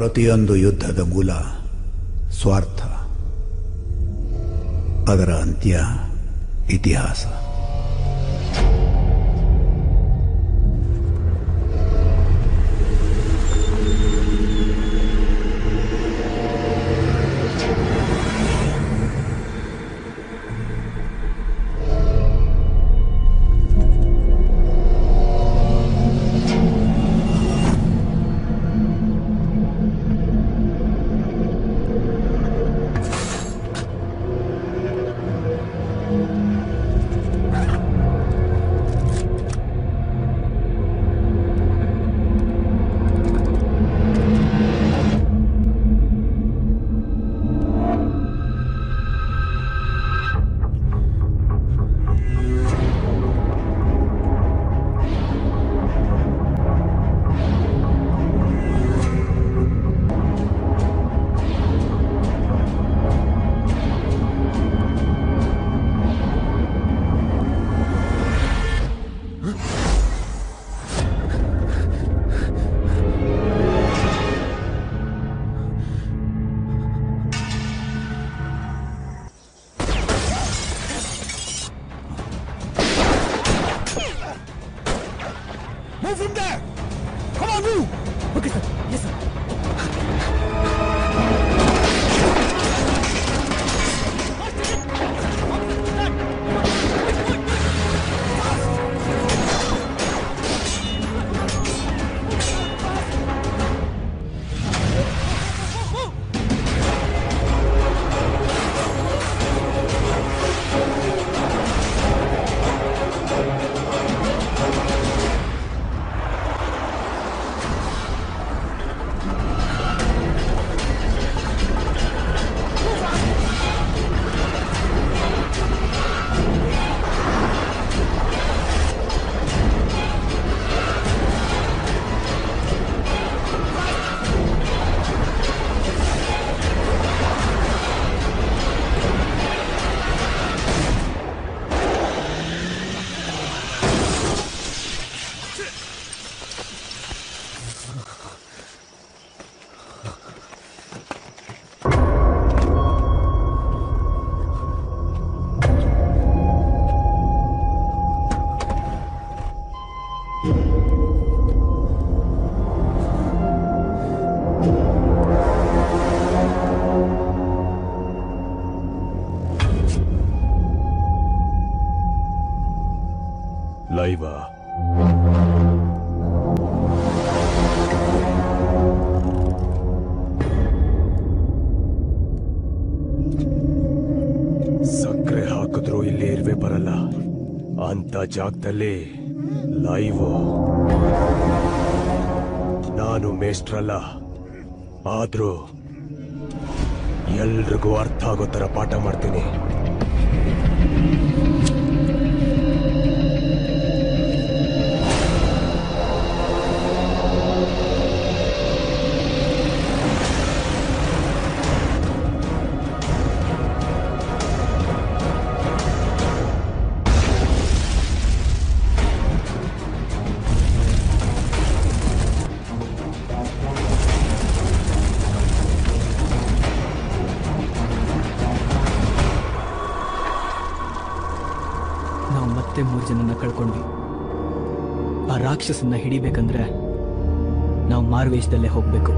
ಪ್ರತಿಯೊಂದು ಯುದ್ಧದ ಮೂಲ ಸ್ವಾರ್ಥ, ಅದರ ಅಂತ್ಯ ಇತಿಹಾಸ. ಲೈವ ಸಕ್ಕರೆ ಹಾಕಿದ್ರು ಇಲ್ಲಿ ಇರುವೆ ಬರಲ್ಲ ಅಂತ ಜಾಗದಲ್ಲಿ ಲೈವ್. ನಾನು ಮೇಷ್ಟ್ರಲ್ಲ, ಆದ್ರೂ ಎಲ್ರಿಗೂ ಅರ್ಥ ಆಗೋ ತರ ಪಾಠ ಮಾಡ್ತೀನಿ. ಮತ್ತೆ 3 ಜನನ ಕಳ್ಕೊಂಡ್ವಿ. ಆ ರಾಕ್ಷಸನ್ನ ಹಿಡಿಬೇಕಂದ್ರೆ ನಾವು ಮಾರುವೇಷದಲ್ಲೇ ಹೋಗ್ಬೇಕು.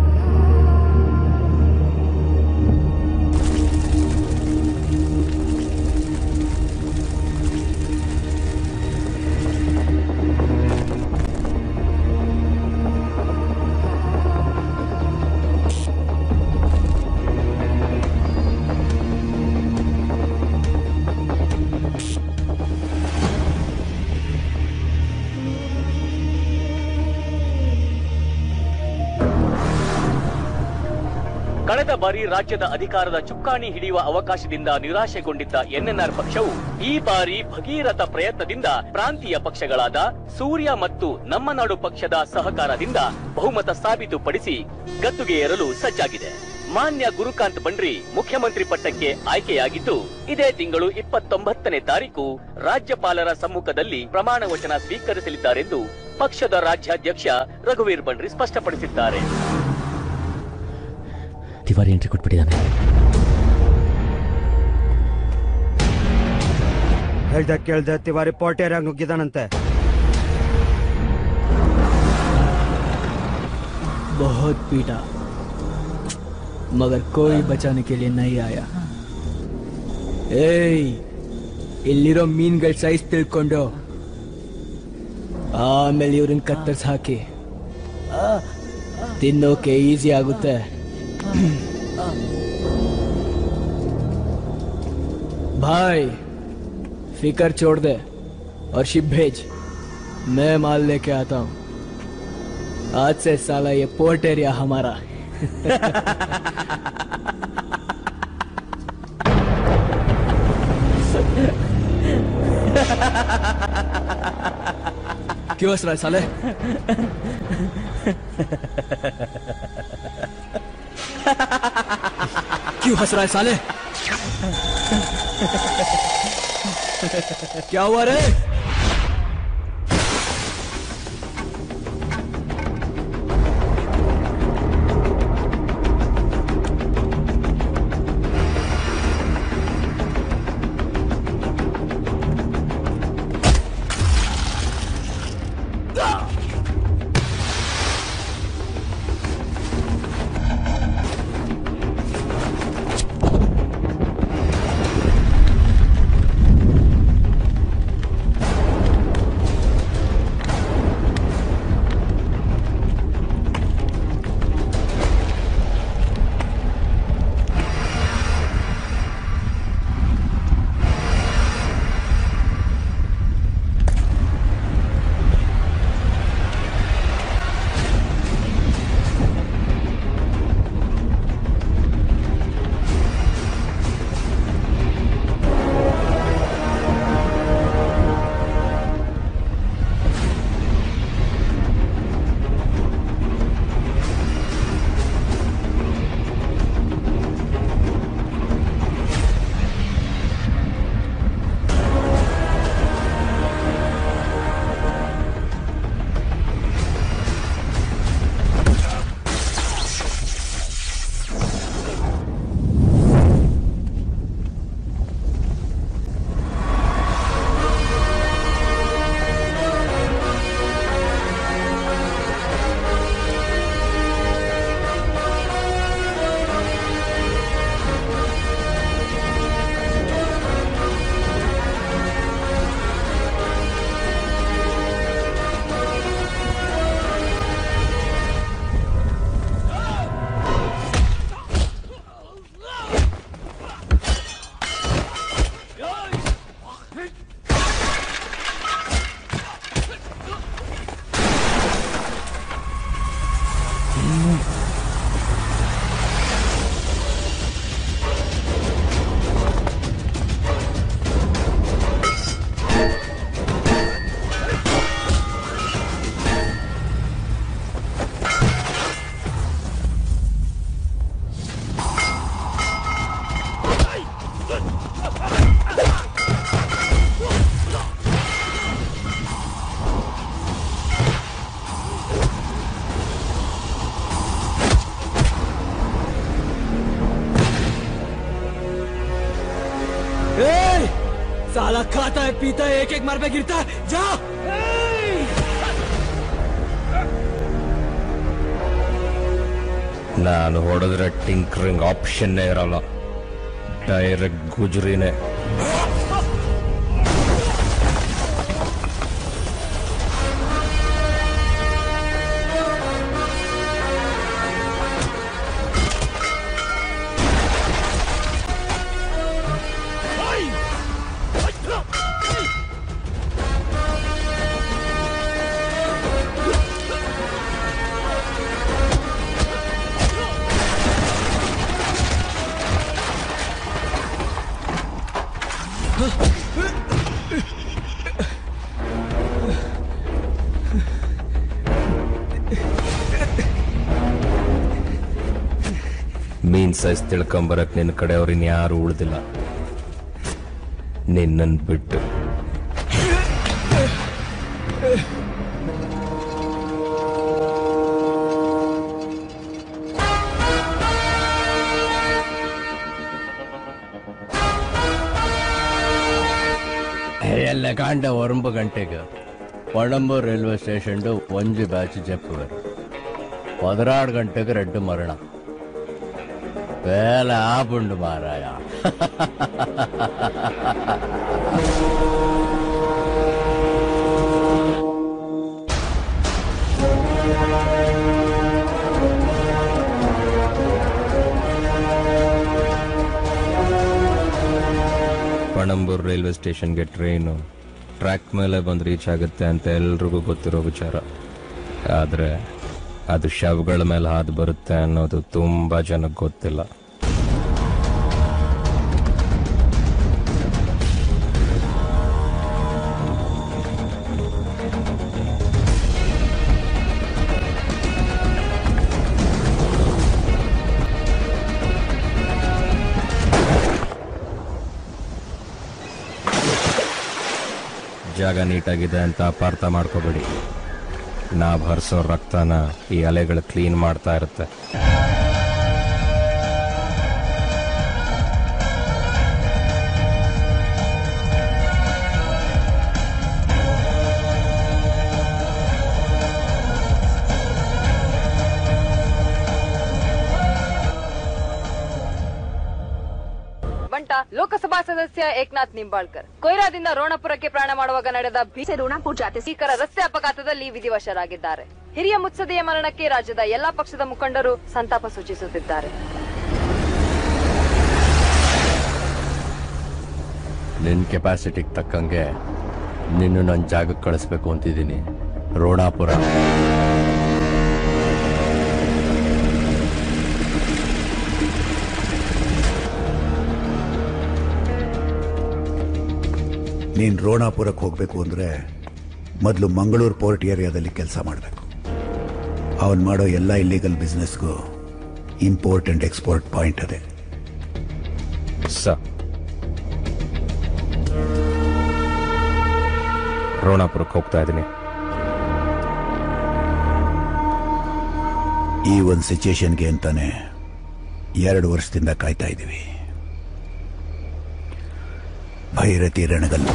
ಕಳೆದ ಬಾರಿ ರಾಜ್ಯದ ಅಧಿಕಾರದ ಚುಕ್ಕಾಣಿ ಹಿಡಿಯುವ ಅವಕಾಶದಿಂದ ನಿರಾಶೆಗೊಂಡಿದ್ದ ಎನ್ಎನ್ಆರ್ ಪಕ್ಷವು ಈ ಬಾರಿ ಭಗೀರಥ ಪ್ರಯತ್ನದಿಂದ ಪ್ರಾಂತೀಯ ಪಕ್ಷಗಳಾದ ಸೂರ್ಯ ಮತ್ತು ನಮ್ಮ ನಾಡು ಪಕ್ಷದ ಸಹಕಾರದಿಂದ ಬಹುಮತ ಸಾಬೀತುಪಡಿಸಿ ಗದ್ದುಗೆ ಏರಲು ಸಜ್ಜಾಗಿದೆ. ಮಾನ್ಯ ಗುರುಕಾಂತ್ ಬಂಡ್ರಿ ಮುಖ್ಯಮಂತ್ರಿ ಪಟ್ಟಕ್ಕೆ ಆಯ್ಕೆಯಾಗಿದ್ದು, ಇದೇ ತಿಂಗಳು 29ನೇ ತಾರೀಕು ರಾಜ್ಯಪಾಲರ ಸಮ್ಮುಖದಲ್ಲಿ ಪ್ರಮಾಣ ವಚನ ಸ್ವೀಕರಿಸಲಿದ್ದಾರೆಂದು ಪಕ್ಷದ ರಾಜ್ಯಾಧ್ಯಕ್ಷ ರಘುವೀರ್ ಬಂಡ್ರಿ ಸ್ಪಷ್ಟಪಡಿಸಿದ್ದಾರೆ. ತಿವಾರಿ ಎಂಟ್ರಿ ಕೊಟ್ಬಿಟ್ಟಿದ್ದಾನೆ. ಹೇಳ್ದ ಕೇಳ್ದೆ ತಿವಾರಿ ಪೋರ್ಟೇರ್ ಆಗಿ ನುಗ್ಗಿದಾನಂತೆ. बहुत पीटा मगर कोई बचाने के लिए नहीं आया. ಏಯ್, ಇಲ್ಲಿರೋ ಮೀನ್ಗಳ ಸೈಜ್ ತಿಳ್ಕೊಂಡು ಆಮೇಲೆ ಇವ್ರನ್ನ ಕತ್ತರಿಸಿ ಹಾಕಿ ತಿನ್ನೋಕೆ ಈಸಿ ಆಗುತ್ತೆ. भाई फिकर छोड़ दे और शिप भेज, मैं माल लेके आता हूँ. आज से साला ये पोर्ट एरिया हमारा. क्यों हंस रहा है साले? क्यों हंस रहा है साले? क्या हुआ रे? साला खाता है पीता है, एक एक मार पे गिरता है. जा ನಾನು ಹೊಡೆದ್ರೆ ಟಿಂಕರಿಂಗ್ ಆಪ್ಷನ್ನೇ ಇರಲ್ಲ, ಡೈರೆಕ್ಟ್ ಗುಜರಿನೇ. ಮೀನ್ ಸೈಜ್ ತಿಳ್ಕೊಂಬರಕ್ ನಿನ್ನ ಕಡೆಯವ್ರು ಇನ್ಯಾರು ಉಳಿದಿಲ್ಲ ನಿನ್ನನ್ ಬಿಟ್ಟು. ಎಲ್ಲ ಕಾಂಡ 9 ಗಂಟೆಗೆ ಪಣಂಬೂರ್ ರೈಲ್ವೆ ಸ್ಟೇಷನ್ 1 ಬ್ಯಾಚ್ చెప్పువే 16 గంటకు రెడ్డు మరణ వేల ఆపుండు మారాయ ಪಣಂಬೂರ್ ರೈಲ್ವೆ ಸ್ಟೇಷನ್ಗೆ ಟ್ರೈನು ಟ್ರ್ಯಾಕ್ ಮೇಲೆ ಬಂದು ರೀಚ್ ಆಗುತ್ತೆ ಅಂತ ಎಲ್ರಿಗೂ ಗೊತ್ತಿರೋ ವಿಚಾರ. ಆದರೆ ಅದು ಶವಗಳ ಮೇಲೆ ಹಾದು ಬರುತ್ತೆ ಅನ್ನೋದು ತುಂಬಾ ಜನಕ್ಕೆ ಗೊತ್ತಿಲ್ಲ. ಜಾಗ ನೀಟಾಗಿದೆ ಅಂತ ಅಪಾರ್ಥ ಮಾಡ್ಕೋಬೇಡಿ. ನಾವ್ ಹರಿಸೋ ರಕ್ತನ ಈ ಅಲೆಗಳು ಕ್ಲೀನ್ ಮಾಡ್ತಾ ಇರುತ್ತೆ. ಲೋಕಸಭಾ ಸದಸ್ಯ ಏಕನಾಥ್ ನಿಂಬಾಳ್ಕರ್ ಕೊಯ್ರಾದಿಂದ ರೋಣಪುರಕ್ಕೆ ಪ್ರಯಾಣ ಮಾಡುವಾಗ ನಡೆದ ಭೀಕರ ರಸ್ತೆ ಅಪಘಾತದಲ್ಲಿ ವಿಧಿವಶರಾಗಿದ್ದಾರೆ. ಹಿರಿಯ ಮುತ್ಸದೆಯ ಮರಣಕ್ಕೆ ರಾಜ್ಯದ ಎಲ್ಲಾ ಪಕ್ಷದ ಮುಖಂಡರು ಸಂತಾಪ ಸೂಚಿಸುತ್ತಿದ್ದಾರೆ. ನಿನ್ ಕೆಪಾಸಿಟಿಗೆ ತಕ್ಕಂಗೆ ನಿನ್ನ ನನ್ನ ಜಾಗಕ್ಕೆ ಕಳಿಸ್ಬೇಕು ಅಂತಿದ್ದೀನಿ. ರೋಣಾಪುರ ನೀನು ರೋಣಾಪುರಕ್ಕೆ ಹೋಗಬೇಕು ಅಂದರೆ ಮೊದಲು ಮಂಗಳೂರು ಪೋರ್ಟ್ ಏರಿಯಾದಲ್ಲಿ ಕೆಲಸ ಮಾಡಬೇಕು. ಅವನು ಮಾಡೋ ಎಲ್ಲ ಇಲ್ಲಿಗಲ್ ಬಿಸ್ನೆಸ್ಗೂ ಇಂಪೋರ್ಟ್ ಆ್ಯಂಡ್ ಎಕ್ಸ್ಪೋರ್ಟ್ ಪಾಯಿಂಟ್ ಅದೇ. ರೋಣಾಪುರಕ್ಕೆ ಹೋಗ್ತಾ ಇದ್ದೀನಿ. ಈ ಒಂದು ಸಿಚುಯೇಷನ್ಗೆ ಅಂತಾನೆ 2 ವರ್ಷದಿಂದ ಕಾಯ್ತಾ ಇದ್ದೀವಿ. ಭೈರತಿ ರಣಗಲ್ಲು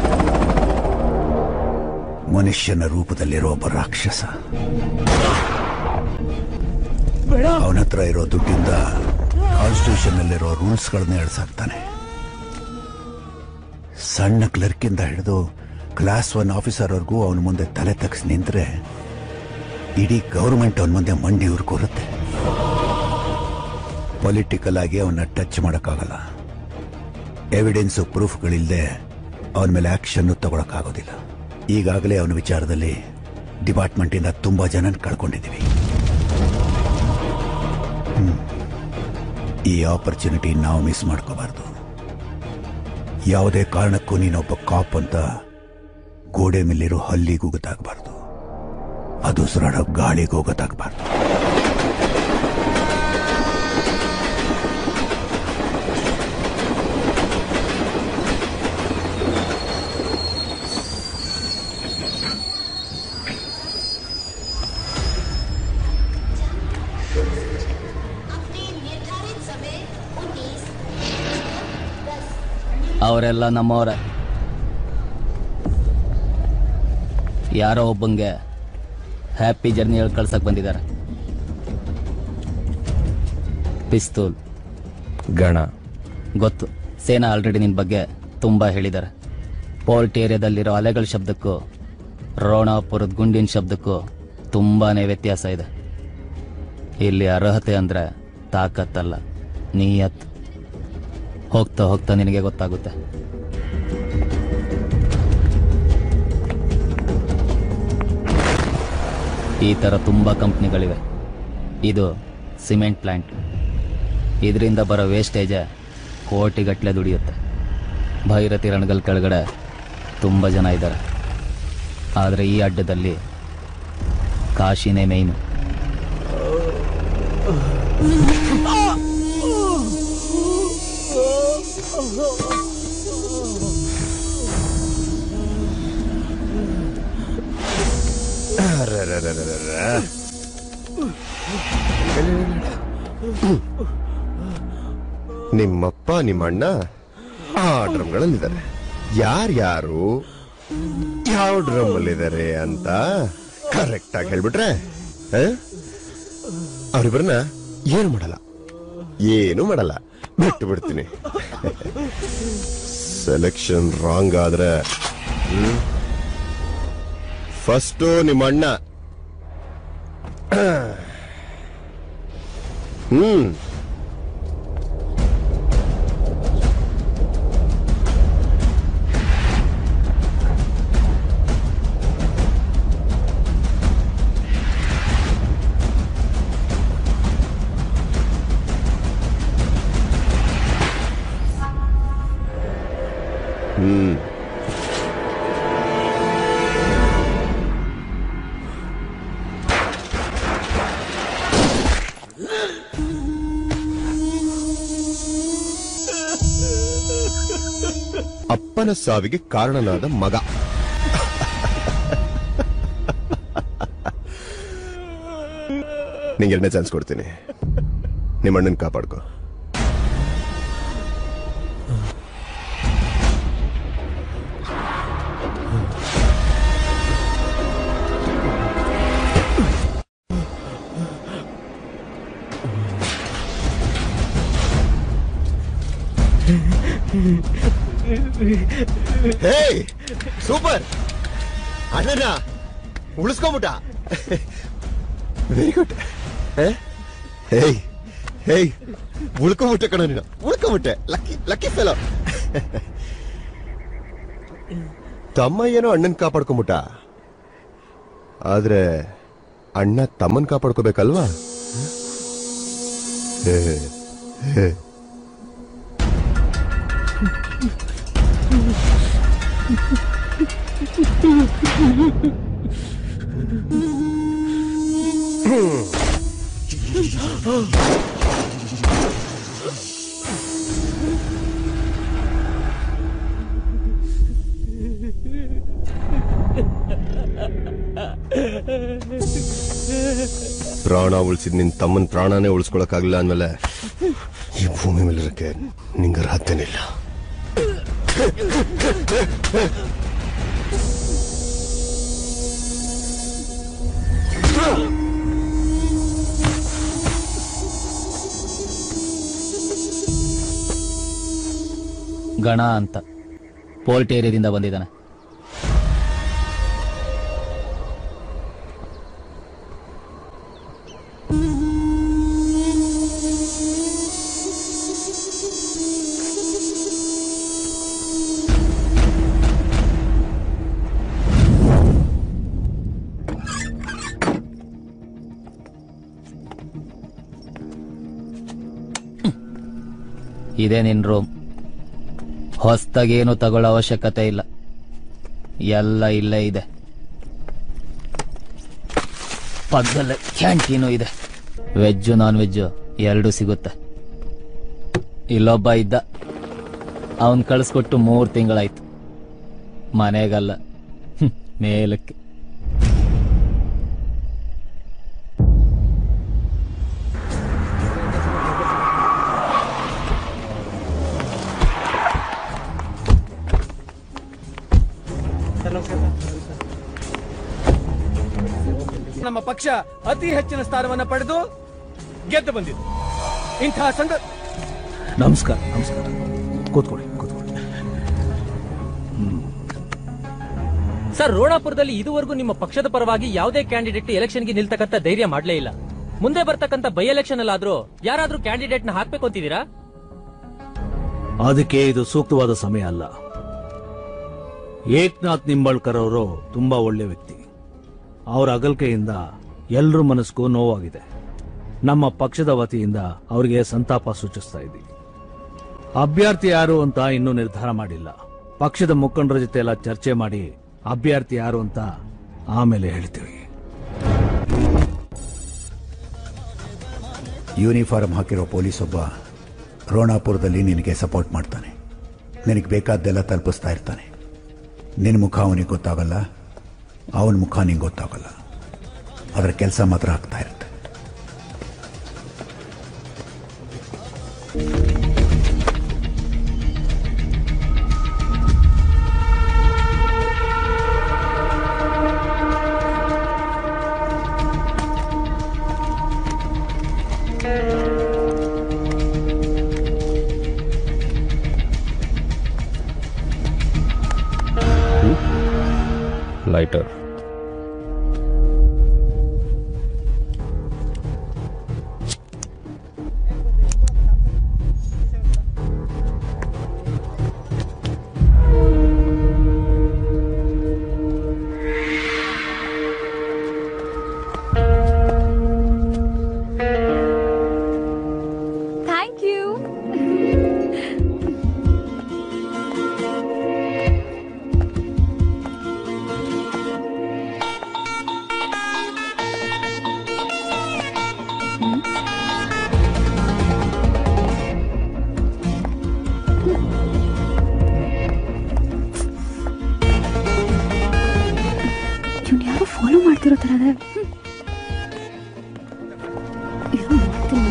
ಮನುಷ್ಯನ ರೂಪದಲ್ಲಿರೋ ಒಬ್ಬ ರಾಕ್ಷಸ. ಅವನ ಹತ್ರ ಇರೋ ದುಡ್ಡಿಂದ ಕಾನ್ಸ್ಟಿಟ್ಯೂಷನ್ ನಲ್ಲಿರೋ ರೂಲ್ಸ್ಗಳನ್ನ ಎಳ್ಸಾಕ್ತಾನೆ. ಸಣ್ಣ ಕ್ಲರ್ಕಿಂದ ಹಿಡಿದು ಕ್ಲಾಸ್ 1 ಆಫೀಸರ್ವರೆಗೂ ಅವನ ಮುಂದೆ ತಲೆ ತಗ್ಸಿ ನಿಂತ್ರೆ ಇಡೀ ಗೌರ್ಮೆಂಟ್ ಅವನ ಮುಂದೆ ಮಂಡಿ ಉರ್ಕೋರುತ್ತೆ. ಪೊಲಿಟಿಕಲ್ ಆಗಿ ಅವನ್ನ ಟಚ್ ಮಾಡೋಕ್ಕಾಗಲ್ಲ. ಎವಿಡೆನ್ಸು ಪ್ರೂಫ್ಗಳಿಲ್ಲದೆ ಅವನ ಮೇಲೆ ಆಕ್ಷನ್ ತಗೊಳಕ್ಕಾಗೋದಿಲ್ಲ. ಈಗಾಗಲೇ ಅವನ ವಿಚಾರದಲ್ಲಿ ಡಿಪಾರ್ಟ್ಮೆಂಟಿಂದ ತುಂಬಾ ಜನ ಕಳ್ಕೊಂಡಿದ್ದೀವಿ. ಈ ಆಪರ್ಚುನಿಟಿ ನಾವು ಮಿಸ್ ಮಾಡ್ಕೋಬಾರ್ದು. ಯಾವುದೇ ಕಾರಣಕ್ಕೂ ನೀನೊಬ್ಬ ಕಾಪ್ ಅಂತ ಗೋಡೆ ಮೇಲಿರೋ ಹಲ್ಲಿಗೂ ಗೊತ್ತಾಗಬಾರ್ದು. ಅದು ಸುರಾಡೋ ಗಾಳಿಗೂ ಗೊತ್ತಾಗಬಾರ್ದು. ಅವರೆಲ್ಲ ನಮ್ಮವರ. ಯಾರೋ ಒಬ್ಬಂಗೆ ಹ್ಯಾಪಿ ಜರ್ನಿ ಹೇಳಿ ಕಳ್ಸಕ್ ಬಂದಿದ್ದಾರೆ. ಪಿಸ್ತೂಲ್ ಗಣ ಗೊತ್ತು. ಸೇನಾ ಆಲ್ರೆಡಿ ನಿನ್ ಬಗ್ಗೆ ತುಂಬಾ ಹೇಳಿದ್ದಾರೆ. ಪೋರ್ಟ್ ಏರಿಯಾದಲ್ಲಿರೋ ಅಲೆಗಳ ಶಬ್ದಕ್ಕೂ ರೋಣಾಪುರದ ಗುಂಡಿನ ಶಬ್ದಕ್ಕೂ ತುಂಬಾನೇ ವ್ಯತ್ಯಾಸ ಇದೆ. ಇಲ್ಲಿ ಅರ್ಹತೆ ಅಂದ್ರೆ ತಾಕತ್ತಲ್ಲ, ನೀಯತ್. ಹೋಗ್ತಾ ಹೋಗ್ತಾ ನಿನಗೆ ಗೊತ್ತಾಗುತ್ತೆ. ಈ ಥರ ತುಂಬ ಕಂಪ್ನಿಗಳಿವೆ. ಇದು ಸಿಮೆಂಟ್ ಪ್ಲಾಂಟ್. ಇದರಿಂದ ಬರೋ ವೇಸ್ಟೇಜ್ ಕೋಟಿಗಟ್ಟಲೆ ದುಡಿಯುತ್ತೆ. ಭೈರತಿ ರಣಗಲ್ ಕೆಳಗಡೆ ತುಂಬ ಜನ ಇದ್ದಾರೆ. ಆದರೆ ಈ ಅಡ್ಡದಲ್ಲಿ ಕಾಶಿನೇ ಮೇಯ್ನು. ನಿಮ್ಮಪ್ಪ ನಿಮ್ಮಣ್ಣ ಆ ಡ್ರಮ್ಗಳಲ್ಲಿದ್ದಾರೆ. ಯಾರ್ಯಾರು ಯಾವ ಡ್ರಮ್ ಅಲ್ಲಿ ಇದಾರೆ ಅಂತ ಕರೆಕ್ಟ್ ಆಗಿ ಹೇಳ್ಬಿಟ್ರೆ ಅವ್ರಿಬ್ರನ್ನ ಏನು ಮಾಡಲ್ಲ, ಏನು ಮಾಡಲ್ಲ, ಬಿಟ್ಟು ಬಿಡ್ತೀನಿ. ಸೆಲೆಕ್ಷನ್ ರಾಂಗ್ ಆದ್ರೆ ಫಸ್ಟು ನಿಮ್ಮ ಅಣ್ಣ ಅಪ್ಪನ ಸಾವಿಗೆ ಕಾರಣನಾದ ಮಗ. ನಿಂಗೆ 2ನೇ ಚಾನ್ಸ್ ಕೊಡ್ತೀನಿ, ನಿಮ್ಮ ಅಣ್ಣನ್ ಕಾಪಾಡ್ಕೋ. ಹೇ ಸೂಪರ್, ಅಣ್ಣನ ಉಳಿಸ್ಕೊಂಬಿಟ್ಟ. Very good. ಹೇಯ್ ಹೇಯ್ ಉಳ್ಕೊಂಬಿಟ್ಟೆ ಕಣ ನೀನು, ಉಳ್ಕೊಂಬಿಟ್ಟೆ. Lucky lucky fellow. ತಮ್ಮ ಏನೋ ಅಣ್ಣನ್ ಕಾಪಾಡ್ಕೊಂಬಿಟ್ಟ, ಆದ್ರೆ ಅಣ್ಣ ತಮ್ಮನ್ ಕಾಪಾಡ್ಕೋಬೇಕಲ್ವಾ? ಪ್ರಾಣ ಉಳಿಸಿದ್ ನಿನ್ ತಮ್ಮನ್ ಪ್ರಾಣನೇ ಉಳಿಸ್ಕೊಳಕ್ಕಾಗಲಿಲ್ಲ ಅಂದ್ಮೇಲೆ ಈ ಭೂಮಿ ಮೇಲೆ ಇರಕ್ಕೆ ನಿಂಗೆ ರಾತ್ರಿನಿಲ್ಲ. ಗಣ ಅಂತ ಪೋಲ್ಟ್ ಏರಿಯಾದಿಂದ ಬಂದಿದ್ದಾನೆ. ಇದೇ ನಿನ್ ರೂಮ್. ಹೊಸ್ದಾಗೇನು ತಗೊಳ್ಳೋ ಅವಶ್ಯಕತೆ ಇಲ್ಲ, ಎಲ್ಲ ಇಲ್ಲೇ ಇದೆ. ಪಕ್ಕದಲ್ಲೇ ಕ್ಯಾಂಟೀನು ಇದೆ, ವೆಜ್ಜು ನಾನ್ ವೆಜ್ಜು ಎರಡೂ ಸಿಗುತ್ತೆ. ಇಲ್ಲೊಬ್ಬ ಇದ್ದ, ಅವನ್ ಕಳಿಸ್ಕೊಟ್ಟು 3 ತಿಂಗಳಾಯ್ತು. ಮನೆಗಲ್ಲ, ಮೇಲಕ್ಕೆ. ನಮ್ಮ ಪಕ್ಷ ಅತಿ ಹೆಚ್ಚಿನ ಸ್ಥಾನವನ್ನು ಪಡೆದು ಗೆದ್ದು ಬಂದಿದೆ. ಇಂತಹ ನಮಸ್ಕಾರ ನಮಸ್ಕಾರ, ಕೂತ್ಕೊಳ್ಳಿ ಕೂತ್ಕೊಳ್ಳಿ. ಸರ್, ರೋಣಾಪುರದಲ್ಲಿ ಇದುವರೆಗೂ ನಿಮ್ಮ ಪಕ್ಷದ ಪರವಾಗಿ ಯಾವುದೇ ಕ್ಯಾಂಡಿಡೇಟ್ ಎಲೆಕ್ಷನ್ಗೆ ನಿಲ್ತಕ್ಕಂತ ಧೈರ್ಯ ಮಾಡಲೇ ಇಲ್ಲ. ಮುಂದೆ ಬರ್ತಕ್ಕಂತ ಬೈ ಎಲೆಕ್ಷನ್ ಅಲ್ಲಾದ್ರೂ ಯಾರಾದ್ರೂ ಕ್ಯಾಂಡಿಡೇಟ್ ನ ಹಾಕ್ಬೇಕು ಅಂತಿದ್ದೀರಾ? ಅದಕ್ಕೆ ಇದು ಸೂಕ್ತವಾದ ಸಮಯ ಅಲ್ಲ. ಏಕನಾಥ್ ನಿಂಬಾಳ್ಕರ್ ಅವರು ತುಂಬಾ ಒಳ್ಳೆ ವ್ಯಕ್ತಿ. ಅವರ ಅಗಲಿಕೆಯಿಂದ ಎಲ್ಲರ ಮನಸ್ಸಿಗೂ ನೋವಾಗಿದೆ. ನಮ್ಮ ಪಕ್ಷದ ವತಿಯಿಂದ ಅವರಿಗೆ ಸಂತಾಪ ಸೂಚಿಸ್ತಾ ಇದ್ದೀವಿ. ಅಭ್ಯರ್ಥಿ ಯಾರು ಅಂತ ಇನ್ನೂ ನಿರ್ಧಾರ ಮಾಡಿಲ್ಲ. ಪಕ್ಷದ ಮುಖಂಡರ ಜೊತೆ ಎಲ್ಲ ಚರ್ಚೆ ಮಾಡಿ ಅಭ್ಯರ್ಥಿ ಯಾರು ಅಂತ ಆಮೇಲೆ ಹೇಳ್ತೀವಿ. ಯೂನಿಫಾರ್ಮ್ ಹಾಕಿರೋ ಪೊಲೀಸ್ ಒಬ್ಬ ರೋಣಾಪುರದಲ್ಲಿ ನಿನಗೆ ಸಪೋರ್ಟ್ ಮಾಡ್ತಾನೆ. ನಿನಗೆ ಬೇಕಾದ್ದೆಲ್ಲ ತಲುಪಿಸ್ತಾ ಇರ್ತಾನೆ. ನಿನ್ನ ಮುಖ ಅವನಿಗೆ ಗೊತ್ತಾಗಲ್ಲ, ಅವನ ಮುಖ ನಿಂಗೆ ಗೊತ್ತಾಗಲ್ಲ. ಅದರ ಕೆಲಸ ಮಾತ್ರ ಆಗ್ತಾ ಇರುತ್ತೆ. ಲೈಟರ್. Thank you. ಇವ್ನು ಯಾರು ಫಾಲೋ ಮಾಡ್ತಿರೋ ಥರ ಇದೆ. ಏನೋ ಮಾಡ್ತೀನಿ.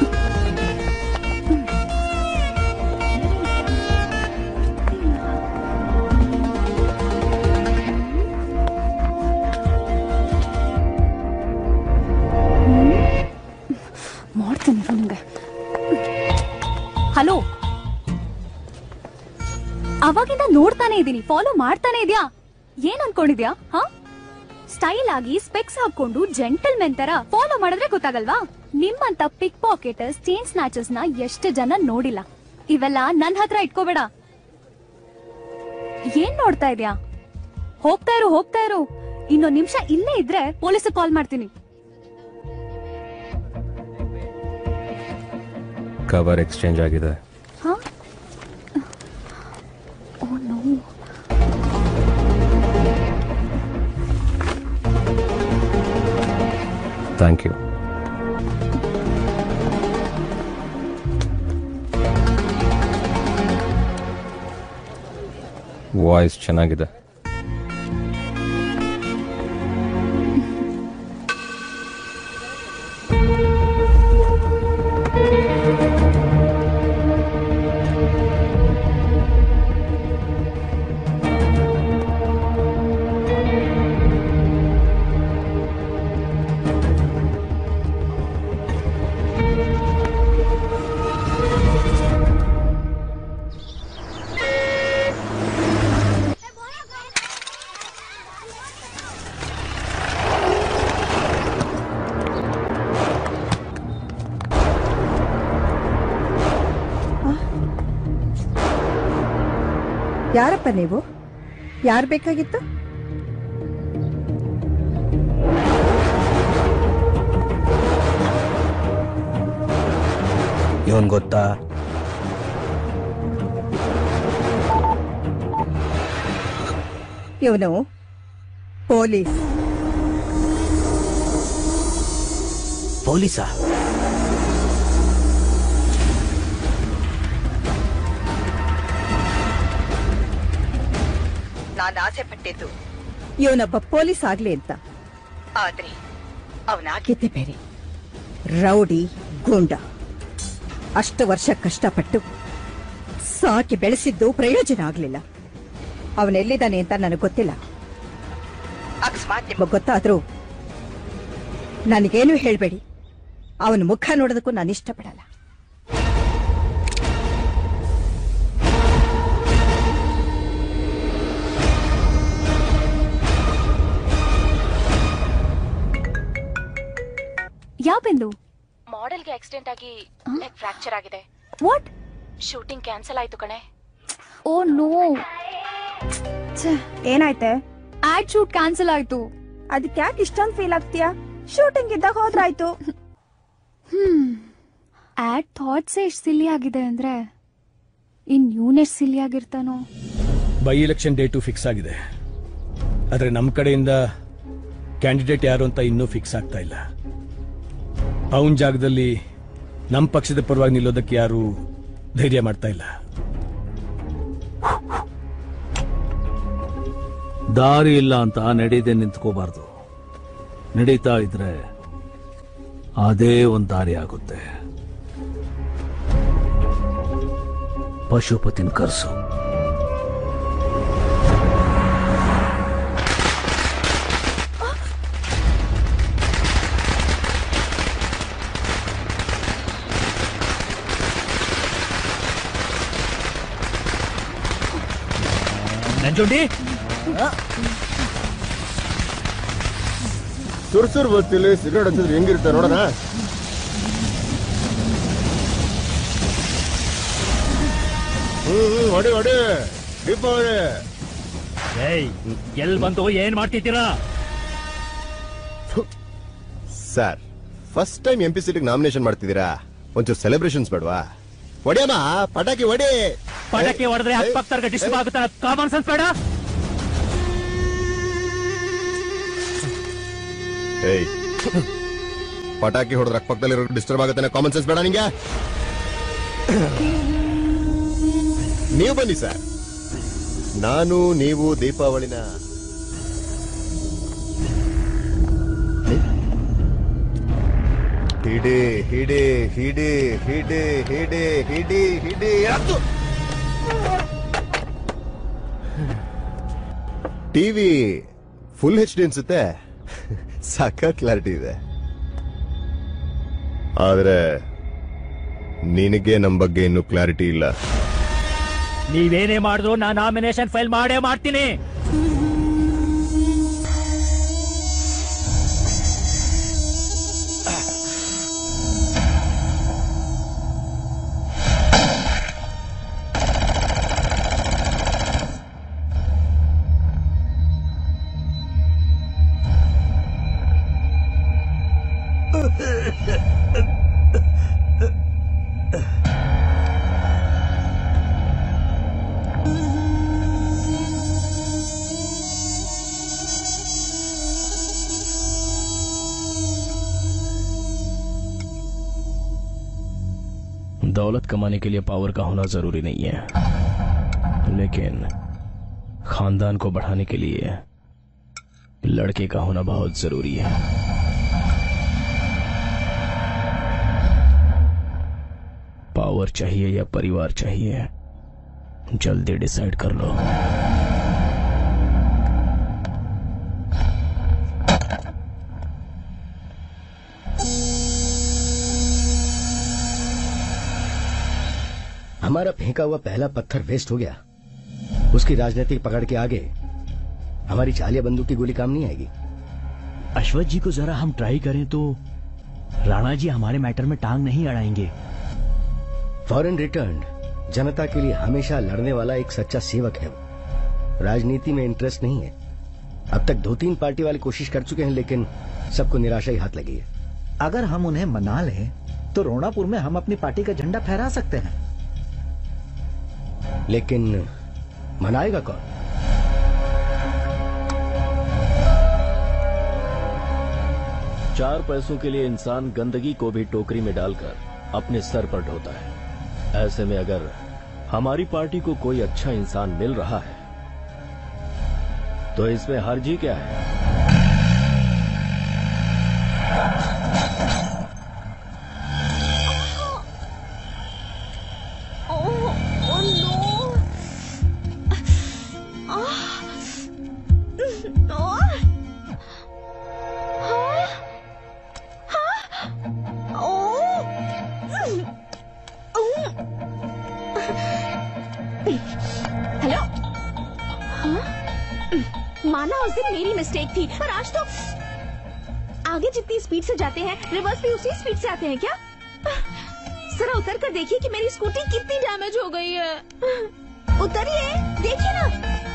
ಮಾಡ್ತೀನಿ ನಿಮಗೆ. ಹಲೋ, ಅವಾಗಿಂದ ನೋಡ್ತಾನೆ ಇದೀನಿ, ಫಾಲೋ ಮಾಡ್ತಾನೆ ಇದೆಯಾ? ಏನ್ ಅನ್ಕೊಂಡಿದ್ಯಾ? ಹಾ, ಸ್ಟೈಲ್ ಆಗಿ ಸ್ಪೆಕ್ಸ್ ಹಾಕೊಂಡು ಜೆಂಟಲ್ಮೆನ್ ತರ ಫಾಲೋ ಮಾಡಿದ್ರೆ ಗೊತ್ತಾಗಲ್ವಾ? ನಿಮ್ಮಂತ ಪಿಕ್ ಪಾಕೆಟರ್ಸ್, ಚೈನ್ ಸ್ನಾಚರ್ಸ್ ನ ಎಷ್ಟು ಜನ ನೋಡಿಲ್ಲ. ಇವೆಲ್ಲ ನನ್ ಹತ್ರ ಇಟ್ಕೋಬೇಡ. ಏನ್ ನೋಡ್ತಾ ಇದ್ಯಾ? ಹೋಗ್ತಾ ಇರು. ಇನ್ನೊಂದ್ ನಿಮಿಷ ಇಲ್ಲೇ ಇದ್ರೆ ಪೊಲೀಸ್ ಕಾಲ್ ಮಾಡ್ತೀನಿ. ಕವರ್ ಎಕ್ಸ್ಚೇಂಜ್ ಆಗಿದೆ. ಹಾ? Oh no. Thank you. Voice ಚೆನ್ನಾಗಿದೆ. ಯಾರಪ್ಪ ನೀವು? ಯಾರು ಬೇಕಾಗಿತ್ತು? ಇವನ್ ಗೊತ್ತಾ? ಇವನು ಪೊಲೀಸ್. ಪೊಲೀಸಾ? ನಾನು ಆಸೆ ಪಟ್ಟಿದ್ದು ಇವನೊಬ್ಬ ಪೊಲೀಸ್ ಆಗ್ಲಿ ಅಂತ. ಆದ್ರೆ ಅವನಾಗಿದ್ದೆ ಬೇರೆ. ರೌಡಿ ಗೂಂಡ. ಅಷ್ಟು ವರ್ಷ ಕಷ್ಟಪಟ್ಟು ಸಾಕಿ ಬೆಳೆಸಿದ್ದು ಪ್ರಯೋಜನ ಆಗ್ಲಿಲ್ಲ. ಅವನೆಲ್ಲಿದ್ದಾನೆ ಅಂತ ನನಗೆ ಗೊತ್ತಿಲ್ಲ. ಅಕಸ್ಮಾತ್ ನಿಮಗೆ ಗೊತ್ತಾದ್ರೂ ನನಗೇನು ಹೇಳ್ಬೇಡಿ. ಅವನ ಮುಖ ನೋಡೋದಕ್ಕೂ ನಾನು ಇಷ್ಟಪಡಲ್ಲ. ಯಾವ ಬಿಂದು? ಮಾಡೆಲ್ಗೆ ಆಕ್ಸಿಡೆಂಟ್ ಆಗಿ ಲೆಗ್ ಫ್ರಾಕ್ಚರ್ ಆಗಿದೆ. ವಾಟ್? ಶೂಟಿಂಗ್ ಕ್ಯಾನ್ಸಲ್ ಆಯ್ತು ಕಣೆ. Oh no. ಏನಾಯ್ತೆ? ಆಡ್ ಶೂಟ್ ಕ್ಯಾನ್ಸಲ್ ಆಯ್ತು. ಅದಕ್ಕೆ ಯಾಕೆ ಇಷ್ಟೊಂದು ಫೀಲ್ ಆಗ್ತೀಯಾ? ಶೂಟಿಂಗ್ ಇದ್ದಾಗ ಹೋದ್ರಾಯ್ತು. ಆಡ್ ಥಾಟ್ಸ್ ಎಷ್ಟು ಸಿಲಿ ಆಗಿದೆ ಅಂದ್ರೆ ಇನ್ ಇವನೆಷ್ಟು ಸಿಲಿ ಆಗಿರ್ತಾನೋ. ಬೈ ಎಲೆಕ್ಷನ್ ಡೇಟು ಫಿಕ್ಸ್ ಆಗಿದೆ. ಆದ್ರೆ ನಮ್ಮ ಕಡೆಯಿಂದ ಕ್ಯಾಂಡಿಡೇಟ್ ಯಾರು ಅಂತ ಇನ್ನೂ ಫಿಕ್ಸ್ ಆಗ್ತಾ ಇಲ್ಲ. ಅವನ ಜಾಗದಲ್ಲಿ ನಮ್ಮ ಪಕ್ಷದ ಪರವಾಗಿ ನಿಲ್ಲೋದಕ್ಕೆ ಯಾರು ಧೈರ್ಯ ಮಾಡ್ತಾ ಇಲ್ಲ. ದಾರಿ ಇಲ್ಲ ಅಂತ ನಡೀದೆ ನಿಂತ್ಕೋಬಾರ್ದು. ನಡೀತಾ ಇದ್ರೆ ಅದೇ ಒಂದು ದಾರಿ ಆಗುತ್ತೆ. ಪಶುಪತಿನ ಕರ್ಸು. ನಂಜುಂಡಿ, ಸುರ್ಸುರ್ ಬಸ್ತಿಲಿ ಸಿಗರೇಟ್ ಹಚ್ಚಿದ್ರೆ ಹೆಂಗಿರುತ್ತೆ ನೋಡೋಣ. ಹೊಡಿ ಹೊಡಿ ದೀಪಾವಳಿ. ಎಲ್ ಬಂತು, ಏನ್ ಮಾಡ್ತಿದ್ದೀರಾ ಸರ್? ಫಸ್ಟ್ ಟೈಮ್ MP ಸೀಟಿಗೆ ನಾಮಿನೇಷನ್ ಮಾಡ್ತಿದ್ದೀರಾ, ಒಂಚೂರು ಸೆಲೆಬ್ರೇಷನ್ಸ್ ಬೇಡವಾ? ಹೊಡಿಯಮ್ಮ ಪಟಾಕಿ ಹೊಡಿ. ಪಟಾಕಿ ಹೊಡೆದ್ರೆ ಅಕ್ಕಪಕ್ಕದವ್ರಿಗೆ ಡಿಸ್ಟರ್ಬ್ ಆಗುತ್ತೆ, ಕಾಮನ್ ಸೆನ್ಸ್ ಬೇಡ. ಏಯ್, ಪಟಾಕಿ ಹೊಡೆದ್ರೆ ಅಕ್ಕಪಕ್ಕದಲ್ಲಿ ಡಿಸ್ಟರ್ಬ್ ಆಗುತ್ತೆ, ಕಾಮನ್ ಸೆನ್ಸ್ ಬೇಡ ನಿಂಗೆ? ನೀವು ಬನ್ನಿ ಸರ್, ನಾನು ನೀವು ದೀಪಾವಳಿನ ಹಿಡಿ ಹಿಡಿ ಹಿಡಿ ಹಿಡಿ ಹಿಡಿ ಹಿಡಿ ಹಿಡಿ. ಟಿವಿ ಫುಲ್ HD ಅನ್ಸುತ್ತೆ, ಸಖತ್ ಕ್ಲಾರಿಟಿ ಇದೆ. ಆದ್ರೆ ನಿನಗೆ ನಮ್ ಬಗ್ಗೆ ಇನ್ನೂ ಕ್ಲಾರಿಟಿ ಇಲ್ಲ. ನೀವೇನೇ ಮಾಡಿದ್ರು ನಾನು ನಾಮಿನೇಷನ್ ಫೈಲ್ ಮಾಡೇ ಮಾಡ್ತೀನಿ. दौलत कमाने के लिए पावर का होना जरूरी नहीं है, लेकिन खानदान को बढ़ाने के लिए लड़के का होना बहुत जरूरी है। पावर चाहिए या परिवार चाहिए, जल्दी डिसाइड कर लो। हमारा फेंका हुआ पहला पत्थर वेस्ट हो गया। उसकी राजनीतिक पकड़ के आगे हमारी चालिया बंदूक की गोली काम नहीं आएगी। अश्वथ जी को जरा हम ट्राई करें तो राणा जी हमारे मैटर में टांग नहीं अड़ाएंगे। फॉरेन रिटर्न जनता के लिए हमेशा लड़ने वाला एक सच्चा सेवक है वो। राजनीति में इंटरेस्ट नहीं है। अब तक 2-3 पार्टी वाले कोशिश कर चुके हैं, लेकिन सबको निराशा ही हाथ लगी है। अगर हम उन्हें मना लें तो रोणापुर में हम अपनी पार्टी का झंडा फहरा सकते हैं। लेकिन मनाएगा कौन? चार पैसों के लिए इंसान गंदगी को भी टोकरी में डालकर अपने सर पर ढोता है। ऐसे में अगर हमारी पार्टी को कोई अच्छा इंसान मिल रहा है तो इसमें हर्जी क्या है? हेलो। माना उस दिन मेरी मिस्टेक थी, पर आज तो आगे जितनी स्पीड से जाते हैं रिवर्स भी उसी स्पीड से आते हैं क्या? जरा उतर कर देखिए कि मेरी स्कूटी कितनी डैमेज हो गई है। उतरिए, देखिए ना।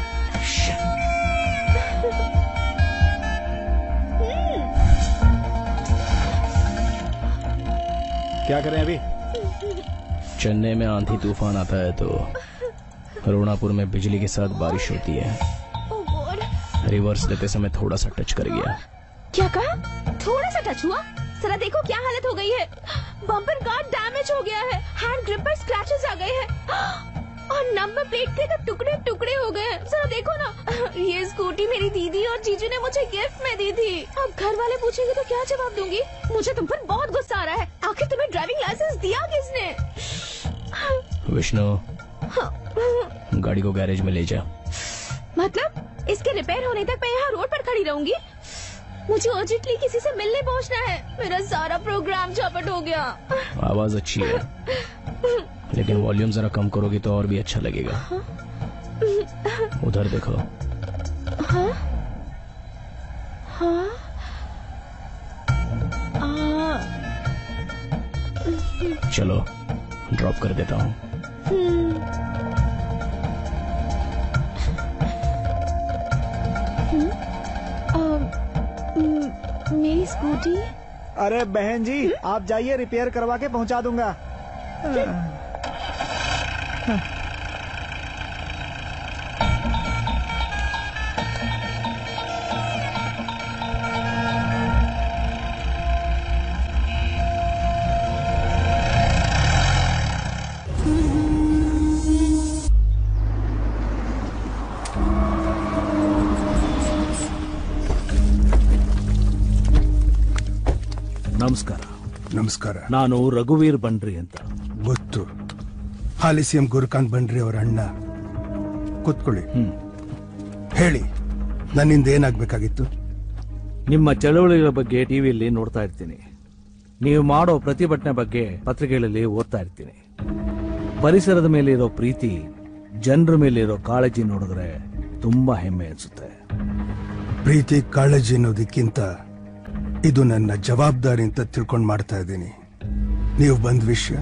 क्या करें अभी? चेन्नई में आंधी तूफान आता है तो रोणापुर में बिजली के साथ बारिश होती है। रिवर्स लेते समय थोड़ा सा टच कर गया। क्या कहा? थोड़ा सा टच हुआ? जरा देखो क्या हालत हो गई है। बम्पर गार्ड डैमेज हो गया है, हैंड ग्रिप पर स्क्रैचेस आ गए हैं और नंबर प्लेट के तो टुकड़े टुकड़े हो गए हैं। जरा देखो ना। ये स्कूटी मेरी दीदी और जीजू ने मुझे गिफ्ट में दी थी। अब घर वाले पूछेंगे तो क्या जवाब दूंगी? मुझे तुम पर बहुत गुस्सा आ रहा है। आखिर तुम्हें ड्राइविंग लाइसेंस दिया किसने? विष्णु, गाड़ी को गैरेज में ले जा। मतलब इसके रिपेयर होने तक मैं यहाँ रोड पर खड़ी रहूंगी? मुझे अर्जेंटली किसी से मिलने पहुँचना है। मेरा सारा प्रोग्राम चौपट हो गया। आवाज अच्छी है, लेकिन वॉल्यूम जरा कम करोगी तो और भी अच्छा लगेगा। उधर देखो। हाँ? हाँ? चलो ड्रॉप कर देता हूँ। मेरी स्कूटी। अरे बहन जी आप जाइए, रिपेयर करवा के पहुंचा दूंगा। ನಮಸ್ಕಾರ. ನಮಸ್ಕಾರ. ನಾನು ರಘುವೀರ್ ಬಂಡ್ರಿ ಅಂತ. ಗೊತ್ತು, ಹಾಲಿ ಸಿಎಂ ಗುರುಕಾಂತ್ ಬಂಡ್ರಿ ಅವರ ಅಣ್ಣ. ಕೂತ್ಕೊಳ್ಳಿ. ಹೇಳಿ, ನನ್ನಿಂದ ಏನಾಗಬೇಕಾಗಿತ್ತು? ನಿಮ್ಮ ಚಳವಳಿಗಳ ಬಗ್ಗೆ ಟಿವಿಯಲ್ಲಿ ನೋಡ್ತಾ ಇರ್ತೀನಿ. ನೀವು ಮಾಡೋ ಪ್ರತಿಭಟನೆ ಬಗ್ಗೆ ಪತ್ರಿಕೆಗಳಲ್ಲಿ ಓದ್ತಾ ಇರ್ತೀನಿ. ಪರಿಸರದ ಮೇಲೆ ಇರೋ ಪ್ರೀತಿ, ಜನರ ಮೇಲೆ ಇರೋ ಕಾಳಜಿ ನೋಡಿದ್ರೆ ತುಂಬಾ ಹೆಮ್ಮೆ ಅನ್ಸುತ್ತೆ. ಪ್ರೀತಿ ಕಾಳಜಿ ಅನ್ನೋದಕ್ಕಿಂತ ಇದು ನನ್ನ ಜವಾಬ್ದಾರಿ ಅಂತ ತಿಳ್ಕೊಂಡು ಮಾಡ್ತಾ ಇದ್ದೀನಿ. ನೀವು ಬಂದ ವಿಷಯ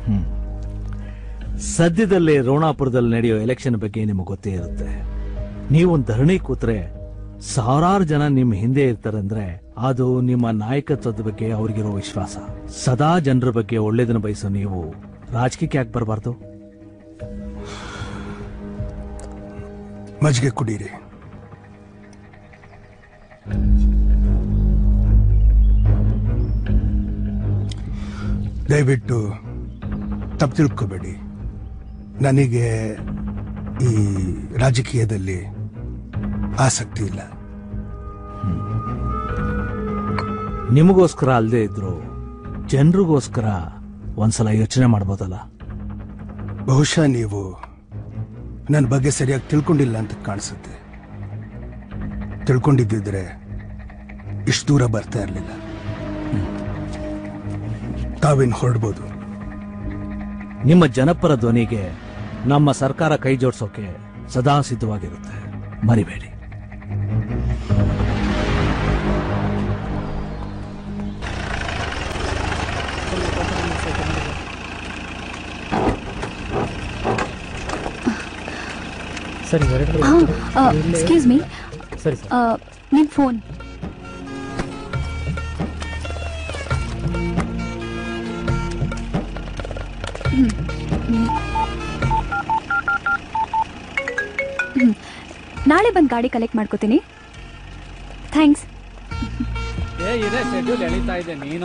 ಸದ್ಯದಲ್ಲೇ ರೋಣಾಪುರದಲ್ಲಿ ನಡೆಯೋ ಎಲೆಕ್ಷನ್ ಬಗ್ಗೆ ನಿಮಗೆ ಗೊತ್ತೇ ಇರುತ್ತೆ. ನೀವೊಂದು ಧರಣಿ ಕೂತ್ರೆ ಸಾವಿರಾರು ಜನ ನಿಮ್ಮ ಹಿಂದೆ ಇರ್ತಾರಂದ್ರೆ ಅದು ನಿಮ್ಮ ನಾಯಕತ್ವದ ಬಗ್ಗೆ ಅವ್ರಿಗಿರೋ ವಿಶ್ವಾಸ. ಸದಾ ಜನರ ಬಗ್ಗೆ ಒಳ್ಳೇದನ್ನ ಬಯಸೋ ನೀವು ರಾಜಕೀಯಕ್ಕೆ ಯಾಕೆ ಬರಬಾರ್ದು? ಮಜ್ಜಿಗೆ ಕುಡೀರಿ. ದಯವಿಟ್ಟು ತಪ್ಪು ತಿಳ್ಕೋಬೇಡಿ. ನನಗೆ ಈ ರಾಜಕೀಯದಲ್ಲಿ ಆಸಕ್ತಿ ಇಲ್ಲ. ನಿಮಗೋಸ್ಕರ ಅಲ್ಲದೆ ಇದ್ರು ಜನರಿಗೋಸ್ಕರ ಒಂದ್ಸಲ ಯೋಚನೆ ಮಾಡ್ಬೋದಲ್ಲ. ಬಹುಶಃ ನೀವು ನನ್ನ ಬಗ್ಗೆ ಸರಿಯಾಗಿ ತಿಳ್ಕೊಂಡಿಲ್ಲ ಅಂತ ಕಾಣಿಸುತ್ತೆ. ತಿಳ್ಕೊಂಡಿದ್ದಿದ್ರೆ ಇಷ್ಟು ದೂರ ಬರ್ತಾ ಇರಲಿಲ್ಲ. ತಾವೇನು ಹೊರಡ್ಬೋದು. ನಿಮ್ಮ ಜನಪರ ಧ್ವನಿಗೆ ನಮ್ಮ ಸರ್ಕಾರ ಕೈ ಜೋಡಿಸೋಕೆ ಸದಾ ಸಿದ್ಧವಾಗಿರುತ್ತೆ, ಮರಿಬೇಡಿ. ಎಕ್ಸ್ಕ್ಯೂಸ್ ಮೀ, ನಿಮ್ ಫೋನ್. ನಾಳೆ ಬಂದು ಗಾಡಿ ಕಲೆಕ್ಟ್ ಮಾಡ್ಕೋತೀನಿ. ಥ್ಯಾಂಕ್ಸ್. ಇದೇ ಶೆಡ್ಯೂಲ್ ಎಳೀತಾ ಇದೆ. ನೀನು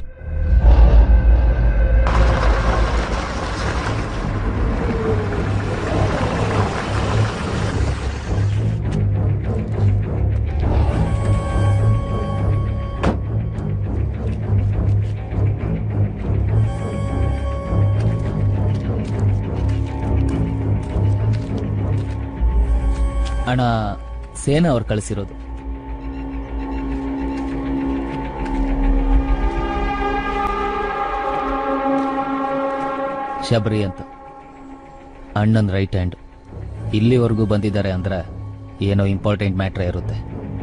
ಅಣ್ಣ, ಸೇನಾ ಅವ್ರು ಕಳಿಸಿರೋದು. ಶಬರಿ ಅಂತ, ಅಣ್ಣನ್ ರೈಟ್ ಹ್ಯಾಂಡ್. ಇಲ್ಲಿವರೆಗೂ ಬಂದಿದ್ದಾರೆ ಅಂದ್ರೆ ಏನೋ ಇಂಪಾರ್ಟೆಂಟ್ ಮ್ಯಾಟ್ರ್ ಇರುತ್ತೆ.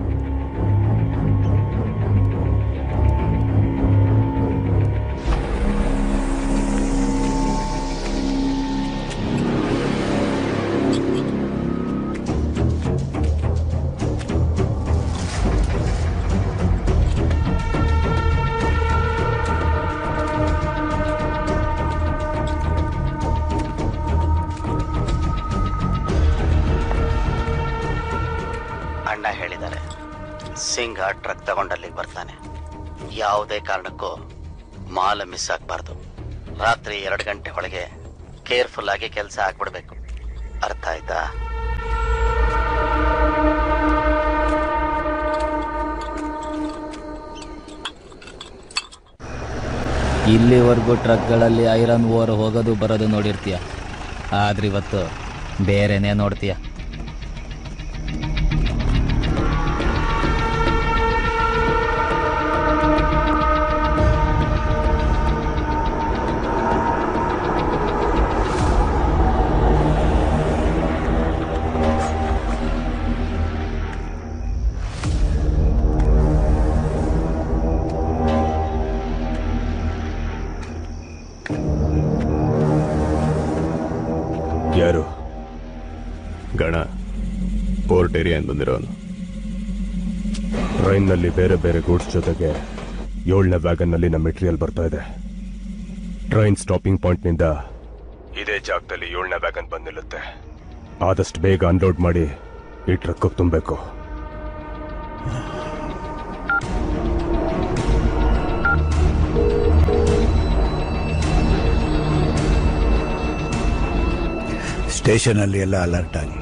ಸಿಂಗ್ ಟ್ರಕ್ ತಗೊಂಡಲ್ಲಿಗೆ ಬರ್ತಾನೆ. ಯಾವುದೇ ಕಾರಣಕ್ಕೂ ಮಾಲ್ ಮಿಸ್ ಆಗಬಾರ್ದು. ರಾತ್ರಿ 2 ಗಂಟೆ ಒಳಗೆ ಕೇರ್ಫುಲ್ ಆಗಿ ಕೆಲಸ ಆಗ್ಬಿಡ್ಬೇಕು. ಅರ್ಥ ಆಯ್ತಾ? ಇಲ್ಲಿವರೆಗೂ ಟ್ರಕ್ಗಳಲ್ಲಿ ಐರನ್ ಓವರ್ ಹೋಗೋದು ಬರೋದು ನೋಡಿರ್ತೀಯ, ಆದ್ರೆ ಇವತ್ತು ಬೇರೆನೇ ನೋಡ್ತೀಯ. ಏನ್ ಬಂದಿರೋನು? ಟ್ರೈನ್ನಲ್ಲಿ ಬೇರೆ ಬೇರೆ ಗೂಡ್ಸ್ ಜೊತೆಗೆ 7ನೇ ವ್ಯಾಗನ್ನಲ್ಲಿ ನಮ್ಮ ಮೆಟೀರಿಯಲ್ ಬರ್ತಾ ಇದೆ. ಟ್ರೈನ್ ಸ್ಟಾಪಿಂಗ್ ಪಾಯಿಂಟ್ನಿಂದ ಇದೇ ಜಾಗದಲ್ಲಿ 7ನೇ ವ್ಯಾಗನ್ ಬಂದು ನಿಲ್ಲುತ್ತೆ. ಆದಷ್ಟು ಬೇಗ ಅನ್ಲೋಡ್ ಮಾಡಿ ಈ ಟ್ರಕ್ಕಿಗೆ ತುಂಬಬೇಕು. ಸ್ಟೇಷನ್ ಅಲ್ಲಿ ಎಲ್ಲ ಅಲರ್ಟ್ ಆಗಿ.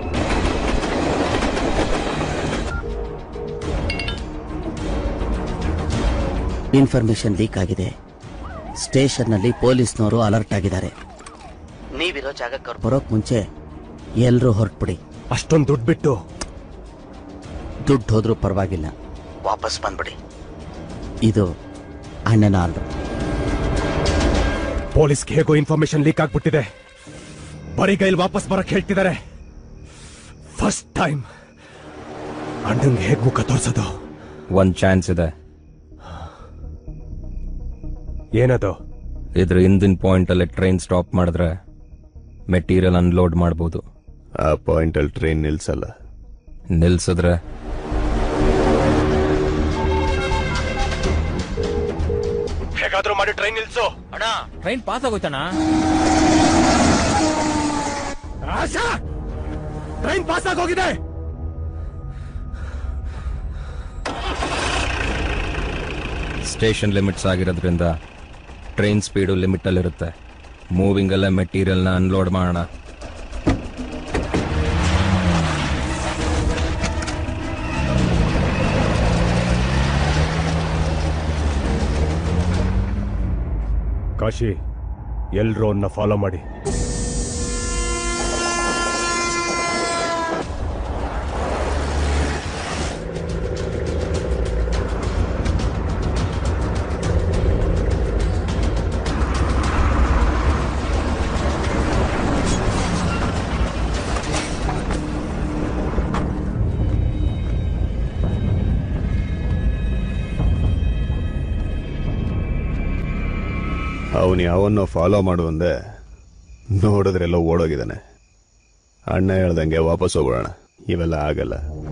ಇನ್ಫಾರ್ಮೇಶನ್ ಲೀಕ್ ಆಗಿದೆ. ಸ್ಟೇಷನ್ ನಲ್ಲಿ ಪೊಲೀಸ್ನವರು ಅಲರ್ಟ್ ಆಗಿದ್ದಾರೆ. ನೀವಿರೋ ಜಾಗಕ್ಕೆ ಅವ್ರು ಬರೋಕ್ ಮುಂಚೆ ಎಲ್ರೂ ಹೊರಟ್ಬಿಡಿ. ಅಷ್ಟೊಂದು ದುಡ್ಡು ಬಿಟ್ಟು ದುಡ್ಡು ಹೋದ್ರೂ ಪರವಾಗಿಲ್ಲ, ವಾಪಸ್ ಬಂದ್ಬಿಡಿ. ಇದು ಅಣ್ಣನ ಆರ್ಡರ್. ಪೊಲೀಸ್ಗೆ ಹೇಗೋ ಇನ್ಫಾರ್ಮೇಶನ್ ಲೀಕ್ ಆಗ್ಬಿಟ್ಟಿದೆ. ಬರೀ ಕೈಲಿ ವಾಪಸ್ ಬರಕ್ ಹೇಳ್ತಿದ್ದಾರೆ. ಫಸ್ಟ್ ಟೈಮ್ ಅಣ್ಣಂಗೆ ಹೇಗ್ ಮುಖ ತೋರ್ಸೋದು? ಒಂದ್ ಚಾನ್ಸ್ ಇದೆ. ಏನದು? ಇದ್ರ ಹಿಂದಿನ ಪಾಯಿಂಟ್ ಅಲ್ಲಿ ಟ್ರೈನ್ ಸ್ಟಾಪ್ ಮಾಡಿದ್ರೆ ಮೆಟೀರಿಯಲ್ ಅನ್ಲೋಡ್ ಮಾಡಬಹುದು. ಆ ಪಾಯಿಂಟ್ ಅಲ್ಲಿ ಟ್ರೈನ್ ನಿಲ್ಸಲ್ಲ. ನಿಲ್ಸಿದ್ರೆ ಹೇಗಾದ್ರೂ ಮಾಡಿ ಟ್ರೈನ್ ನಿಲ್ಸು. ಅಣ್ಣ ಟ್ರೈನ್ ಪಾಸ್ ಆಗೋಯ್ತಣ್ಣ. ಆಶಾ, ಟ್ರೈನ್ ಪಾಸ್ ಆಗೋಗಿದೆ. ಸ್ಟೇಷನ್ ಲಿಮಿಟ್ಸ್ ಆಗಿರೋದ್ರಿಂದ ಟ್ರೈನ್ ಸ್ಪೀಡು ಲಿಮಿಟ್ ಅಲ್ಲಿರುತ್ತೆ. ಮೂವಿಂಗ್ ಅಲ್ಲೇ ಮೆಟೀರಿಯಲ್ನ ಅನ್ಲೋಡ್ ಮಾಡೋಣ. ಕಾಶಿ, ಎಲ್ರೂ ಅವನ್ನ ಫಾಲೋ ಮಾಡಿ. ಅವನು ಯಾವನ್ನೋ ಫಾಲೋ ಮಾಡುವಂದೆ ನೋಡಿದ್ರೆಲ್ಲ ಓಡೋಗಿದ್ದಾನೆ. ಅಣ್ಣ ಹೇಳ್ದಂಗೆ ವಾಪಸ್ ಹೋಗೋಣ. ಇವೆಲ್ಲ ಆಗಲ್ಲ.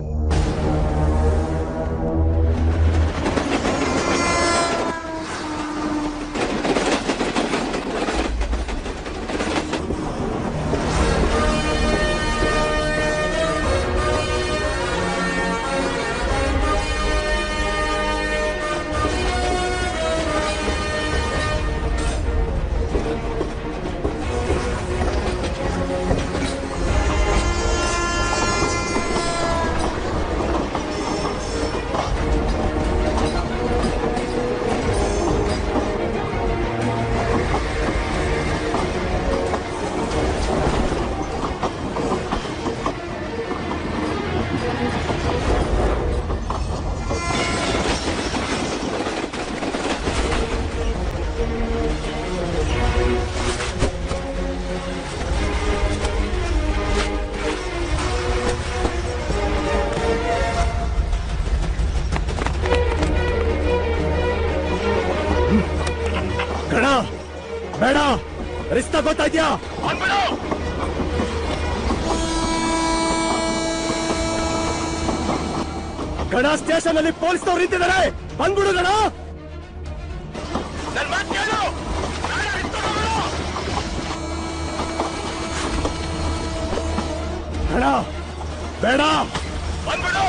ಬೇಡ, ರಿಸ್ತಾ ಗೊತ್ತಾ ಇದ್ಯಾ? ಗಣ ಸ್ಟೇಷನ್ ಅಲ್ಲಿ ಪೊಲೀಸ್ನವ್ರು ನಿಂತಿದ್ದಾರೆ. ಬಂದ್ಬಿಡು ಗಣ. ಗಣ ಬೇಡ, ಬಂದ್ಬಿಡು.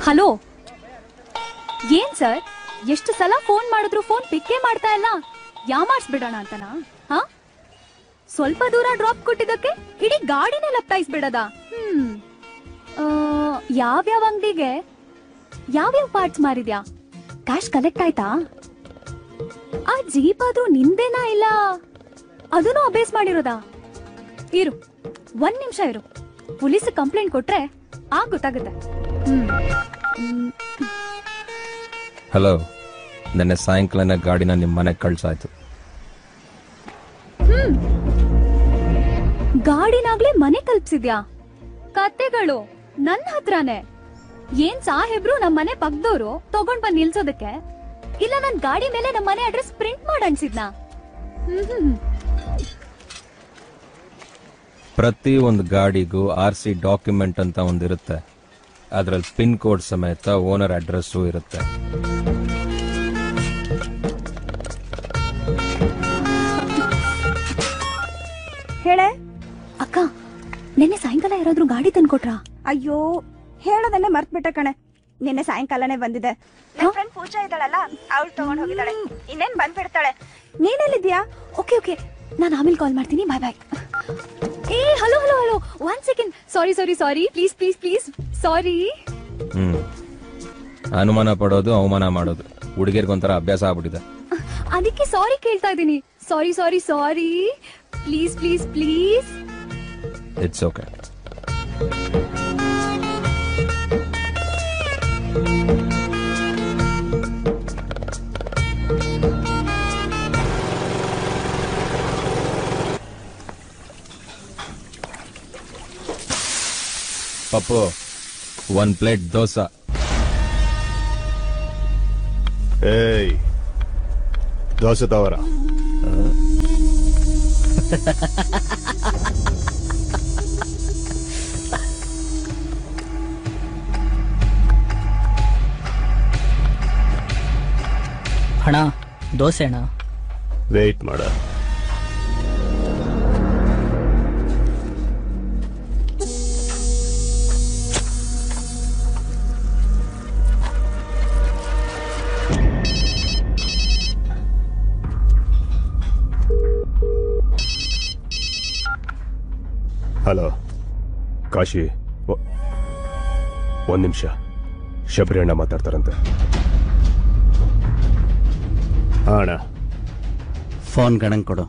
ಹಲೋ, ಏನ್ ಸರ್, ಎಷ್ಟು ಸಲ ಫೋನ್ ಮಾಡಿದ್ರು ಫೋನ್ ಪಿಕ್ಕೇ ಮಾಡ್ತಾ ಇಲ್ಲ. ಯಾಮಾರ್ಸ್ಬಿಡೋಣ ಅಂತನಾ? ಹಾ, ಸ್ವಲ್ಪ ದೂರ ಡ್ರಾಪ್ ಕೊಟ್ಟಿದ್ದಕ್ಕೆ ಇಡೀ ಗಾಡಿನೇ ಲಪ್ಟಾಯಿಸ್ಬಿಡದ. ಯಾವ್ಯಾವ ಅಂಗಡಿಗೆ ಯಾವ್ಯಾವ ಪಾರ್ಟ್ಸ್ ಮಾರಿದ್ಯಾ? ಕ್ಯಾಶ್ ಕಲೆಕ್ಟ್ ಆಯ್ತಾ? ಆ ಜೀಪ್ ಅದು ನಿಂದೇನಾ ಇಲ್ಲ ಅದನ್ನು ಅಬೇಸ್ ಮಾಡಿರೋದಾ? ಇರು, 1 ನಿಮಿಷ ಇರು. ಪೊಲೀಸ್ ಕಂಪ್ಲೇಂಟ್ ಕೊಟ್ರೆ ಆಗ ಗೊತ್ತಾಗುತ್ತೆ. ಹಲೋ, ನೆನ್ನೆ ಸಾಯಂಕಾಲನ ಗಾಡಿನ ನಿಮ್ಮ ಮನೆಗೆ ಕಳ್ಸಾಯ್ತು. ಗಾಡಿನಾಗ್ಲೇ ಮನೆ ಕಲ್ಪಿಸಿದ್ಯಾ? ಕತ್ತೆಗಳು ನನ್ನ ಹತ್ರನೇ. ಏನ್ ಸಾಹೇಬ್ರು ನಮ್ಮ ಮನೆ ಪಕ್ಕದವ್ರು ತಗೊಂಡ್ ಬಂದ್ ನಿಲ್ಸೋದಕ್ಕೆ? ಇಲ್ಲ ನನ್ ಗಾಡಿ ಮೇಲೆ ನಮ್ಮ ಮನೆ ಅಡ್ರೆಸ್ ಪ್ರಿಂಟ್ ಮಾಡಿ ಅನ್ಸಿದ್ನಾ? ಪ್ರತಿ ಒಂದು ಗಾಡಿಗೂ RC ಡಾಕ್ಯುಮೆಂಟ್ ಅಂತ ಒಂದಿರುತ್ತೆ. ಅದ್ರಲ್ಲಿ ಪಿನ್ ಕೋಡ್ ಸಮೇತ ಓನರ್ ಅಡ್ರೆಸ್ಸು ಇರುತ್ತೆ. ಹೇಳೆ ಅಕ್ಕ, ನಿನ್ನೆ ಸಾಯಂಕಾಲ ಯಾರಾದ್ರೂ ಗಾಡಿ ತಂದ್ಕೊಟ್ರಾ? ಅಯ್ಯೋ, ಹೇಳೋದನ್ನೇ ಮರ್ತ್ಬಿಟ್ಟೆ ಕಣೆ. ನಿನ್ನೆ ಸಾಯಂಕಾಲನೇ ಬಂದಿದೆ. ನನ್ನ ಫ್ರೆಂಡ್ ಪೂಜಾ ಇದ್ದಾಳಲ್ಲ, ಅವಳು ತಗೊಂಡ್ ಹೋಗಿದ್ದಾಳೆ. ಇನ್ನೇನ್ ಬಂದ್ಬಿಡ್ತಾಳೆ. ನೀನೆಲ್ಲಿದ್ಯಾ? ಓಕೆ ಓಕೆ, ನಾನು ಆಮೇಲೆ ಕಾಲ್ ಮಾಡ್ತೀನಿ. Bye bye. ಏ hello hello hello, 1 second. Sorry please please please, sorry. ಅನುಮಾನ ಪಡೋದು, ಅವಮಾನ ಮಾಡೋದು ಹುಡುಗಿರ್ಗೊಂಥರ ಅಭ್ಯಾಸ ಆಗ್ಬಿಟ್ಟಿದೆ. ಅದಕ್ಕೆ ಸಾರಿ ಕೇಳ್ತಾ ಇದ್ದೀನಿ. Sorry please please please. It's okay. Pappu, 1 plate dosa. ಏಯ್, ದೋಸೆ ತವರ. ಅಣ್ಣ, ದೋಸೆ ಅಣ್ಣ. ವೇಟ್ ಮಾಡ. ಹಲೋ ಕಾಶಿ, 1 ನಿಮಿಷ. ಶಬರಿ ಅಣ್ಣ ಮಾತಾಡ್ತಾರಂತೆ. ಅಣ್ಣ, ಫೋನ್ ಗಣಂಗ್ ಕೊಡು.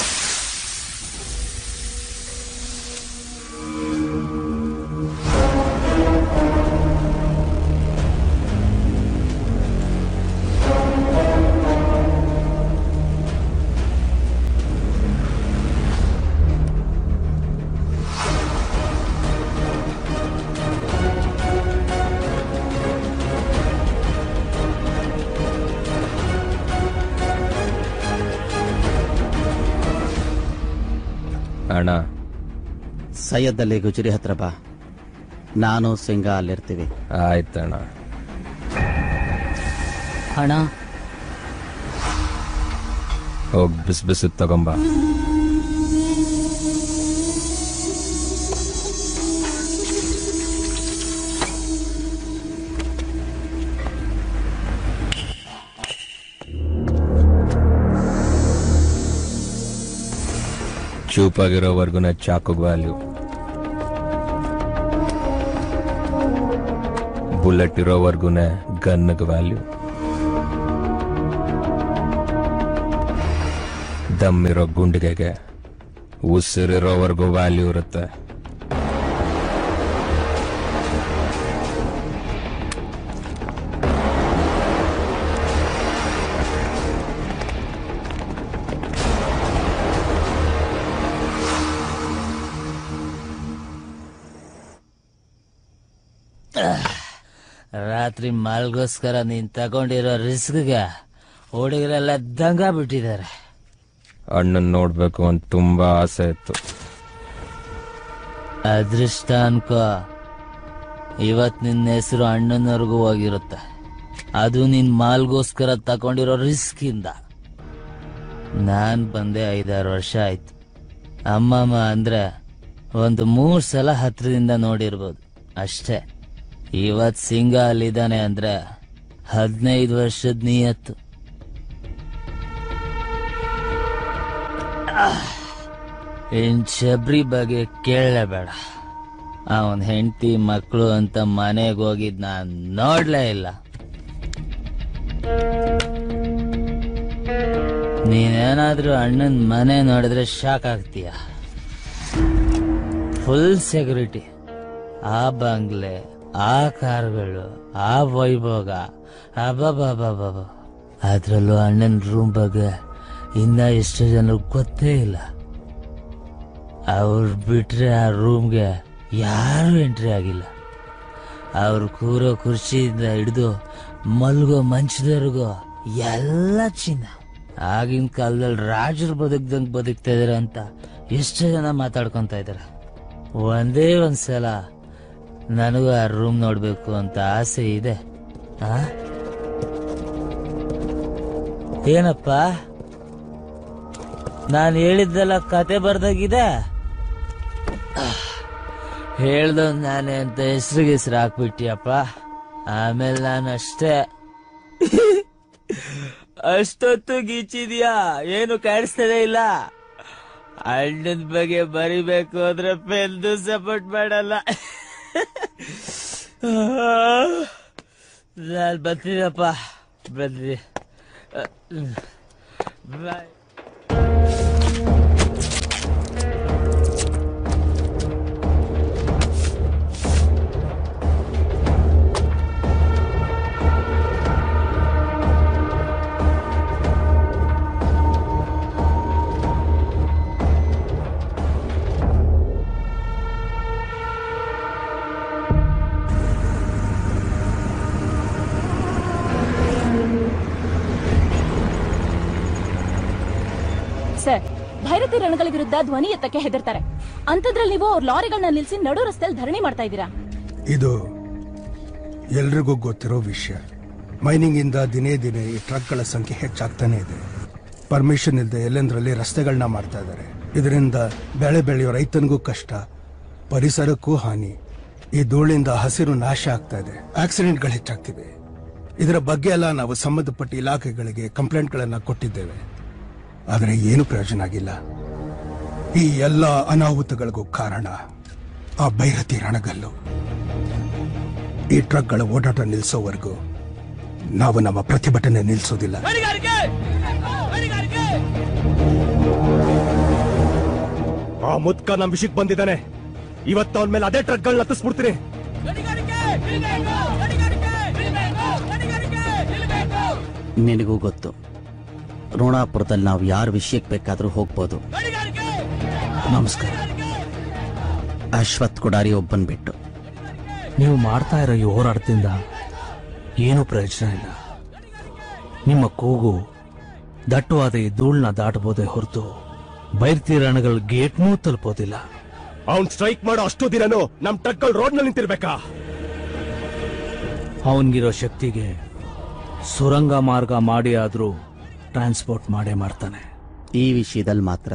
ಅಣ್ಣ, ಸೈಯದ್ ಅಲಿ ಗುಜರಿ ಹತ್ರ ಬಾ. ನಾನು ಸಿಂಗ ಅಲ್ಲಿರ್ತೀವಿ. ಆಯ್ತಣ್ಣ. ಅಣ್ಣ, ಹೋಗಿ ಬಿಸಿ ತಗೊಂಬ. ಚೂಪಾಗಿರೋವರೆಗೂ ಚಾಕುಗ್ ವ್ಯಾಲ್ಯೂ, ಬುಲೆಟ್ ಇರೋವರೆಗೂ ಗನ್ಗೆ ವ್ಯಾಲ್ಯೂ, ದಮ್ ಇರೋ ಗುಂಡಿಗೆಗೆ ಉಸಿರಿರೋವರೆಗೂ ವ್ಯಾಲ್ಯೂ ಇರುತ್ತೆ. ರಾತ್ರಿ ಮಾಲ್ಗೋಸ್ಕರ ನೀನ್ ತಗೊಂಡಿರೋ ರಿಸ್ಕ್ಗೆ ಹುಡುಗರೆಲ್ಲ ದಂಗ ಬಿಟ್ಟಿದ್ದಾರೆ. ಅಣ್ಣನ್ ನೋಡ್ಬೇಕು ಅಂತ ತುಂಬಾ ಆಸೆ ಇತ್ತು. ಅದೃಷ್ಟ ಅನ್ಕೋ, ಇವತ್ ನಿನ್ನ ಹೆಸರು ಅಣ್ಣನವರೆಗೂ ಹೋಗಿರುತ್ತೆ. ಅದು ನಿನ್ ಮಾಲ್ಗೋಸ್ಕರ ತಗೊಂಡಿರೋ ರಿಸ್ಕ್ ಇಂದ. ನಾನ್ ಬಂದೆ 5-6 ವರ್ಷ ಆಯ್ತು. ಅಮ್ಮಮ್ಮ ಅಂದ್ರೆ ಒಂದು 3 ಸಲ ಹತ್ರದಿಂದ ನೋಡಿರ್ಬೋದು ಅಷ್ಟೇ. ಇವತ್ ಸಿಂಗ ಅಲ್ಲಿದ್ದಾನೆ ಅಂದ್ರೆ 15 ವರ್ಷದ ನಿಯತ್ತು. ಇನ್ ಶಬರಿ ಬಗ್ಗೆ ಕೇಳಲೇಬೇಡ. ಅವನ್ ಹೆಂಡತಿ ಮಕ್ಕಳು ಅಂತ ಮನೆಗೆ ಹೋಗಿದ್ ನಾನ್ ನೋಡ್ಲೇ ಇಲ್ಲ. ನೀನೇನಾದ್ರೂ ಅಣ್ಣನ್ ಮನೆ ನೋಡಿದ್ರೆ ಶಾಕ್ ಆಗ್ತೀಯ. ಫುಲ್ ಸೆಕ್ಯೂರಿಟಿ, ಆ ಬಂಗ್ಲೆ, ಆ ಕಾರ್ಗಳು, ಆ ವೈಭೋಗ, ಅಬ್ಬಬ್ಬಬ್ಬಬ್ಬ. ಅದ್ರಲ್ಲೂ ಅಣ್ಣನ್ ರೂಮ್ ಬಗ್ಗೆ ಇನ್ನ ಎಷ್ಟು ಜನರಿಗೆ ಗೊತ್ತೇ ಇಲ್ಲ. ಅವ್ರು ಬಿಟ್ರೆ ಆ ರೂಮ್ಗೆ ಯಾರು ಎಂಟ್ರಿ ಆಗಿಲ್ಲ. ಅವ್ರು ಕೂರೋ ಕುರ್ಚಿಯಿಂದ ಹಿಡಿದು ಮಲ್ಗೋ ಮಂಚದವರೆಗೂ ಎಲ್ಲ ಚಿನ್ನ. ಆಗಿನ ಕಾಲದಲ್ಲಿ ರಾಜರು ಬದುಕ್ದಂಗೆ ಬದುಕ್ತಾ ಇದಾರೆ ಅಂತ ಎಷ್ಟು ಜನ ಮಾತಾಡ್ಕೊಂತ ಇದಾರೆ. ಒಂದೇ ಒಂದ್ಸಲ ನನಗೂ ಆ ರೂಮ್ ನೋಡ್ಬೇಕು ಅಂತ ಆಸೆ ಇದೆ. ಏನಪ್ಪ ನಾನು ಹೇಳಿದ್ದೆಲ್ಲ ಕತೆ ಬರ್ದಾಗಿದೆ? ಹೇಳ್ದ ನಾನೇ ಅಂತ ಹೆಸ್ರು ಹಾಕ್ಬಿಟ್ಟಿಯಪ್ಪ. ಆಮೇಲೆ ನಾನು ಅಷ್ಟೇ. ಅಷ್ಟೊತ್ತು ಗೀಚಿದ್ಯಾ, ಏನು ಕಾಣಿಸ್ತದೇ ಇಲ್ಲ. ಅಣ್ಣನ ಬಗ್ಗೆ ಬರಿಬೇಕು ಅಂದ್ರೆ ಪೆಂದು ಸಪೋರ್ಟ್ ಮಾಡಲ್ಲ. ನಾನು ಬರ್ತೀನಪ್ಪ, ಬರ್ತೀನಿ. ಬಾಯ್. ಸರ್, ಭೈರತಿ ರಣಗಳ ವಿರುದ್ಧ ಧ್ವನಿ ಎತ್ತಕ್ಕೆ ಹೆದರ್ತಾರೆ. ಅಂತದ್ರಲ್ಲಿ ನೀವು ಅವ್ರ ಲಾರಿಗಳನ್ನ ನಿಲ್ಸಿ ನಡು ರಸ್ತೆಯಲ್ಲಿ ಧರಣಿ ಮಾಡ್ತಾ ಇದ್ದೀರಾ. ಇದು ಎಲ್ರಿಗೂ ಗೊತ್ತಿರೋ ವಿಷಯ. ಮೈನಿಂಗ್ ಇಂದ ದಿನೇ ದಿನೇ ಈ ಟ್ರಕ್ಗಳ ಸಂಖ್ಯೆ ಹೆಚ್ಚಾಗ್ತಾನೆ ಇದೆ. ಪರ್ಮಿಷನ್ ಇಲ್ಲದೆ ಎಲ್ಲೆಂದ್ರಲ್ಲಿ ರಸ್ತೆಗಳನ್ನ ಮಾಡ್ತಾ ಇದ್ದಾರೆ. ಇದರಿಂದ ಬೆಳೆ ಬೆಳೆಯೋ ರೈತನಿಗೂ ಕಷ್ಟ, ಪರಿಸರಕ್ಕೂ ಹಾನಿ. ಈ ಧೂಳಿಂದ ಹಸಿರು ನಾಶ ಆಗ್ತಾ ಇದೆ, ಆಕ್ಸಿಡೆಂಟ್ಗಳು ಹೆಚ್ಚಾಗ್ತಿವೆ. ಇದರ ಬಗ್ಗೆ ಎಲ್ಲ ನಾವು ಸಂಬಂಧಪಟ್ಟ ಇಲಾಖೆಗಳಿಗೆ ಕಂಪ್ಲೇಂಟ್ಗಳನ್ನ ಕೊಟ್ಟಿದ್ದೇವೆ. ಆದರೆ ಏನು ಪ್ರಯೋಜನ ಆಗಿಲ್ಲ. ಈ ಎಲ್ಲ ಅನಾಹುತಗಳಿಗೂ ಕಾರಣ ಆ ಭೈರತಿ ರಣಗಲ್ಲು. ಈ ಟ್ರಕ್ಗಳ ಓಡಾಟ ನಿಲ್ಲಿಸೋವರೆಗೂ ನಾವು ನಮ್ಮ ಪ್ರತಿಭಟನೆ ನಿಲ್ಲಿಸೋದಿಲ್ಲ. ಆ ಮುದ್ಕ ನಮ್ಮ ವಿಷಯಕ್ಕೆ ಬಂದಿದ್ದಾನೆ. ಇವತ್ತು ಅವನ ಮೇಲೆ ಅದೇ ಟ್ರಕ್ಗಳನ್ನ ಹತ್ತಿಸ್ಬಿಡ್ತೀನಿ. ನಿನಗೂ ಗೊತ್ತು, ರೋಣಾಪುರದಲ್ಲಿ ನಾವು ಯಾರ ವಿಷಯಕ್ಕೆ ಬೇಕಾದ್ರೂ ಹೋಗ್ಬೋದು. ನಮಸ್ಕಾರ. ಅಶ್ವಥ್ ಕೊಡಾರಿ ಒಬ್ಬನ್ ಬಿಟ್ಟು. ನೀವು ಮಾಡ್ತಾ ಇರೋ ಈ ಹೋರಾಟದಿಂದ ಏನೂ ಪ್ರಯೋಜನ ಇಲ್ಲ. ನಿಮ್ಮ ಕೂಗು ದಟ್ಟವಾದ ಈ ಧೂಳನ್ನ ದಾಟಬಹುದೇ ಹೊರತು ಭೈರತಿ ರಣಗಳ ಗೇಟ್ನೂ ತಲುಪೋದಿಲ್ಲ. ಅವ್ನ್ ಸ್ಟ್ರೈಕ್ ಮಾಡೋ ಅಷ್ಟು ದಿನನೂ ನಮ್ ಟ್ರಕ್ಗಳು ರೋಡ್ ನಲ್ಲಿ ನಿಂತಿರ್ಬೇಕಾ? ಅವನ್ಗಿರೋ ಶಕ್ತಿಗೆ ಸುರಂಗ ಮಾರ್ಗ ಮಾಡಿ ಆದ್ರೂ ಟ್ರಾನ್ಸ್ಪೋರ್ಟ್ ಮಾಡೇ ಮಾಡ್ತಾನೆ. ಈ ವಿಷಯದಲ್ಲಿ ಮಾತ್ರ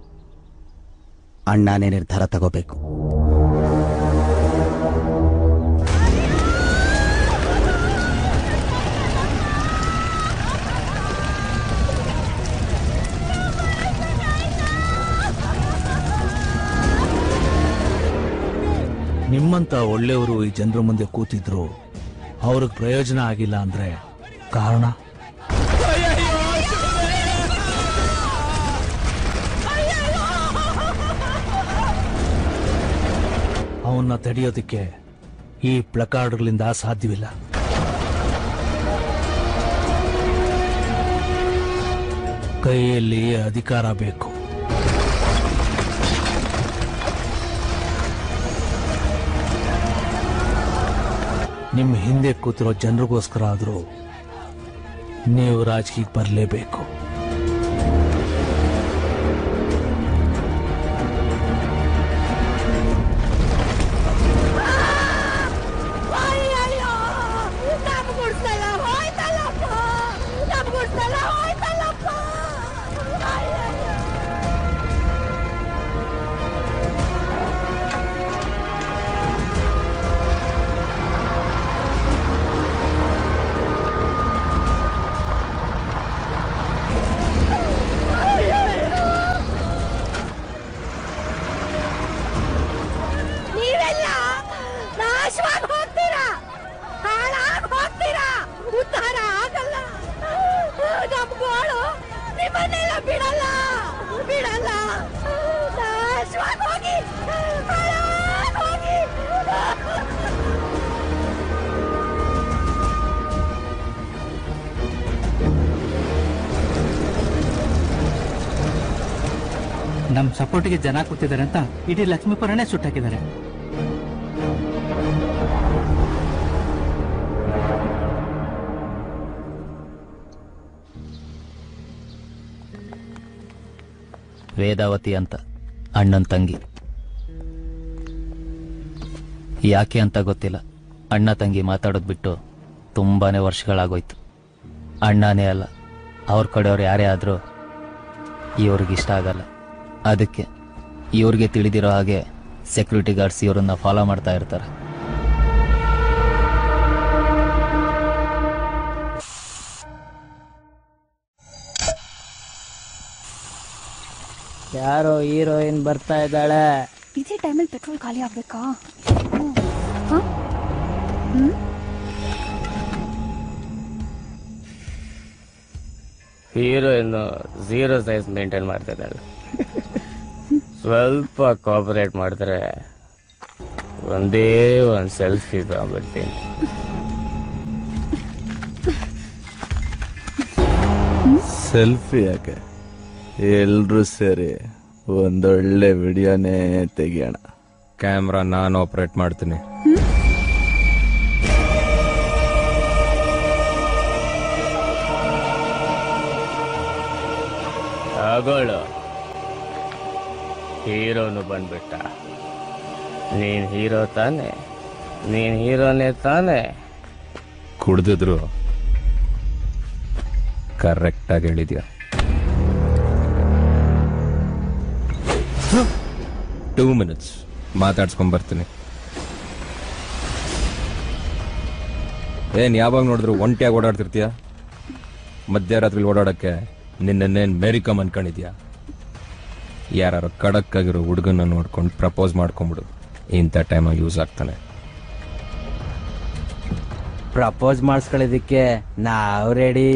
ಅಣ್ಣನೇ ನಿರ್ಧಾರ ತಗೋಬೇಕು. ನಿಮ್ಮಂತ ಒಳ್ಳೆಯವರು ಈ ಜನರ ಮುಂದೆ ಕೂತಿದ್ರು ಅವ್ರಿಗೆ ಪ್ರಯೋಜನ ಆಗಿಲ್ಲ ಅಂದ್ರೆ ಕಾರಣ ಅವನ್ನ ತಡೆಯೋದಕ್ಕೆ ಈ ಪ್ಲಕಾರ್ಡ್ಗಳಿಂದ ಸಾಧ್ಯವಿಲ್ಲ. ಕೈಯಲ್ಲಿ ಅಧಿಕಾರ ಬೇಕು. ನಿಮ್ಮ ಹಿಂದೆ ಕೂತಿರೋ ಜನರಿಗೋಸ್ಕರ ಆದ್ರೂ ನೀವು ರಾಜಕೀಯಕ್ಕೆ ಬರಲೇಬೇಕು. ನಮ್ಮ ಸಪೋರ್ಟ್ಗೆ ಜನ ಕೂತಿದ್ದಾರೆ ಅಂತ ಇಡೀ ಲಕ್ಷ್ಮೀಪುರನೇ ಸುಟ್ಟಾಕಿದ್ದಾರೆ. ವೇದಾವತಿ ಅಂತ ಅಣ್ಣನ ತಂಗಿ. ಯಾಕೆ ಅಂತ ಗೊತ್ತಿಲ್ಲ, ಅಣ್ಣ ತಂಗಿ ಮಾತಾಡೋದು ಬಿಟ್ಟು ತುಂಬಾನೇ ವರ್ಷಗಳಾಗೋಯ್ತು. ಅಣ್ಣನೇ ಅಲ್ಲ, ಅವ್ರ ಕಡೆಯವ್ರು ಯಾರೇ ಆದರೂ ಇವ್ರಿಗಿಷ್ಟ ಆಗಲ್ಲ. ಅದಕ್ಕೆ ಇವ್ರಿಗೆ ತಿಳಿದಿರೋ ಹಾಗೆ ಸೆಕ್ಯೂರಿಟಿ ಗಾರ್ಡ್ಸ್ ಇವರನ್ನ ಫಾಲೋ ಮಾಡ್ತಾ ಇರ್ತಾರೆ. ಯಾರೋ ಹೀರೋಯಿನ್ ಬರ್ತಾ ಇದ್ದಾಳೆ. ಇದೇ ಟೈಮಲ್ಲಿ ಪೆಟ್ರೋಲ್ ಖಾಲಿ ಆಗ್ಬೇಕಾ? ಹೀರೋಯಿನ್ 0 ಸೈಜ್ ಮೇಂಟೈನ್ ಮಾಡ್ತಾ ಇದ್ದಾಳೆ. ಸ್ವಲ್ಪ ಕೋಆಪರೇಟ್ ಮಾಡಿದ್ರೆ ಒಂದೇ ಒಂದು ಸೆಲ್ಫಿ ತಗೊಂಡ್ಬಿಡ್ತೀನಿ. ಸೆಲ್ಫಿ ಯಾಕೆ, ಎಲ್ರೂ ಸೇರಿ ಒಂದೊಳ್ಳೆ ವಿಡಿಯೋನೇ ತೆಗಿಯೋಣ. ಕ್ಯಾಮ್ರಾ ನಾನು ಆಪರೇಟ್ ಮಾಡ್ತೀನಿ. ತಗೊಳ್ಳು. ಹೀರೋನು ಬಂದ್ಬಿಟ್ಟ. ನೀನ್ ಹೀರೋ ತಾನೆ, ನೀನ್ ಹೀರೋನೇ ತಾನೆ. ಕುಡ್ದಿದ್ರು ಕರೆಕ್ಟ್ ಆಗಿ ಹೇಳಿದ್ಯಾ. 2 minutes ಮಾತಾಡ್ಸ್ಕೊಂಡ್ ಬರ್ತೀನಿ. ಏನ್ ಯಾವಾಗ ನೋಡಿದ್ರು ಒಂಟಿಯಾಗಿ ಓಡಾಡ್ತಿರ್ತೀಯ? ಮಧ್ಯರಾತ್ರಿ ಓಡಾಡಕ್ಕೆ ನಿನ್ನೇನ್ ಮೇರಿಕಮ್ ಅನ್ಕೊಂಡಿದ್ಯಾ? ಯಾರು ಖಡಕ್ ಆಗಿರೋ ಹುಡುಗನ್ನ ನೋಡ್ಕೊಂಡು ಪ್ರಪೋಸ್ ಮಾಡ್ಕೊಂಡ್ಬಿಡು. ಇಂಥ ಟೈಮಾಗಿ ಯೂಸ್ ಆಗ್ತಾನೆ. ಪ್ರಪೋಸ್ ಮಾಡಿಸ್ಕೊಳ್ಳೋದಿಕ್ಕೆ ನಾವು ರೆಡಿ.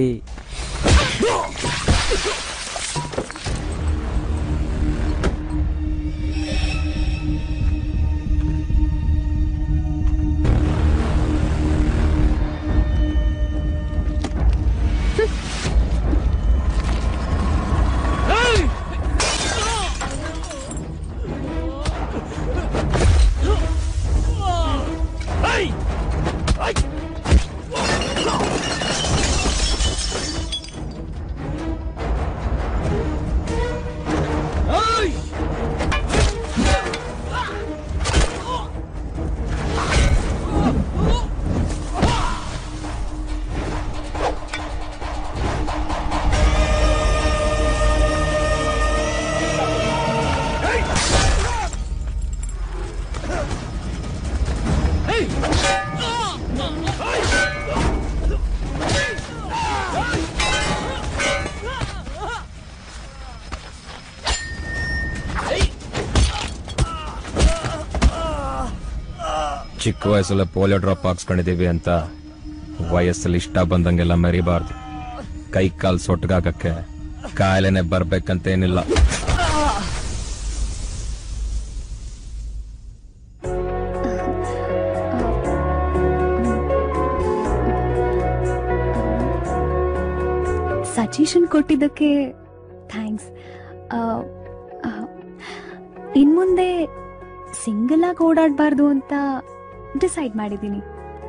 ಚಿಕ್ಕ ವಯಸ್ಸಲ್ಲ ಪೋಲಿಯೋ ಡ್ರಾಪ್ ಹಾಕ್ಸ್ಕೊಂಡಿದೀವಿ ಅಂತ ವಯಸ್ಸಲ್ಲಿ ಇಷ್ಟ ಬಂದಂಗೆಲ್ಲ ಮೆರಿಬಾರ್ದು. ಕೈ ಕಾಲು ಸೊಟ್ಗಾಕಕ್ಕೆ ಕಾಯಿಲೆನೆ ಬರ್ಬೇಕಂತೇನಿಲ್ಲ. ಸಜೆಷನ್ ಕೊಟ್ಟಿದ್ದಕ್ಕೆ ಥ್ಯಾಂಕ್ಸ್. ಇನ್ಮುಂದೆ ಸಿಂಗಲ್ ಆಗಿ ಓಡಾಡಬಾರ್ದು ಅಂತ ಡಿಸೈಡ್ ಮಾಡಿದ್ದೀನಿ.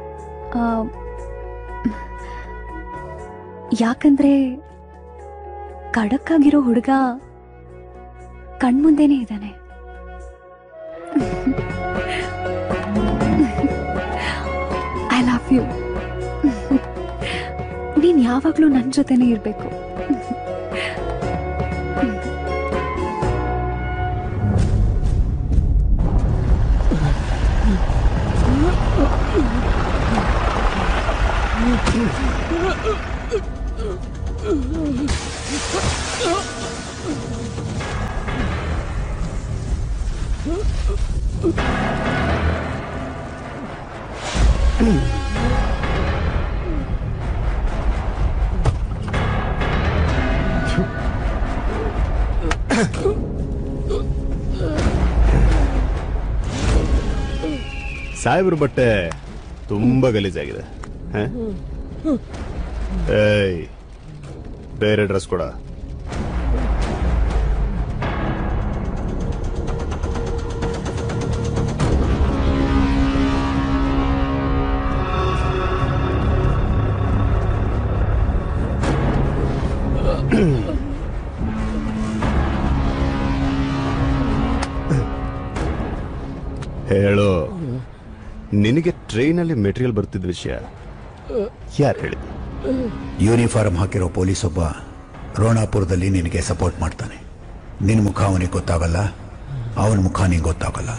ಯಾಕಂದ್ರೆ ಖಡಕ್ ಆಗಿರೋ ಹುಡುಗ ಕಣ್ಮುಂದೆನೇ ಇದ್ದಾನೆ. I love you. ನೀನ್ ಯಾವಾಗ್ಲೂ ನನ್ನ ಜೊತೆನೇ ಇರ್ಬೇಕು. ಸಾಹೇಬ್ರ ಬಟ್ಟೆ ತುಂಬಾ ಗಲೀಜಾಗಿದೆ. ಏಯ್, ಬೇರೆ ಡ್ರೆಸ್ ಕೊಡ. ಹೇಳು, ನಿನಗೆ ಟ್ರೈನಲ್ಲಿ ಮೆಟೀರಿಯಲ್ ಬರ್ತಿದ್ದ ವಿಷಯ ಯಾರು ಹೇಳಿದ್ರು? ಯೂನಿಫಾರ್ಮ್ ಹಾಕಿರೋ ಪೊಲೀಸ್ ಒಬ್ಬ ರೋಣಾಪುರದಲ್ಲಿ ನಿನಗೆ ಸಪೋರ್ಟ್ ಮಾಡ್ತಾನೆ. ನಿನ್ನ ಮುಖ ಅವನಿಗೆ ಗೊತ್ತಾಗಲ್ಲ, ಅವನ ಮುಖ ನಿಂಗೆ ಗೊತ್ತಾಗಲ್ಲ.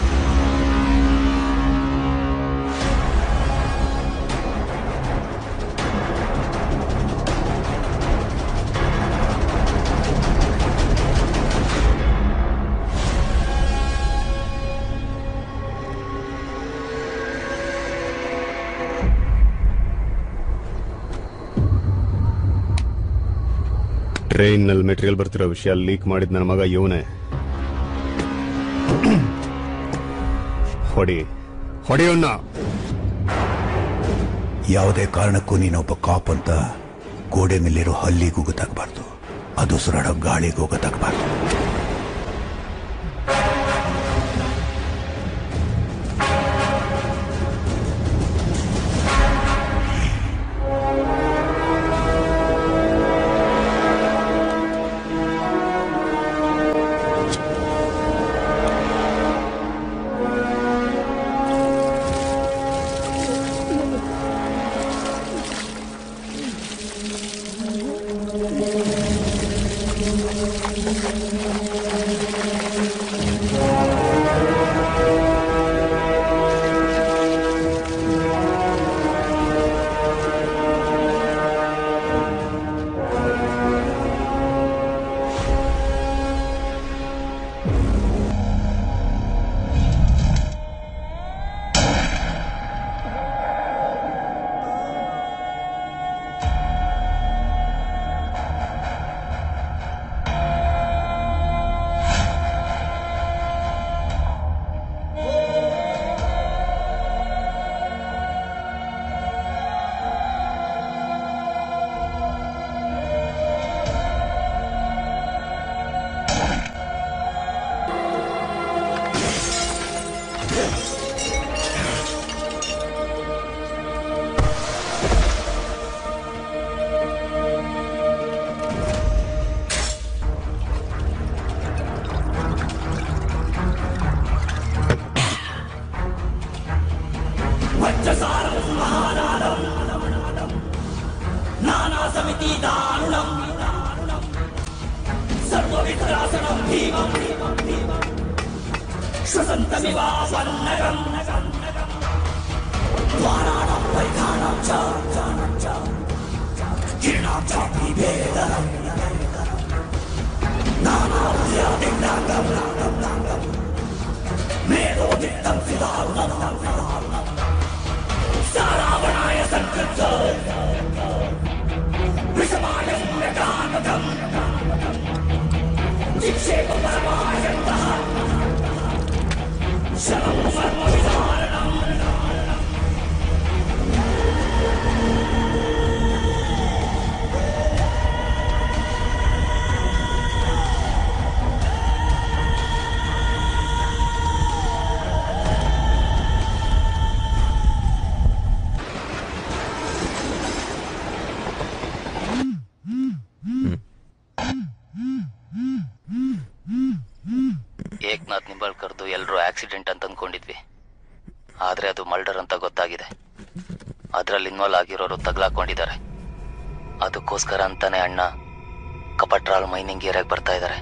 ಟ್ರೈನ್ನಲ್ಲಿ ಮೆಟೀರಿಯಲ್ ಬರ್ತಿರೋ ವಿಷಯ ಲೀಕ್ ಮಾಡಿದ ನನ್ನ ಮಗ ಇವನೇ. ಹೊಡೆಯೋಣ. ಯಾವುದೇ ಕಾರಣಕ್ಕೂ ನೀನೊಬ್ಬ ಕಾಪ್ ಅಂತ ಗೋಡೆ ಮೇಲಿರೋ ಹಲ್ಲಿಗೂ ಗೊತ್ತಾಗಬಾರ್ದು, ಅದು ಸುರಡೋ ಗಾಳಿಗೂ ಗೊತ್ತಾಗಬಾರ್ದು. ಏಕನಾಥ್ ನಿಂಬಾಳ್ಕರ್ದು ಎಲ್ಲರೂ ಆಕ್ಸಿಡೆಂಟ್ ಅಂತ ಅಂದ್ಕೊಂಡಿದ್ವಿ, ಆದ್ರೆ ಅದು ಮರ್ಡರ್ ಅಂತ ಗೊತ್ತಾಗಿದೆ. ಅದರಲ್ಲಿ ಇನ್ವಾಲ್ವ್ ಆಗಿರೋರು ತಗ್ಲಾಕೊಂಡಿದ್ದಾರೆ. ಅದಕ್ಕೋಸ್ಕರ ಅಂತಾನೆ ಅಣ್ಣ ಕಪಟ್ರಾಲ್ ಮೈನಿಂಗ್ ಏರಿಯಾಗೆ ಬರ್ತಾ ಇದ್ದಾರೆ.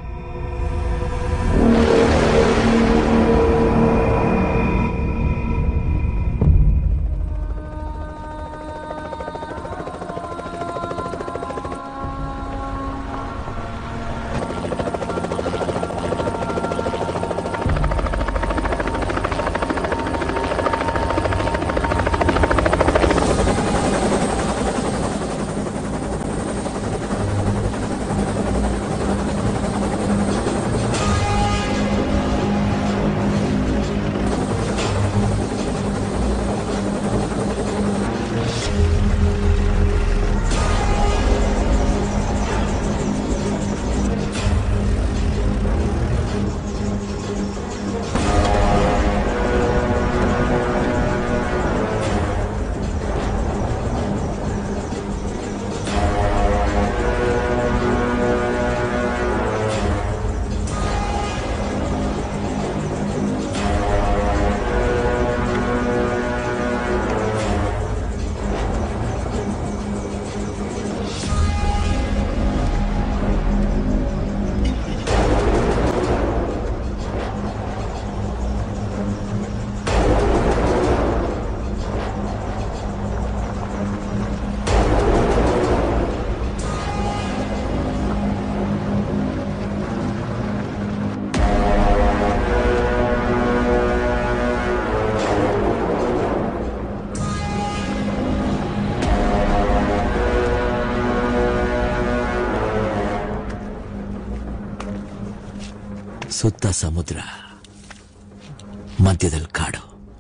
ಸುತ್ತ ಸಮುದ್ರ, ಮಧ್ಯದಲ್ಲಿ ಕಾಡು.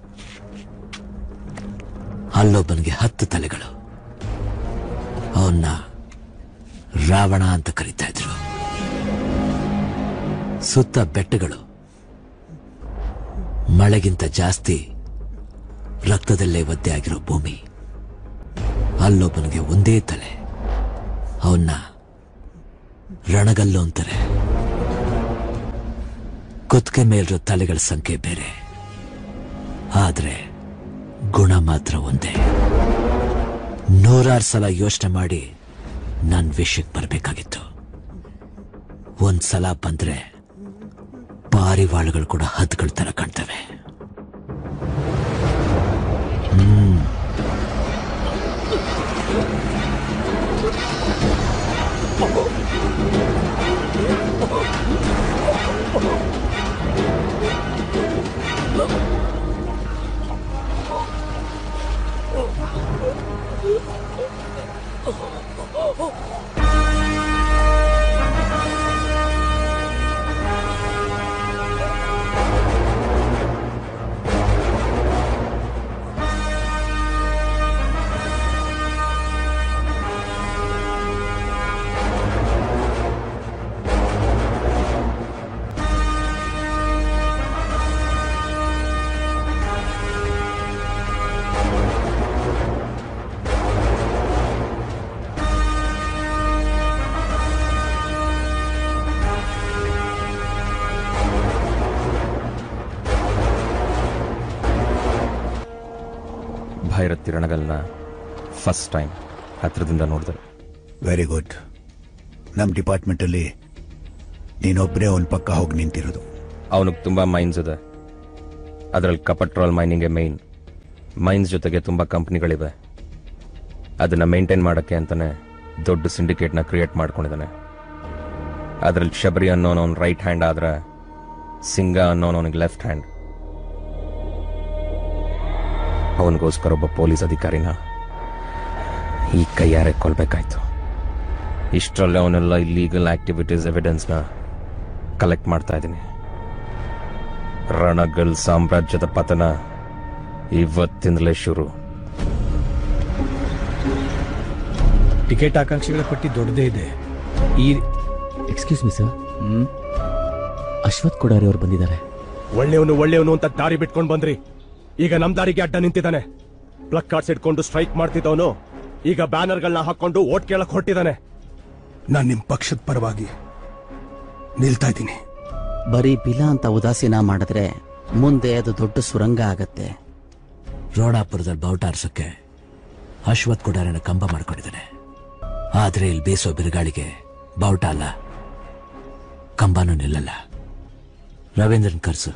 ಅಲ್ಲೊಬ್ಬನಿಗೆ 10 ತಲೆಗಳು. ಅವನ್ನ ರಾವಣ ಅಂತ ಕರೀತಾ ಇದ್ರು. ಸುತ್ತ ಬೆಟ್ಟಗಳು, ಮಳೆಗಿಂತ ಜಾಸ್ತಿ ರಕ್ತದಲ್ಲೇ ಒದ್ದೆ ಆಗಿರೋ ಭೂಮಿ. ಅಲ್ಲೊಬ್ಬನಿಗೆ ಒಂದೇ ತಲೆ. ಅವನ್ನ ರಣಗಲ್ಲು ಅಂತಾರೆ. ಕುತ್ತಿಗೆ ಮೇಲಿರೋ ತಲೆಗಳ ಸಂಖ್ಯೆ ಬೇರೆ, ಆದ್ರೆ ಗುಣ ಮಾತ್ರ ಒಂದೇ. 100 ಸಲ ಯೋಚನೆ ಮಾಡಿ ನನ್ ವಿಷಯಕ್ಕೆ ಬರಬೇಕಾಗಿತ್ತು. ಒಂದ್ಸಲ ಬಂದ್ರೆ ಪಾರಿವಾಳಗಳು ಕೂಡ ಹದ್ಗಳ ತರ ಕಾಣ್ತವೆ. ಭೈರತಿ ರಣಗಲ್ನ ಫಸ್ಟ್ ಟೈಮ್ ಹತ್ರದಿಂದ ನೋಡಿದೆ. Very good. ನಮ್ಮ ಡಿಪಾರ್ಟ್ಮೆಂಟಲ್ಲಿ ನೀನೊಬ್ಬನೇ ಅವನ ಪಕ್ಕ ಹೋಗಿ ನಿಂತಿರೋದು. ಅವನಿಗೆ ತುಂಬಾ ಮೈನ್ಸ್ ಇದೆ. ಅದರಲ್ಲಿ ಕಪಟ್ರೋಲ್ ಮೈನಿಂಗ್ ಮೈನ್. ಮೈನ್ಸ್ ಜೊತೆಗೆ ತುಂಬಾ ಕಂಪ್ನಿಗಳಿವೆ. ಅದನ್ನ ಮೇಂಟೈನ್ ಮಾಡೋಕ್ಕೆ ಅಂತಾನೆ ದೊಡ್ಡ ಸಿಂಡಿಕೇಟ್ನ ಕ್ರಿಯೇಟ್ ಮಾಡ್ಕೊಂಡಿದ್ದಾನೆ. ಅದರಲ್ಲಿ ಶಬರಿ ಅನ್ನೋನವನ್ ರೈಟ್ ಹ್ಯಾಂಡ್ ಆದ್ರೆ ಸಿಂಗ ಅನ್ನೋನವನಿಗೆ ಲೆಫ್ಟ್ ಹ್ಯಾಂಡ್. ಅವನಿಗೋಸ್ಕರ ಒಬ್ಬ ಪೊಲೀಸ್ ಅಧಿಕಾರಿನ ಈ ಕೈಯಾರೆ ಕೊಲ್ಬೇಕಾಯ್ತು. ಇಷ್ಟರಲ್ಲೇ ಅವನೆಲ್ಲ ಇಲ್ಲೀಗಲ್ ಆಕ್ಟಿವಿಟೀಸ್ ಎವಿಡೆನ್ಸ್ನ ಕಲೆಕ್ಟ್ ಮಾಡ್ತಾ ಇದ್ದೀನಿ. ರಣಗಲ್ ಸಾಮ್ರಾಜ್ಯದ ಪತನ ಇವತ್ತಿಂದಲೇ ಶುರು. ಟಿಕೆಟ್ ಆಕಾಂಕ್ಷಿಗಳ ಪಟ್ಟಿ ದೊಡ್ಡದೇ ಇದೆ. ಈ excuse me sir, Ashwath Kodari ಅವರು ಬಂದಿದ್ದಾರೆ. ಒಳ್ಳೆಯವನು ಅಂತ ದಾರಿ ಬಿಟ್ಕೊಂಡು ಬಂದ್ರಿ. ಈಗ ನಮ್ ದಾರಿಗೆ ಅಡ್ಡ ನಿಂತಿದ್ದಾನೆ. ಪ್ಲಕ್ ಕಾರ್ಡ್ಸ್ ಇಟ್ಕೊಂಡು ಸ್ಟ್ರೈಕ್ ಮಾಡ್ತಿದ್ದವನು ಈಗ ಬ್ಯಾನರ್ಗಳನ್ನ ಹಾಕೊಂಡು ಓಟ್ ಕೇಳಕ್ ಹೊರಟಿದ್ದಾನೆ. ನಾನು ನಿಮ್ ಪಕ್ಷದ ಪರವಾಗಿ ನಿಲ್ತಾ ಇದ್ದೀನಿ. ಬರೀ ಬಿಲ ಅಂತ ಉದಾಸೀನ ಮಾಡಿದ್ರೆ ಮುಂದೆ ಅದು ದೊಡ್ಡ ಸುರಂಗ ಆಗತ್ತೆ. ರೋಣಾಪುರದಲ್ಲಿ ಬಾವುಟಾರ್ಸಕ್ಕೆ ಅಶ್ವಥ್ ಕೊಡಾರನ ಕಂಬ ಮಾಡ್ಕೊಂಡಿದ್ದಾನೆ. ಆದ್ರೆ ಇಲ್ಲಿ ಬೇಸೋ ಬಿರುಗಾಳಿಗೆ ಬಾವುಟ ಅಲ್ಲ, ಕಂಬನೂ ನಿಲ್ಲಲ್ಲ. ರವೀಂದ್ರನ್ ಕರ್ಸು.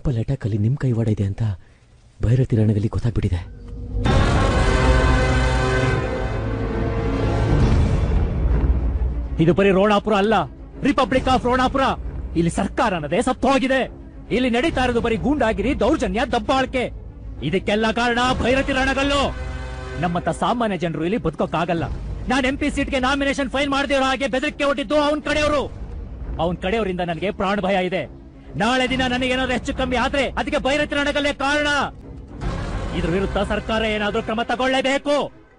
ಸಿಂಪಲ್ ಅಟ್ಯಾಕ್ ಅಲ್ಲಿ ನಿಮ್ ಕೈವಾಡ ಇದೆ ಅಂತ ಭೈರತಿ ರಣದಲ್ಲಿ ಗೊತ್ತಾಗ್ಬಿಟ್ಟಿದೆ. ಇದು ಬರೀ ರೋಣಾಪುರ ಅಲ್ಲ, ರಿಪಬ್ಲಿಕ್ ಆಫ್ ರೋಣಾಪುರ. ಇಲ್ಲಿ ಸರ್ಕಾರ ಅನ್ನೋದೇ ಸತ್ತು ಹೋಗಿದೆ. ಇಲ್ಲಿ ನಡೀತಾ ಇರೋದು ಬರೀ ಗೂಂಡಾಗಿರಿ, ದೌರ್ಜನ್ಯ, ದಬ್ಬಾಳಿಕೆ. ಇದಕ್ಕೆಲ್ಲ ಕಾರಣ ಭೈರತಿ ರಣಗಲ್ಲು. ನಮ್ಮಂತ ಸಾಮಾನ್ಯ ಜನರು ಇಲ್ಲಿ ಬದುಕೋಕ್ಕಾಗಲ್ಲ. ನಾನು MP ಸೀಟ್ಗೆ ನಾಮಿನೇಷನ್ ಫೈಲ್ ಮಾಡದಿರೋ ಹಾಗೆ ಬೆದರಿಕೆ ಹೊಟ್ಟಿದ್ದು ಅವನ್ ಕಡೆಯವರಿಂದ ನನಗೆ ಪ್ರಾಣ ಭಯ ಇದೆ. ನಾಳೆ ದಿನ ನನಗೇನಾದ್ರೂ ಹೆಚ್ಚು ಕಮ್ಮಿ ಆದ್ರೆ ಅದಕ್ಕೆ ಭೈರತಿ ರಣಗಲ್ಲೇ ಕಾರಣ. ಇದ್ರ ವಿರುದ್ಧ ಸರ್ಕಾರ ಏನಾದ್ರೂ ಕ್ರಮ ತಗೊಳ್ಳೇಬೇಕು.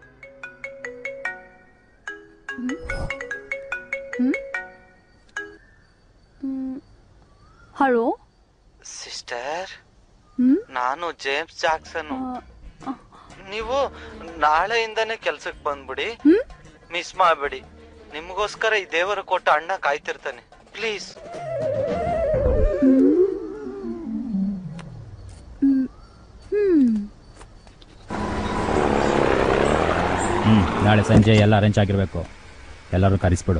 ಹಲೋ ಸಿಸ್ಟರ್, ನಾನು ಜೇಮ್ಸ್ ಜಾಕ್ಸನ್. ನೀವು ನಾಳೆಯಿಂದಾನೇ ಕೆಲ್ಸಕ್ಕೆ ಬಂದ್ಬಿಡಿ, ಮಿಸ್ ಮಾಡ್ಬೇಡಿ. ನಿಮಗೋಸ್ಕರ ಈ ದೇವರು ಕೊಟ್ಟ ಅಣ್ಣ ಕಾಯ್ತಿರ್ತಾನೆ. ಪ್ಲೀಸ್. ನಾಳೆ ಸಂಜೆ ಎಲ್ಲ ಅರೇಂಜ್ ಆಗಿರ್ಬೇಕು. ಎಲ್ಲರೂ ಕರೆಸ್ಬಿಡು.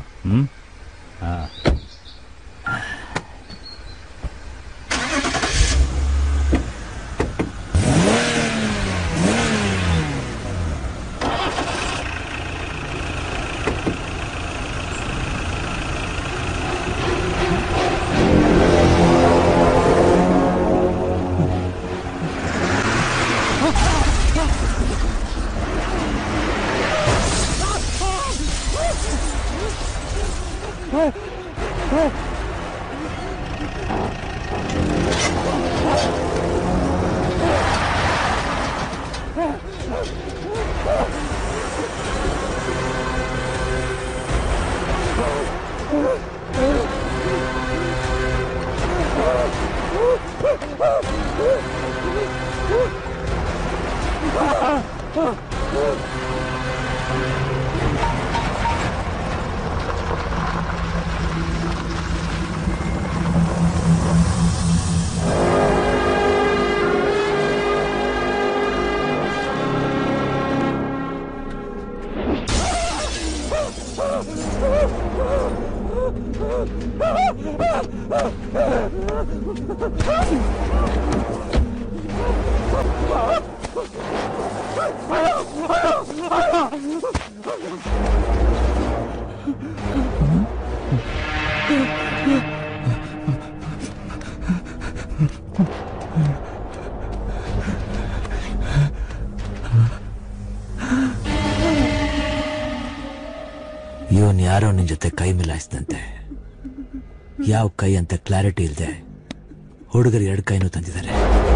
ಇವನ್ ಯಾರೋ ನಿನ್ ಜೊತೆ ಕೈ ಮಿಲಾಯಿಸಿದಂತೆ. ಯಾವ ಕೈ ಅಂತ ಕ್ಲಾರಿಟಿ ಇಲ್ಲದೆ ಹುಡುಗರು 2 ಕೈನೂ ತಂದಿದ್ದಾರೆ.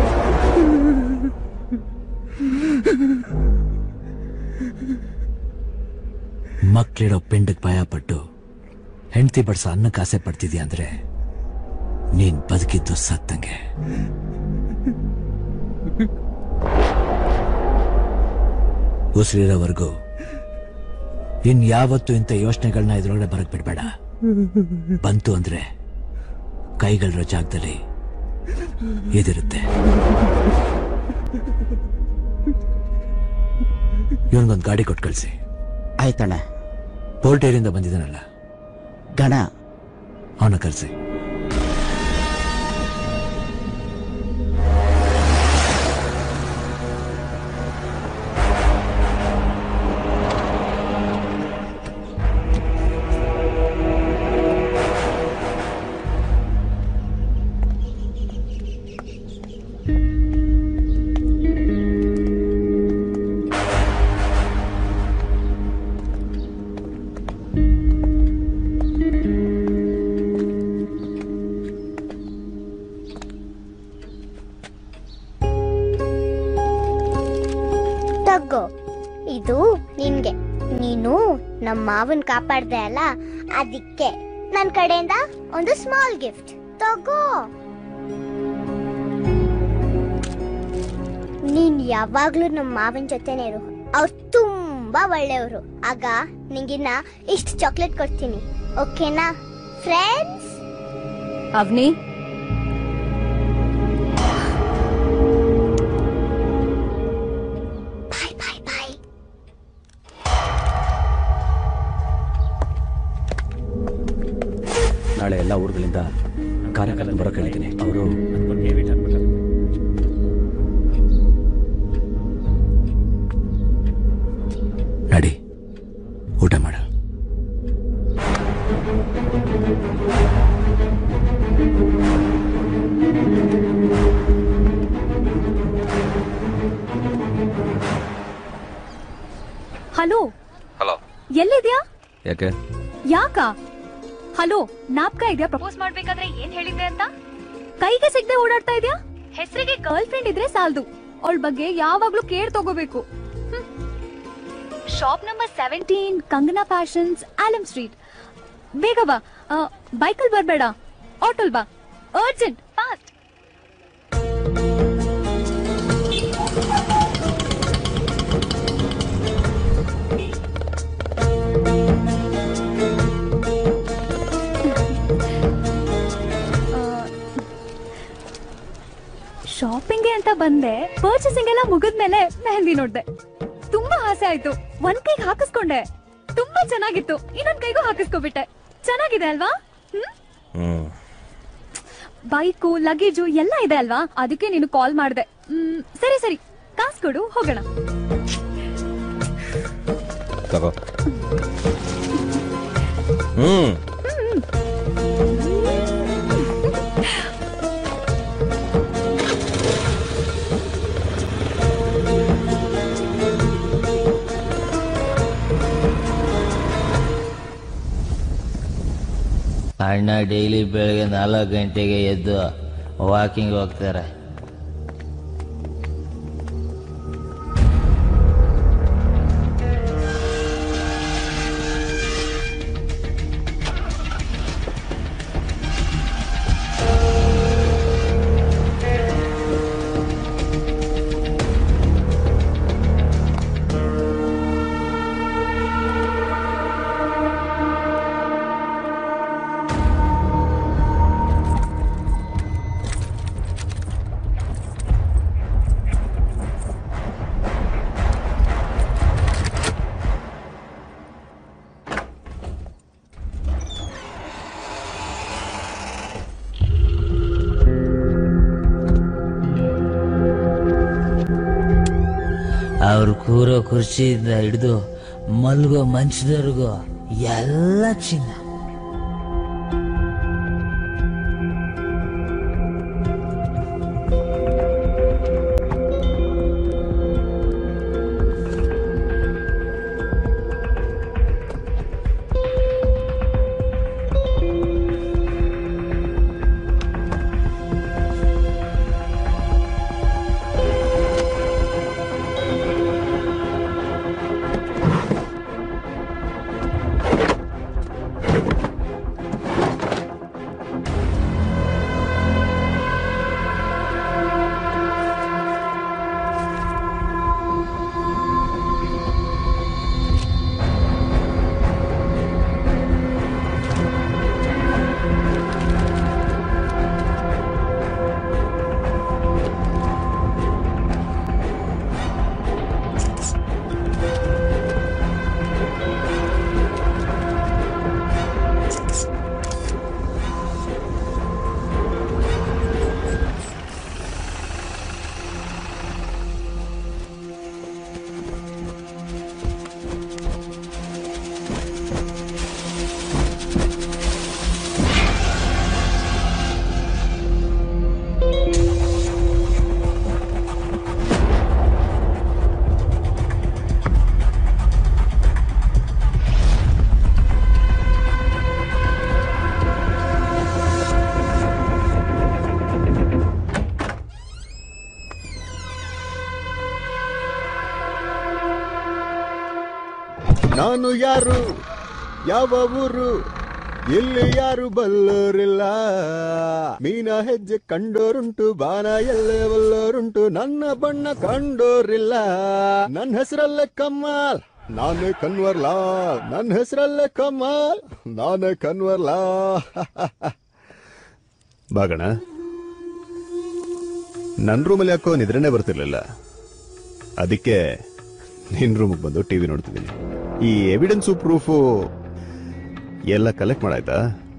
ಮಕ್ಳಿಡೋ ಪಿಂಡಕ್ಕೆ ಭಯ ಪಟ್ಟು ಹೆಂಡತಿ ಬಡ್ಸ ಅನ್ನಕ್ಕೆ ಆಸೆ ಪಡ್ತಿದ್ಯಾ ಅಂದ್ರೆ ನೀನ್ ಬದುಕಿದ್ದು ಸತ್ತಂಗೆ. ಉಸಿರಿರೋವರೆಗೂ ಇನ್ಯಾವತ್ತೂ ಇಂಥ ಯೋಚನೆಗಳನ್ನ ಇದ್ರೊಳಗಡೆ ಬರಕ್ ಬಿಡ್ಬೇಡ. ಬಂತು ಅಂದ್ರೆ ಕೈಗಳಿರೋ ಜಾಗದಲ್ಲಿ ಇದಿರುತ್ತೆ. ಇವನ್ಗೊಂದು ಗಾಡಿ ಕೊಟ್ಟು ಕಳಿಸಿ. ಆಯ್ತಣ್ಣ. ಪೋರ್ಟ್ ಏರಿಯಿಂದ ಬಂದಿದ್ದಾನಲ್ಲ ಗಣ, ಅವನ ಕರೆಸಿ. ಇದು ನಿನ್ಗೆ. ನೀನು ನಮ್ಮ ಮಾವನ್ ಕಾಪಾಡ್ದೆ ಅಲ್ಲ, ಅದಕ್ಕೆ ನನ್ ಕಡೆಯಿಂದ ಒಂದು ಸ್ಮಾಲ್ ಗಿಫ್ಟ್ ತಗೋ. ನೀನ್ ಯಾವಾಗ್ಲೂ ನಮ್ಮ ಮಾವನ್ ಜೊತೆನೇ ಇರು, ಅವ್ರು ತುಂಬಾ ಒಳ್ಳೆಯವರು. ಆಗ ನಿಂಗಿನ್ನ ಇಷ್ಟು ಚಾಕ್ಲೇಟ್ ಕೊಡ್ತೀನಿ, ಓಕೆನಾ ಫ್ರೆಂಡ್ಸ್? ಅವ್ನಿ, ನಾಳೆ ಎಲ್ಲ ಊರುಗಳಿಂದ ಕಾರ್ಯಕ್ರಮ ಬರೋಕೆ ಹೇಳಿದ್ದೀನಿ. ಅವರು ಎಲ್ಲಿದ್ಯಾ? ಯಾಕೆ? ಯಾಕಾ? ಹಲೋ, ನಾಪ್ಕ ಇದ್ಯಾ? ಪ್ರಪೋಸ್ ಮಾಡ್ಬೇಕಾದ್ರೆ ಏನ್ ಹೇಳಿದ್ದೆ ಅಂತ? ಕೈಗೆ ಸಿಗದೆ ಓಡಾಡ್ತಾ ಇದ್ಯಾ? ಹೆಸರಿಗೆ ಗರ್ಲ್ ಫ್ರೆಂಡ್ ಇದ್ರೆ ಸಾಲ್ದು, ಅವಳ ಬಗ್ಗೆ ಯಾವಾಗ್ಲೂ ಕೇರ್ ತಗೋಬೇಕು. Shop number 17, Kangana fashions, Alam street. ಬೇಗ ಬಾ. ಬೈಕಲ್ ಬರ್ಬೇಡ, ಆಟೋಲ್ ಬಾ. Urgent, fast. ಶಾಪಿಂಗ್ಗೆ ಅಂತ ಬಂದೆ. ಪರ್ಚೇಸಿಂಗ್ ಎಲ್ಲ ಮುಗಿದ್ಮೇಲೆ ಮೆಹಂದಿ ನೋಡ್ದೆ. ತುಂಬಾ ಆಸೆ ಆಯ್ತು. ಒಂದ್ ಕೈಗೆ ಹಾಕಿಸ್ಕೊಂಡೆ, ತುಂಬಾ ಚೆನ್ನಾಗಿತ್ತು. ಇನ್ನೊಂದ್ ಕೈಗೂ ಹಾಕಿಸ್ಕೊಬಿಟ್ಟೆ. ಚೆನ್ನಾಗಿದೆ ಅಲ್ವಾ? ಬೈಕು, ಲಗೇಜು ಎಲ್ಲ ಇದೆ ಅಲ್ವಾ? ಅದಕ್ಕೆ ನೀನು ಕಾಲ್ ಮಾಡ್ದೆ. ಸರಿ ಸರಿ, ಕಾಸು ಕೊಡು, ಹೋಗೋಣ. ತಗೋ. ಅಣ್ಣ ಡೈಲಿ ಬೆಳಗ್ಗೆ 4 ಗಂಟೆಗೆ ಎದ್ದು ವಾಕಿಂಗ್ ಹೋಗ್ತಾರೆ. ಅವ್ರು ಕೂರೋ ಕುರ್ಚಿಯಿಂದ ಹಿಡಿದು ಮಲ್ಗೋ ಮಂಚದವರೆಗೂ ಎಲ್ಲ ಚಿನ್ನ. ನಾನು ಯಾರು, ಯಾವ ಊರು, ಇಲ್ಲಿ ಯಾರು ಬಲ್ಲೋರಿಲ್ಲ. ಮೀನ ಹೆಜ್ಜೆ ಕಂಡೋರುಂಟು, ಬಾನ ಎಲ್ಲೇ ಬಲ್ಲೋರುಂಟು, ನನ್ನ ಬಣ್ಣ ಕಂಡೋರಿಲ್ಲ. ನನ್ನ ಹೆಸರಲ್ಲೇ ಕಮ್ಮಾಲ್, ನಾನೇ ಕನ್ವರ್ ಲಾಲ್. ನನ್ನ ಹೆಸರಲ್ಲೇ ಕಮ್ಮಾಲ್, ನಾನೇ ಕನ್ವರ್ ಲಾಲ್. ಬಾಗಣ, ನನ್ನ ರೂಮಲ್ಲಿ ಯಾಕೋ ನಿದ್ರೆನೇ ಬರ್ತಿರ್ಲಿಲ್ಲ. ಅದಕ್ಕೆ ನಿನ್ ರೂಮಿಗೆ ಬಂದು ಟಿವಿ ನೋಡ್ತಿದ್ದೀನಿ. ಈ ಎವಿಡೆನ್ಸು ಪ್ರೂಫು ಎಲ್ಲ ಕಲೆಕ್ಟ್ ಮಾಡಾಯ್ತಾ?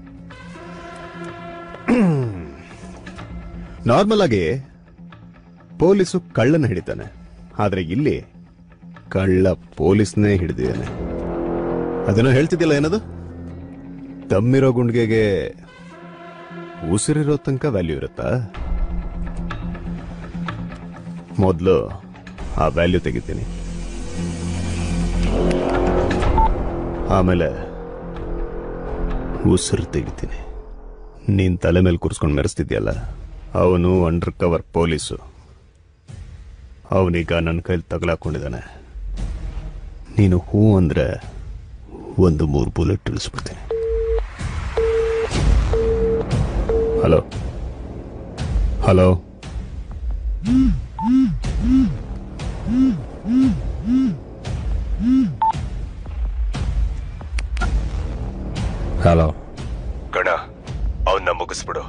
ನಾರ್ಮಲ್ ಆಗಿ ಪೊಲೀಸು ಕಳ್ಳನ ಹಿಡಿತಾನೆ, ಆದ್ರೆ ಇಲ್ಲಿ ಕಳ್ಳ ಪೊಲೀಸ್ನೇ ಹಿಡಿದಿದ್ದಾನೆ. ಅದನ್ನ ಹೇಳ್ತಿದ್ದಿಲ್ಲ ಏನದು? ತಮ್ಮಿರೋ ಗುಂಡ್ಗೆಗೆ ಉಸಿರಿರೋ ತನಕ ವ್ಯಾಲ್ಯೂ ಇರುತ್ತಾ? ಮೊದಲು ಆ ವ್ಯಾಲ್ಯೂ ತೆಗಿತೀನಿ. ಆಮೇಲೆ ಉಸಿರು ತೆಗಿತೀನಿ. ನೀನ್ ತಲೆ ಮೇಲೆ ಕೂರಿಸ್ಕೊಂಡು ಮೆರೆಸ್ತಿದ್ಯಲ್ಲ, ಅವನು ಅಂಡರ್ ಕವರ್ ಪೊಲೀಸು. ಅವನೀಗ ನನ್ನ ಕೈಲಿ ತಗಲಾಕೊಂಡಿದ್ದಾನೆ. ನೀನು ಹೂ ಅಂದ್ರೆ 1-3 ಬುಲೆಟ್ ಇಳಿಸ್ಬಿಡ್ತೀನಿ. ಹಲೋ ಹಲೋ ಹಲೋ ಗಣ, ಅವನ್ನ ಮುಗಿಸ್ಬಿಡು.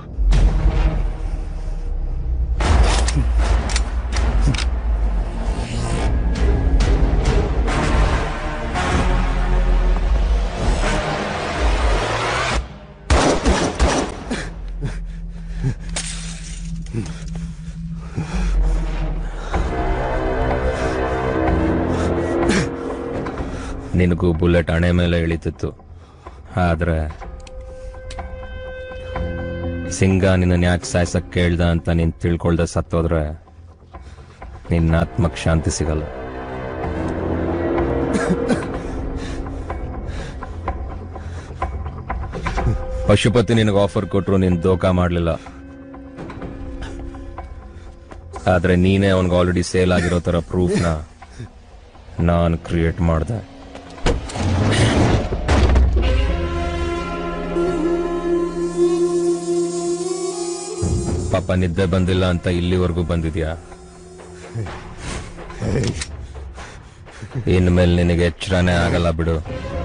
ನಿನಗೂ ಬುಲೆಟ್ ಹಣೆ ಮೇಲೆ ಇಳಿತಿತ್ತು, ಆದ್ರೆ ಸಿಂಗ ನಿನ್ನ ಯಾಕೆ ಸಾಯ್ಸಕ್ ಕೇಳ್ದ ಅಂತ ನೀನ್ ತಿಳ್ಕೊಳ್ದೆ ಸತ್ತೋದ್ರೆ ನಿನ್ನ ಆತ್ಮಕ್ ಶಾಂತಿ ಸಿಗಲ್ಲ. ಪಶುಪತಿ ನಿನಗೆ ಆಫರ್ ಕೊಟ್ರು ನೀನ್ ದೋಖಾ ಮಾಡ್ಲಿಲ್ಲ, ಆದ್ರೆ ನೀನೇ ಅವನ್ಗೆ ಆಲ್ರೆಡಿ ಸೇಲ್ ಆಗಿರೋ ತರ ಪ್ರೂಫ್ನ ನಾನು ಕ್ರಿಯೇಟ್ ಮಾಡ್ದೆ. ಪಾಪ ನಿದ್ದೆ ಬಂದಿಲ್ಲ ಅಂತ ಇಲ್ಲಿವರೆಗೂ ಬಂದಿದ್ಯಾ? ಇನ್ಮೇಲೆ ನಿನಗೆ ಎಚ್ಚರನೇ ಆಗಲ್ಲ ಬಿಡು.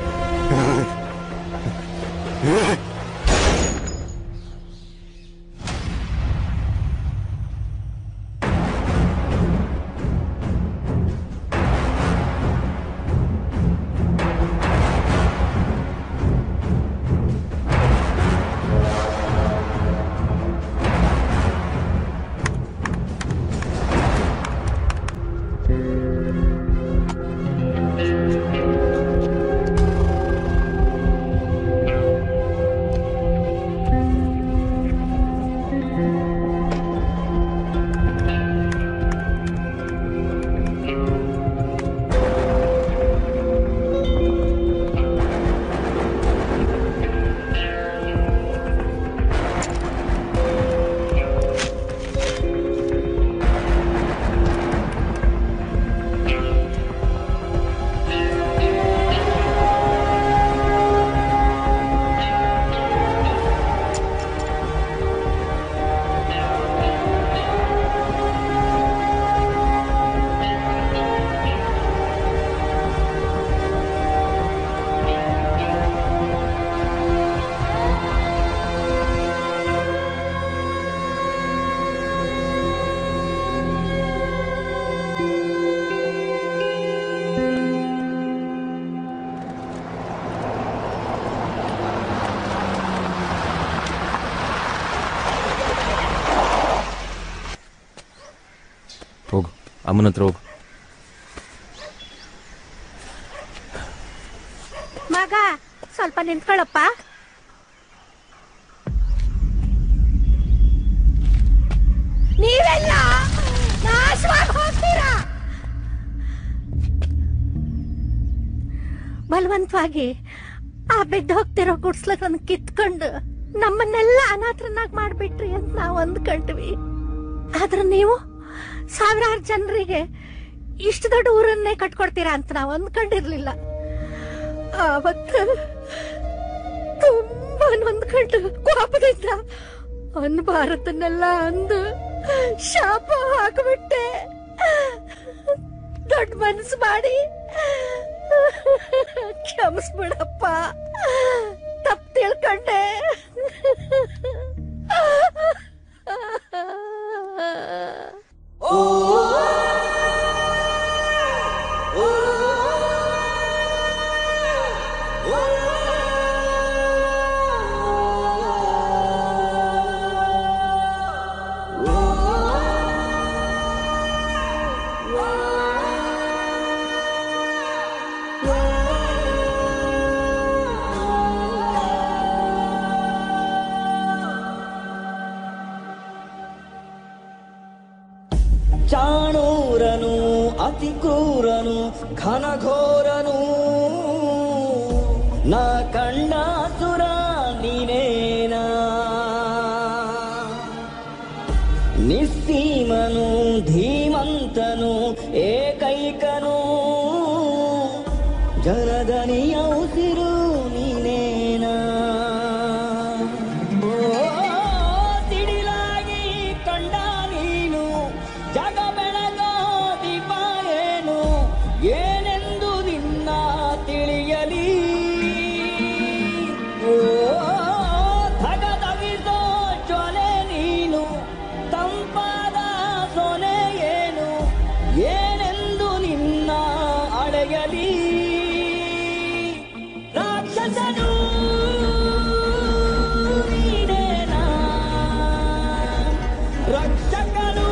ಹೋಗು, ಅಮ್ಮನ ಹತ್ರ ಹೋಗು. ಮಗ ಸ್ವಲ್ಪ ನಿಂತ್ಕೊಳ್ಳಪ್ಪ. ನೀವೆಲ್ಲ ನಾಶವಾಗಿ ಹೋಗ್ತೀರಾ. ಬಲವಂತವಾಗಿ ಆ ಬೆಡ್ ಹೋಗ್ತಿರೋ ಗುಡ್ಸ್ಲನ್ನ ಕಿತ್ಕೊಂಡು ನಮ್ಮನ್ನೆಲ್ಲ ಅನಾಥರನ್ನಾಗಿ ಮಾಡ್ಬಿಟ್ರಿ ಅಂತ ನಾವು ಅಂದ್ಕೊಂಡ್ವಿ. ಆದ್ರೆ ನೀವು ಸಾವಿರಾರು ಜನರಿಗೆ ಇಷ್ಟು ದೊಡ್ಡ ಊರನ್ನೇ ಕಟ್ಕೊಡ್ತೀರಾ ಅಂತ ನಾವು ಅಂದ್ಕೊಂಡಿರ್ಲಿಲ್ಲ. ಆವತ್ತು ತುಂಬಾ ನೊಂದ್ಕೊಂಡು ಕೋಪದಿಂದ ಅನ್ಬಾರದನ್ನೆಲ್ಲ ಅಂದು ಶಾಪ ಹಾಕ್ಬಿಟ್ಟೆ. ದೊಡ್ಡ ಮನಸ್ಸು ಮಾಡಿ ಕ್ಷಮಿಸ್ಬಿಡಪ್ಪ, ತಪ್ಪು ತಿಳ್ಕೊಂಡೆ. ಚಾಣೂರನು ಅತಿ ಕ್ರೂರನು ಘನಘೋರನು ನಿಸ್ಸೀಮನು ಧೀಮಂತನು ಏಕೈಕನು ಜನದನಿಯ ಉಸಿರು ನೀನೇನಾ ಸಿಡಿಲಾಗಿ ಕಂಡ ನೀನು ಜಗ ಬೆಳಗೋ ದೀಪ ಏನು ಏನೆಂದು ನಿನ್ನ ತಿಳಿಯಲಿ ಧಗಧಗಿಸೋ ಜ್ವಲೆ ನೀನು ತಂಪಾದ ಸೊನೆ ಏನು ಏನೆಂದು ನಿನ್ನ ಅಡೆಯಲಿ ರಾಕ್ಷಸನು ನೀನೇನಾ ರಕ್ಷಕನು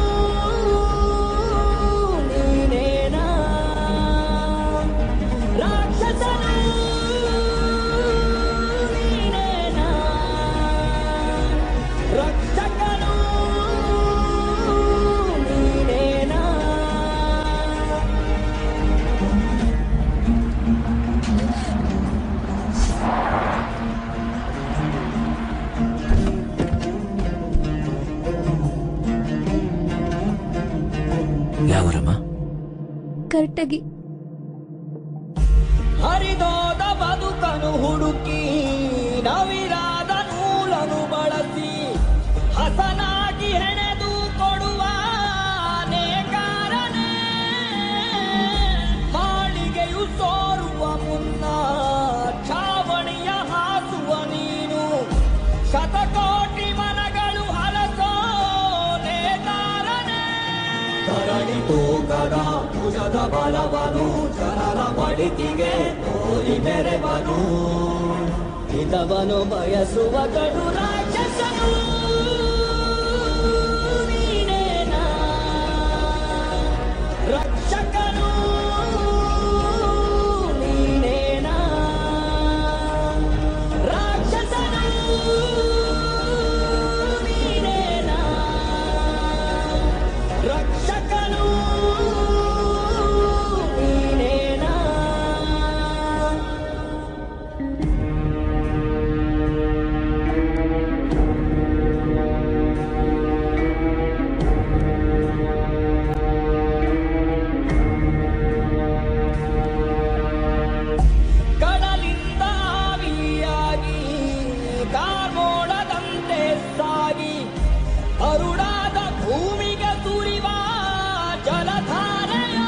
ನೀನೇನಾ ರಾಕ್ಷಸನು ನೀನೇನಾ ರಕ್ಷಕನು ನೀನೇನಾ ಯಾವರಮ್ಮ? ಕರೆಕ್ಟಾಗಿ ಹರಿದೋದ ಬದುಕನು ಹುಡುಕಿ ನವಿರಾದ ನೂಲನು ಬಳಸಿ ಹಸನಾಗಿ ಹೆಣೆದು ಕೊಡುವ ನೇಕಾರನೇ ಮಾಳಿಗೆಯು ಸೋರುವ ಮುನ್ನ ಛಾವಣಿಯ ಹಾಸುವ ನೀನು ಶತಕೋಟಿ ಮನಗಳು ಹಲಸೋ ನೇತಾರನೇ ಧರಣಿ ತೂಕದ ಭುಜದ ಬಲವನು ಜನರ ಬಡಿತಿಗೆ ತೋರಿ ಮೆರೆವನು ಹಿತವನು ಬಯಸುವ ಕಡು ರಾಕ್ಷಸನು ನೀನೇನಾ ರಕ್ಷಕನು ನೀನೇನಾ ರಾಕ್ಷಸನು ನೀನೇನಾ ರಕ್ಷಕನು ನೀನೇನಾ ಕಡಲಿಂದ ಆವಿಯಾಗಿ ಕಾರ್ಮೋಡದಂತೆ ಸಾಗಿ ಅರುಡಾದ ಭೂಮಿಗೆ ಸುರಿವ ಜಲಧಾರೆಯ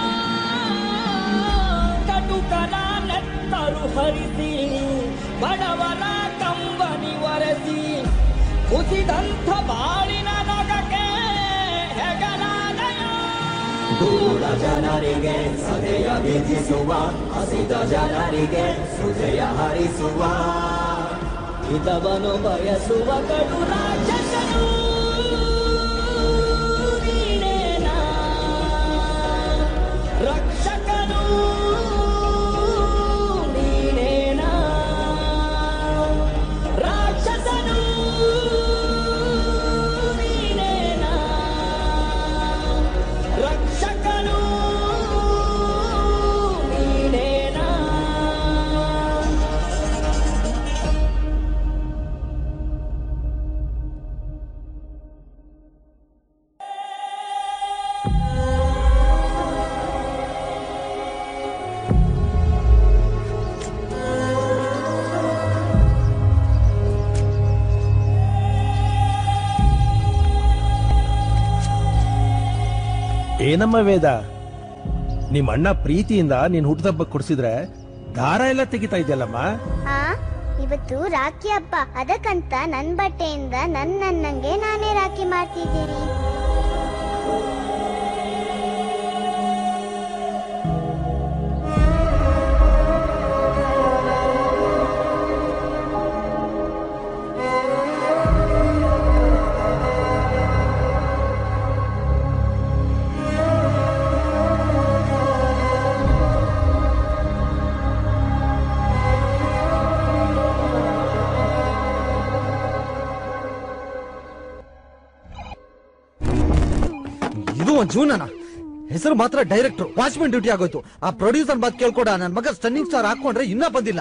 ಕಟುಕನ ನೆತ್ತರು ಹರಿಸಿ ಬಡವರ ಕಂಬನಿ ಒರೆಸಿ ಕುಸಿದಂಥ ಬಾಳಿನ ನೊಗಕ್ಕೆ ಹೆಗಲಾದಯ ದೂರ ಜನರಿಗೆ ಸದೆಯ ವಿಧಿಸುವ ಹಸಿದ ಜನರಿಗೆ ಸುಜಯ ಹರಿಸುವ ಹಿತವನು ಬಯಸುವ ಕಡು ರಾಕ್ಷಸನು ನೀನೇನಾ ರಕ್ಷಕನು ನೀನೇನಾ ರಾಕ್ಷಸನು ನೀನೇನಾ ರಕ್ಷಕನು ನೀನೇನಾ ಏನಮ್ಮ ವೇದ, ನಿಮ್ಮ ಅಣ್ಣ ಪ್ರೀತಿಯಿಂದ ನೀನ್ ಹುಟ್ಟದಬ್ಬ ಕೊಡ್ಸಿದ್ರೆ ದಾರ ಎಲ್ಲ ತೆಗಿತಾ ಇದೆಯಲ್ಲಮ್ಮ. ಆ ಇವತ್ತು ರಾಖಿ ಹಬ್ಬ, ಅದಕ್ಕಂತ ನನ್ ಬಟ್ಟೆಯಿಂದ ನನ್ನಂಗೆ ನಾನೇ ರಾಖಿ ಮಾಡ್ತಿದ್ದೀನಿ. ಜೂನನ ಹೆಸರು ಮಾತ್ರ ಡೈರೆಕ್ಟರ್, ವಾಚ್ಮನ್ ಡ್ಯೂಟಿ ಆಗೋಯ್ತು. ಆ ಪ್ರೊಡ್ಯೂಸರ್ ಮಾತು ಕೇಳ್ಕೊಡ, ನನ್ ಮಗ ಸ್ಟನ್ನಿಂಗ್ ಸ್ಟಾರ್ ಹಾಕೊಂಡ್ರೆ ಇನ್ನ ಬಂದಿಲ್ಲ.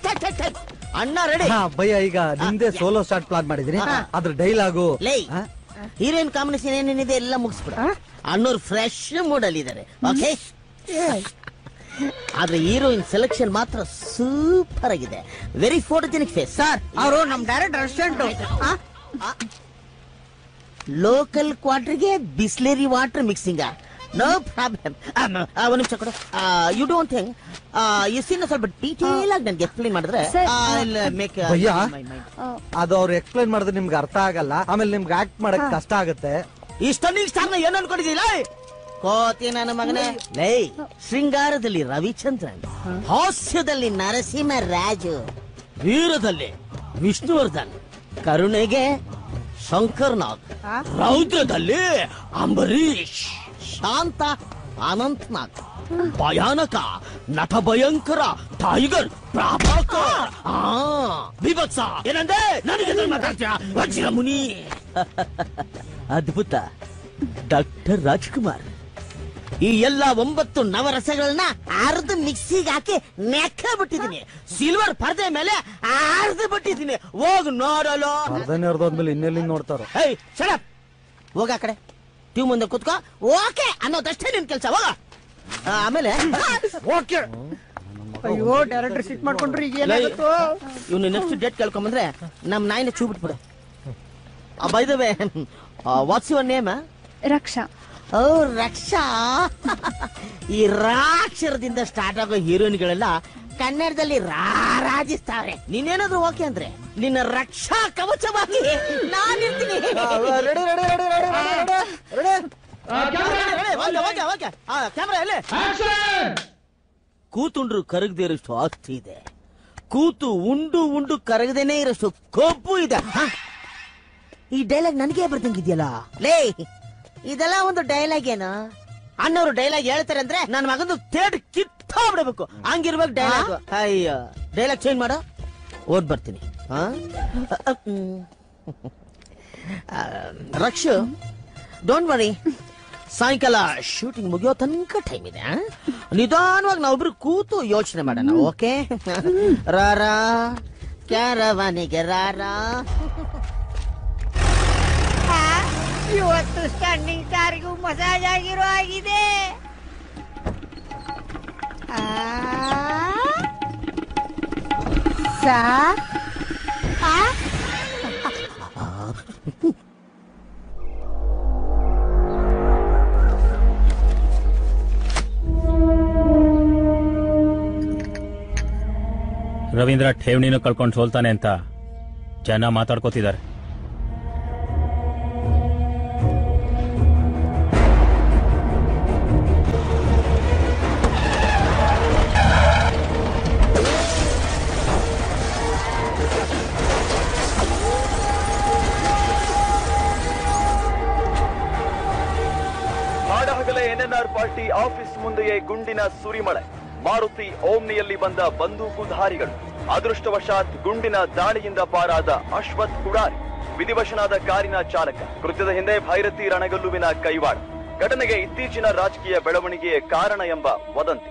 ಅಣ್ಣ ರೆಡಿ. ಭಯ್ಯ ಈಗ ನಿಮ್ದೇ ಸೋಲೋ ಸ್ಟಾರ್ಟ್ ಪ್ಲಾನ್ ಮಾಡಿದೀನಿ. ಅದ್ರ ಡೈಲಾಗು ಹೀರೋಯಿನ್ ಕಾಂಬಿನೇಷನ್ ಏನೇನಿದೆ ಎಲ್ಲ ಮುಗಿಸ್ಬಿಡ. ಅನ್ನೋರು ಫ್ರೆಶ್ ಮೂಡ್ ಅಲ್ಲಿ ಇದ್ದಾರೆ. ಓಕೆ, ಆದ್ರೆ ಹೀರೋಯಿನ್ ಸೆಲೆಕ್ಷನ್ ಮಾತ್ರ ಸೂಪರ್ ಆಗಿದೆ. Very photogenic face. ಸರ್, ಅವರು ನಮ್ ಡೈರೆಕ್ಟರ್ ಅಸಿಸ್ಟೆಂಟ್. ಲೋಕಲ್ ಕ್ವಾರ್ಟರ್ಗೆ Bisleri water mixing. No problem. ಒಂದು ನಿಮಿಷ ಕೊಡು. ಯು ಡೋಂಟ್ ಥಿಂಕ್ ಇನ್ನ ಸ್ವಲ್ಪ ಡೀಟೇಲ್ ಆಗಿ ನನ್ಗೆ ಎಕ್ಸ್ಪ್ಲೈನ್ ಮಾಡಿದ್ರೆ ಅದು ಅವ್ರು ಎಕ್ಸ್ಪ್ಲೈನ್ ಮಾಡಿದ್ರೆ ನಿಮ್ಗೆ ಅರ್ಥ ಆಗಲ್ಲ, ಆಮೇಲೆ ನಿಮ್ಗೆ ಆಕ್ಟ್ ಮಾಡಕ್ ಕಷ್ಟ ಆಗುತ್ತೆ. ಇಷ್ಟೊಂದು ಸ್ಟಾರ್ನ ಏನು ಅನ್ಕೊಂಡಿದ್ದೀಲ್ಲ? ಕೋತಿ ನನ್ನ ಮಗನೇ. ಲೈ, ಶೃಂಗಾರದಲ್ಲಿ ರವಿಚಂದ್ರನ್, ಹಾಸ್ಯದಲ್ಲಿ ನರಸಿಂಹ ರಾಜು, ವೀರದಲ್ಲಿ ವಿಷ್ಣುವರ್ಧನ್, ಕರುಣೆಗೆ ಶಂಕರ್ನಾಗ್, ರೌದ್ರದಲ್ಲಿ ಅಂಬರೀಶ್, ಶಾಂತ ಅನಂತನಾಗ್, ಭಯಾನಕ ನಟ ಭಯಂಕರ ಟೈಗರ್ ಪ್ರಭಾಕರ್, ವಿಭತ್ಸ ಏನಂದ್ರೆ ನನಗೆ ಮಾತಾಡ್ತೀಯ ವಜ್ರ ಮುನಿ. ಅದ್ಭುತ ಡಾಕ್ಟರ್ ರಾಜ್ಕುಮಾರ್. ಈ ಎಲ್ಲ 9 ನವರಸಗಳನ್ನ ಅರ್ಧ ಮಿಕ್ಸಿಗೆ ಹಾಕಿ ನೆಕ್ಕ ಬಿಟ್ಟಿದ್ದೀನಿ. ಸಿಲ್ವರ್ ಪರದೆ ಮೇಲೆ ಅರ್ಧ ಬಿಟ್ಟಿದ್ದೀನಿ. ಹೋಗ್ ನೋಡಲು. ಅರ್ಧೋದ್ಮೇಲೆ ಇನ್ನೆಲ್ಲಿ ನೋಡ್ತಾರೋ. ಏಯ್ ಶಟ್, ಹೋಗ ಆ ಕಡೆ. ಟ್ಯೂ ಮುಂದೆ ಕೂತ್ಕೋ. ಓಕೆ ಅನ್ನೋದಷ್ಟೇ ನಿನ್ ಕೆಲಸ. ಹೋಗ. ಆಮೇಲೆ ಓಕೆ. ಅಯ್ಯೋ, ಡೈರೆಕ್ಟರ್ ಸಿಟ್ ಮಾಡ್ಕೊಂಡ್ರಿ. ಇವ್ನು ನೆಕ್ಸ್ಟ್ ಡೇಟ್ ಕೇಳ್ಕೊಂಬಂದ್ರೆ ನಮ್ ನಾಯಿನ ಚೂ ಬಿಟ್ಬಿಡು. By the way, what's your name? Raksha. Oh Raksha. ಈ ರಾಕ್ಷರದಿಂದ ಸ್ಟಾರ್ಟ್ ಆಗೋ ಹೀರೋಯಿನ್ಗಳೆಲ್ಲ ಕನ್ನಡದಲ್ಲಿ ರಾರಾಜಿಸ್ತಾರೆ. ನೀನೇನಾದ್ರೂ ಓಕೆ ಅಂದ್ರೆ ನಿನ್ನ ರಕ್ಷಾ ಕವಚವಾಗಿ ನಾನಿರ್ತೀನಿ. ಕ್ಯಾಮ್ರಾ ಎಲ್ಲಿ? ಕೂತುಂಡ್ರು ಕರಗದೆ ಇರೋಷ್ಟು ಆಸ್ತಿ ಇದೆ. ಕೂತು ಉಂಡು ಉಂಡು ಕರಗದೇನೆ ಇರೋಷ್ಟು ಕೊಬ್ಬು ಇದೆ. ಈ ಡೈಲಾಗ್ ನನಗೆ ಬರ್ದಂಗಿದ್ಯಲ್ಲ ಲೇ. ಇದೆಲ್ಲ ಒಂದು ಡೈಲಾಗ್ ಏನು? ಅಣ್ಣವ್ರು ಡೈಲಾಗ್ ಹೇಳ್ತಾರೆ ಅಂದ್ರೆ ನನ್ನ ಮಗಂದು ಥಿಯೇಟರ್ ಕಿತ್ತೋಗ್ಬಿಡ್ಬೇಕು. ಹಂಗಿರ್ಬೇಕು ಡೈಲಾಗ್. ಅಯ್ಯೋ, ಡೈಲಾಗ್ ಚೇಂಜ್ ಮಾಡು, ಓದ್ ಬರ್ತೀನಿ. ರಕ್ಷು, ಡೋಂಟ್ ವರಿ, ಸಾಯಂಕಾಲ ಶೂಟಿಂಗ್ ಮುಗಿಯೋ ತನಕ ಟೈಮ್ ಇದೆ. ನಿಧಾನವಾಗಿ ನಾವೊಬ್ರು ಕೂತು ಯೋಚನೆ ಮಾಡೋಣ. ಓಕೆ? ರಾರಾ ಕ್ಯಾರವಾನಿಗೆ ರಾರಾ. ಇವತ್ತು ಸ್ಟ್ಯಾಂಡಿಂಗ್ ಸ್ಟಾರ್ಗೂ ಮಸಾಜ್ ಆಗಿರೋ ಆಗಿದೆ. ರವೀಂದ್ರ ಠೇವಣಿನೂ ಕಳ್ಕೊಂಡು ಸೋಲ್ತಾನೆ ಅಂತ ಜನ ಮಾತಾಡ್ಕೋತಿದ್ದಾರೆ. ಹಾಡಹಗಲೇ ಎನ್ಎನ್ಆರ್ ಪಾರ್ಟಿ ಆಫೀಸ್ ಮುಂದೆಯೇ ಗುಂಡಿನ ಸುರಿಮಳೆ. ಮಾರುತಿ ಓಮ್ನಿಯಲ್ಲಿ ಬಂದ ಬಂದೂಕುಧಾರಿಗಳು. ಅದೃಷ್ಟವಶಾತ್ ಗುಂಡಿನ ದಾಳಿಯಿಂದ ಪಾರಾದ ಅಶ್ವಥ್ ಕುಡಾರಿ, ವಿಧಿವಶನಾದ ಕಾರಿನ ಚಾಲಕ. ಕೃತ್ಯದ ಹಿಂದೆ ಭೈರತಿ ರಣಗಲ್ಲುವಿನ ಕೈವಾಡ. ಘಟನೆಗೆ ಇತ್ತೀಚಿನ ರಾಜಕೀಯ ಬೆಳವಣಿಗೆಯೇ ಕಾರಣ ಎಂಬ ವದಂತಿ.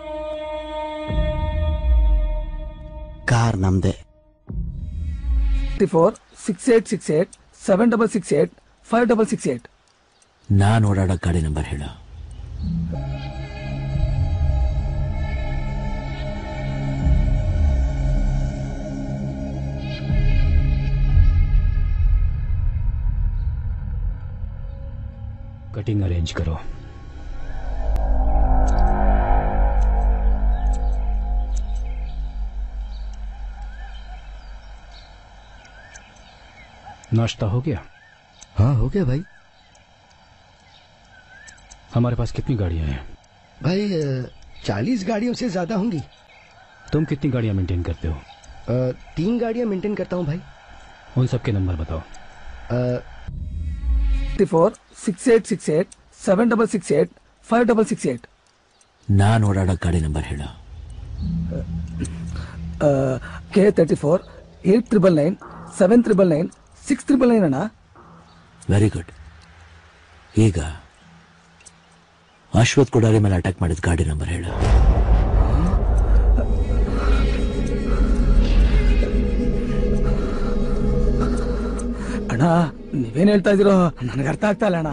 ಕಾರ್ ನಮ್ದೆ. 6868 7668 5668. ನಾನು ಓಡಾಡೋ ಗಾಡಿ ನಂಬರ್ ಹೇಳು. कटिंग अरेंज करो. नाश्ता हो गया? हाँ हो गया भाई. हमारे पास कितनी गाड़ियां हैं? भाई 40 गाड़ियों से ज्यादा होंगी. तुम कितनी गाड़ियां मेंटेन करते हो? 3 गाड़ियां मेंटेन करता हूं भाई. उन सबके नंबर बताओ. 6868 7668 5668. ನಾನು ಓಡಾಡೋ ಗಾಡಿ ನಂಬರ್ ಹೇಳು. K34 8999 7999 6999 ಅಣ್ಣ. Very good. ಈಗ ಅಶ್ವಥ್ ಕುಡಾರಿ ಮೇಲೆ ಅಟ್ಯಾಕ್ ಮಾಡಿದ ಗಾಡಿ ನಂಬರ್ ಹೇಳು. ಅಣ್ಣ ನೀವೇನ್ ಹೇಳ್ತಾ ಇದ್ದೀರೋ ನನಗೆ ಅರ್ಥ ಆಗ್ತಾ ಇಲ್ಲ ಅಣ್ಣ.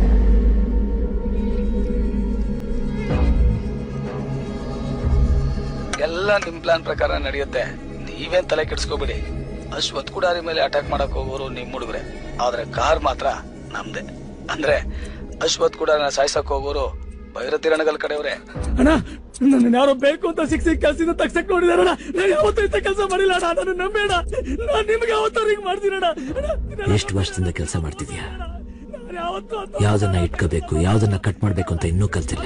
ಎಲ್ಲ ನಿಮ್ ಪ್ಲಾನ್ ಪ್ರಕಾರ ನಡೆಯುತ್ತೆ, ನೀವೇನ್ ತಲೆ ಕೆಡಿಸ್ಕೋಬಿಡಿ. ಅಶ್ವಥ್ ಕುಡಾರಿ ಮೇಲೆ ಅಟ್ಯಾಕ್ ಮಾಡಕ್ ಹೋಗೋರು ನಿಮ್ ಹುಡುಗ್ರೆ, ಆದ್ರೆ ಕಾರ್ ಮಾತ್ರ ನಮ್ದೆ. ಅಂದ್ರೆ ಅಶ್ವಥ್ ಕುಡಾರಿನ ಸಾಯ್ಸಕ್ ಹೋಗೋರು ಭೈರತಿ ರಣಗಲ್ ಕಡೆಯವ್ರೆ. ಅಣ್ಣ ನನ್ನ ಯಾರೋ ಬೇಕು ಅಂತ ಸಿಕ್ಸಿ ಕೆಲಸದಿಂದ ತಗ್ಸಕ್ ನೋಡಿದಾರಣ್ಣ. ನಾನು ಯಾವತ್ತೂ ಇಂಥ ಕೆಲಸ ಮಾಡಿಲ್ಲ ಅಣ್ಣ, ನಾನು ನಂಬೇಡ. ನಾನು ನಿಮ್ಗೆ ಯಾವತ್ತೂ ಹಿಂಗ್ ಮಾಡ್ತೀನಣ್ಣ. ಎಷ್ಟು ವರ್ಷದಿಂದ ಕೆಲಸ ಮಾಡ್ತಿದ್ಯಾ? ಯಾವ್ದನ್ನ ಇಟ್ಕೋಬೇಕು, ಯಾವ್ದನ್ನ ಕಟ್ ಮಾಡ್ಬೇಕು ಅಂತ ಇನ್ನೂ ಕಲ್ತಿಲ್ಲ.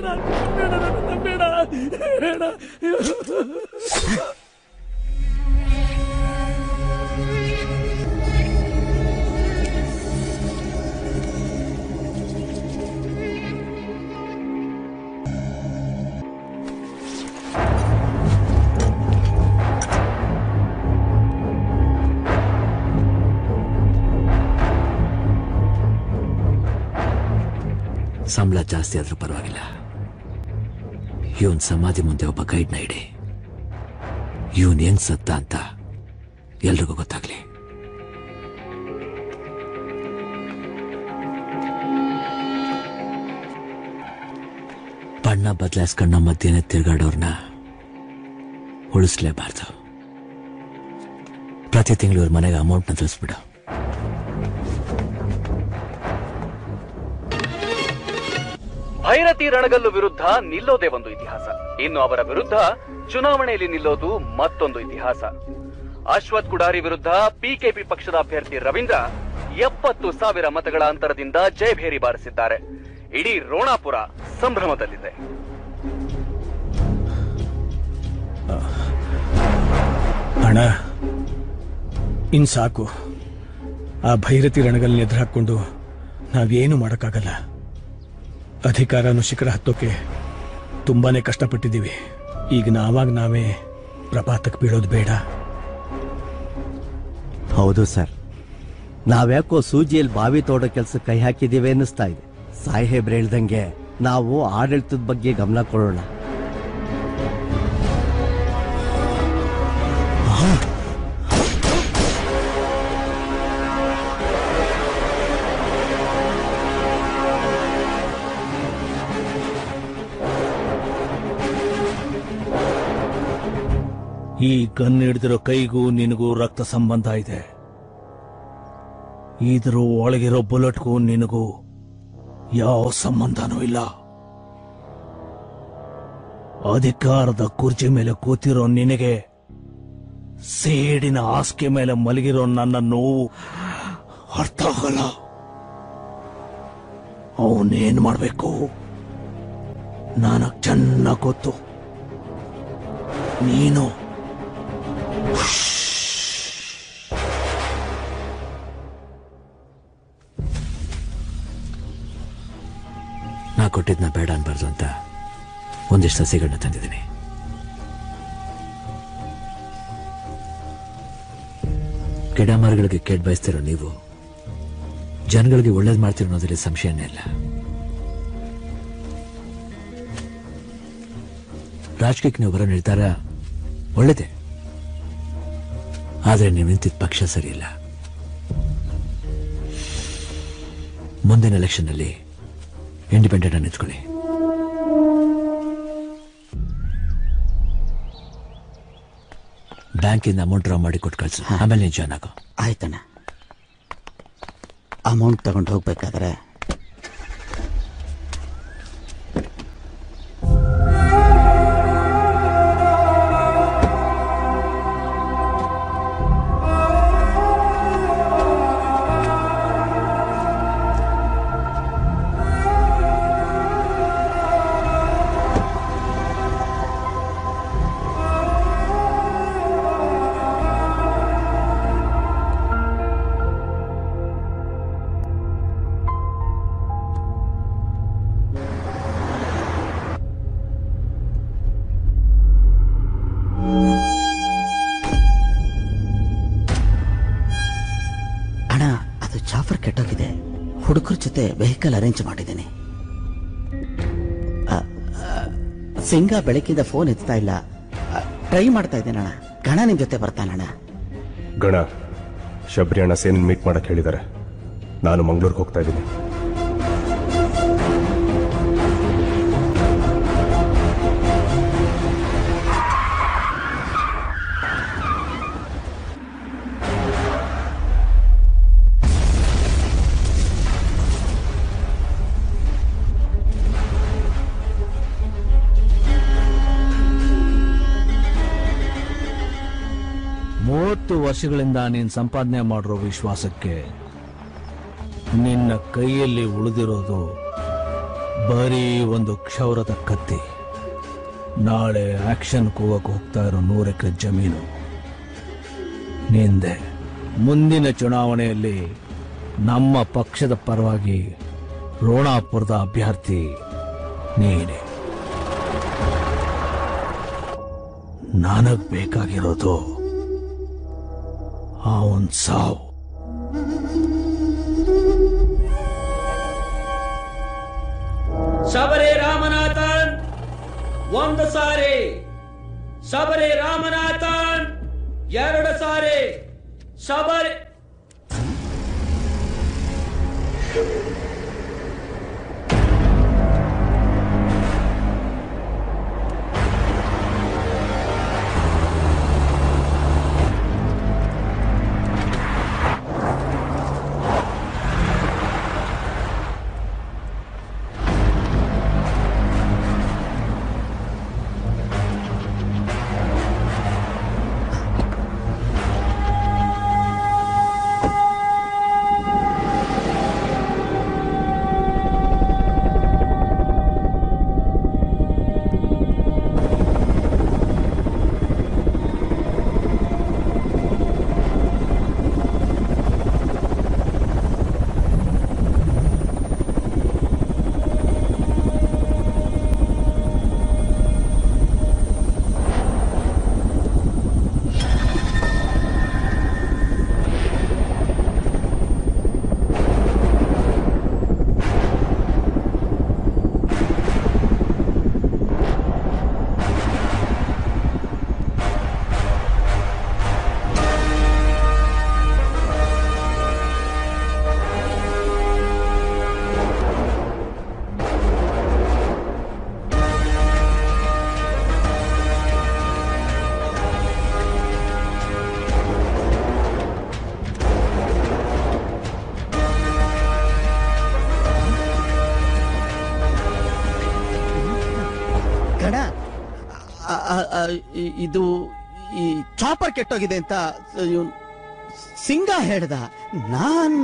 ಸಂಬಳ ಜಾಸ್ತಿ ಆದ್ರೂ ಪರವಾಗಿಲ್ಲ, ಇವನ್ ಸಮಾಧಿ ಮುಂದೆ ಒಬ್ಬ ಗೈಡ್ನ ಇಡಿ. ಇವನ್ ಹೆಂಗ್ ಸತ್ತ ಅಂತ ಎಲ್ರಿಗೂ ಗೊತ್ತಾಗ್ಲಿ. ಬಣ್ಣ ಬದಲಾಯಿಸ್ಕೊಂಡ ಮಧ್ಯೆನೆ ತಿರ್ಗಾಡೋರ್ನ ಉಳಿಸ್ಲೇಬಾರ್ದು. ಪ್ರತಿ ತಿಂಗಳು ಇವ್ರ ಮನೆಗೆ ಅಮೌಂಟ್ನ ತಿಳಿಸ್ಬಿಡು. ಭೈರತಿ ರಣಗಲ್ಲು ವಿರುದ್ಧ ನಿಲ್ಲೋದೇ ಒಂದು ಇತಿಹಾಸ, ಇನ್ನು ಅವರ ವಿರುದ್ಧ ಚುನಾವಣೆಯಲ್ಲಿ ನಿಲ್ಲೋದು ಮತ್ತೊಂದು ಇತಿಹಾಸ. ಅಶ್ವಥ್ ಕುಡಾರಿ ವಿರುದ್ಧ ಪಿಕೆಪಿ ಪಕ್ಷದ ಅಭ್ಯರ್ಥಿ ರವೀಂದ್ರ 70,000 ಮತಗಳ ಅಂತರದಿಂದ ಜಯಭೇರಿ ಬಾರಿಸಿದ್ದಾರೆ. ಇಡೀ ರೋಣಾಪುರ ಸಂಭ್ರಮದಲ್ಲಿದೆ. ಅಣ್ಣ ಇನ್ ಸಾಕು. ಆ ಭೈರತಿ ರಣಗಲ್ನ ಎದುರು ಹಾಕೊಂಡು ನಾವೇನು ಮಾಡಕ್ಕಾಗಲ್ಲ. ಅಧಿಕಾರನು ಶಿಖರ ಹತ್ತೋಕೆ ತುಂಬಾನೇ ಕಷ್ಟಪಟ್ಟಿದ್ದೀವಿ. ಈಗ ನಾವೇ ಪ್ರಪಾತಕ್ಕೆ ಬೀಳೋದು ಬೇಡ. ಹೌದು ಸರ್, ನಾವ್ಯಾಕೋ ಸೂಜಿಯಲ್ಲಿ ಬಾವಿ ತೋಡೋ ಕೆಲಸ ಕೈ ಹಾಕಿದ್ದೀವಿ ಅನ್ನಿಸ್ತಾ ಇದೆ. ಸಾಹೇಬ್ರು ಹೇಳ್ದಂಗೆ ನಾವು ಆಡಳಿತದ ಬಗ್ಗೆ ಗಮನ ಕೊಡೋಣ. ಈ ಗನ್ ಹಿಡಿದಿರೋ ಕೈಗೂ ನಿನಗೂ ರಕ್ತ ಸಂಬಂಧ ಇದೆ. ಇದ್ರ ಒಳಗಿರೋ ಬುಲೆಟ್ಗೂ ನಿನಗೂ ಯಾವ ಸಂಬಂಧನೂ ಇಲ್ಲ. ಅಧಿಕಾರದ ಕುರ್ಚಿ ಮೇಲೆ ಕೂತಿರೋ ನಿನಗೆ ಸೇಡಿನ ಹಾಸಿಗೆ ಮೇಲೆ ಮಲಗಿರೋ ನನ್ನ ನೋವು ಅರ್ಥ ಆಗಲ್ಲ. ಅವನೇನ್ ಮಾಡ್ಬೇಕು ನನಗ್ ಚೆನ್ನಾಗ್ ಗೊತ್ತು. ನೀನು ನಾ ಕೊಟ್ಟಿದ್ನ ಬೇಡ ಅನ್ಬಾರ್ದು ಅಂತ ಒಂದಿಷ್ಟು ಸಸಿಗಳನ್ನ ತಂದಿದ್ದೀನಿ. ಗಿಡ ಮರಗಳಿಗೆ ಕೆಟ್ಟ ಬಯಸ್ತಿರೋ ನೀವು ಜನಗಳಿಗೆ ಒಳ್ಳೇದು ಮಾಡ್ತಿರೋ ಅನ್ನೋದ್ರಲ್ಲಿ ಸಂಶಯನೇ ಇಲ್ಲ. ರಾಜಕೀಯಕ್ಕೆ ನೀವು ಬರೋ ನಿರ್ಧಾರ ಒಳ್ಳೇದೇ, ಆದ್ರೆ ನೀವು ನಿಂತಿದ್ದ ಪಕ್ಷ ಸರಿ ಇಲ್ಲ. ಮುಂದಿನ ಎಲೆಕ್ಷನ್ ನಲ್ಲಿ ಇಂಡಿಪೆಂಡೆಂಟ್ ಆಗಿ ನಿಂತ್ಕೊಳ್ಳಿ. ಬ್ಯಾಂಕಿಂದ ಅಮೌಂಟ್ ಡ್ರಾ ಮಾಡಿ ಕೊಟ್ಟು ಕಳ್ಸು, ಆಮೇಲೆ ನೀನು ಜಾಯ್ನ್ ಆಗೋ. ಆಯ್ತಣ್ಣ. ಅಮೌಂಟ್ ತಗೊಂಡು ಹೋಗ್ಬೇಕಾದ್ರೆ ಹುಡುಗರ ಜೊತೆ ವೆಹಿಕಲ್ ಅರೇಂಜ್ ಮಾಡಿದ್ದೀನಿ. ಸಿಂಗ ಬೆಳಕಿಂದ ಫೋನ್ ಎತ್ತಾ ಇಲ್ಲ, ಟ್ರೈ ಮಾಡ್ತಾ ಇದ್ದೇನಣ್ಣ. ಗಣ ನಿಮ್ ಜೊತೆ ಬರ್ತಾನಣ್ಣ. ಗಣ ಶಬರಿ ಅಣ್ಣ ಸೇನ್ ಮೀಟ್ ಮಾಡಕ್ ಹೇಳಿದ್ದಾರೆ. ನಾನು ಮಂಗಳೂರಿಗೆ ಹೋಗ್ತಾ ಇದ್ದೀನಿ. ವರ್ಷಗಳಿಂದ ನೀನು ಸಂಪಾದನೆ ಮಾಡಿರೋ ವಿಶ್ವಾಸಕ್ಕೆ ನಿನ್ನ ಕೈಯಲ್ಲಿ ಉಳಿದಿರೋದು ಬರೀ ಒಂದು ಕ್ಷೌರದ ಕತ್ತಿ. ನಾಳೆ ಆಕ್ಷನ್ ಹೋಗಕ್ಕೆ ಹೋಗ್ತಾ ಇರೋ 100 ಎಕರೆ ಜಮೀನು ನಿಂದೆ. ಮುಂದಿನ ಚುನಾವಣೆಯಲ್ಲಿ ನಮ್ಮ ಪಕ್ಷದ ಪರವಾಗಿ ರೋಣಾಪುರದ ಅಭ್ಯರ್ಥಿ ನೀನೆ. ನನಗ್ ಬೇಕಾಗಿರೋದು ಅವನ್ ಸಾವು. ಶಬರಿ ರಾಮನಾಥನ್ ಒಂದು ಸಾರಿ, ಶಬರಿ ರಾಮನಾಥನ್ 2 ಸಾರಿ, ಶಬರಿ ಇದು ಈ ಚಾಪರ್ ಕೆಟ್ಟೋಗಿದೆ ಅಂತ ಸಿಂಗ ಹೇಳ್ದ. ನಾನ್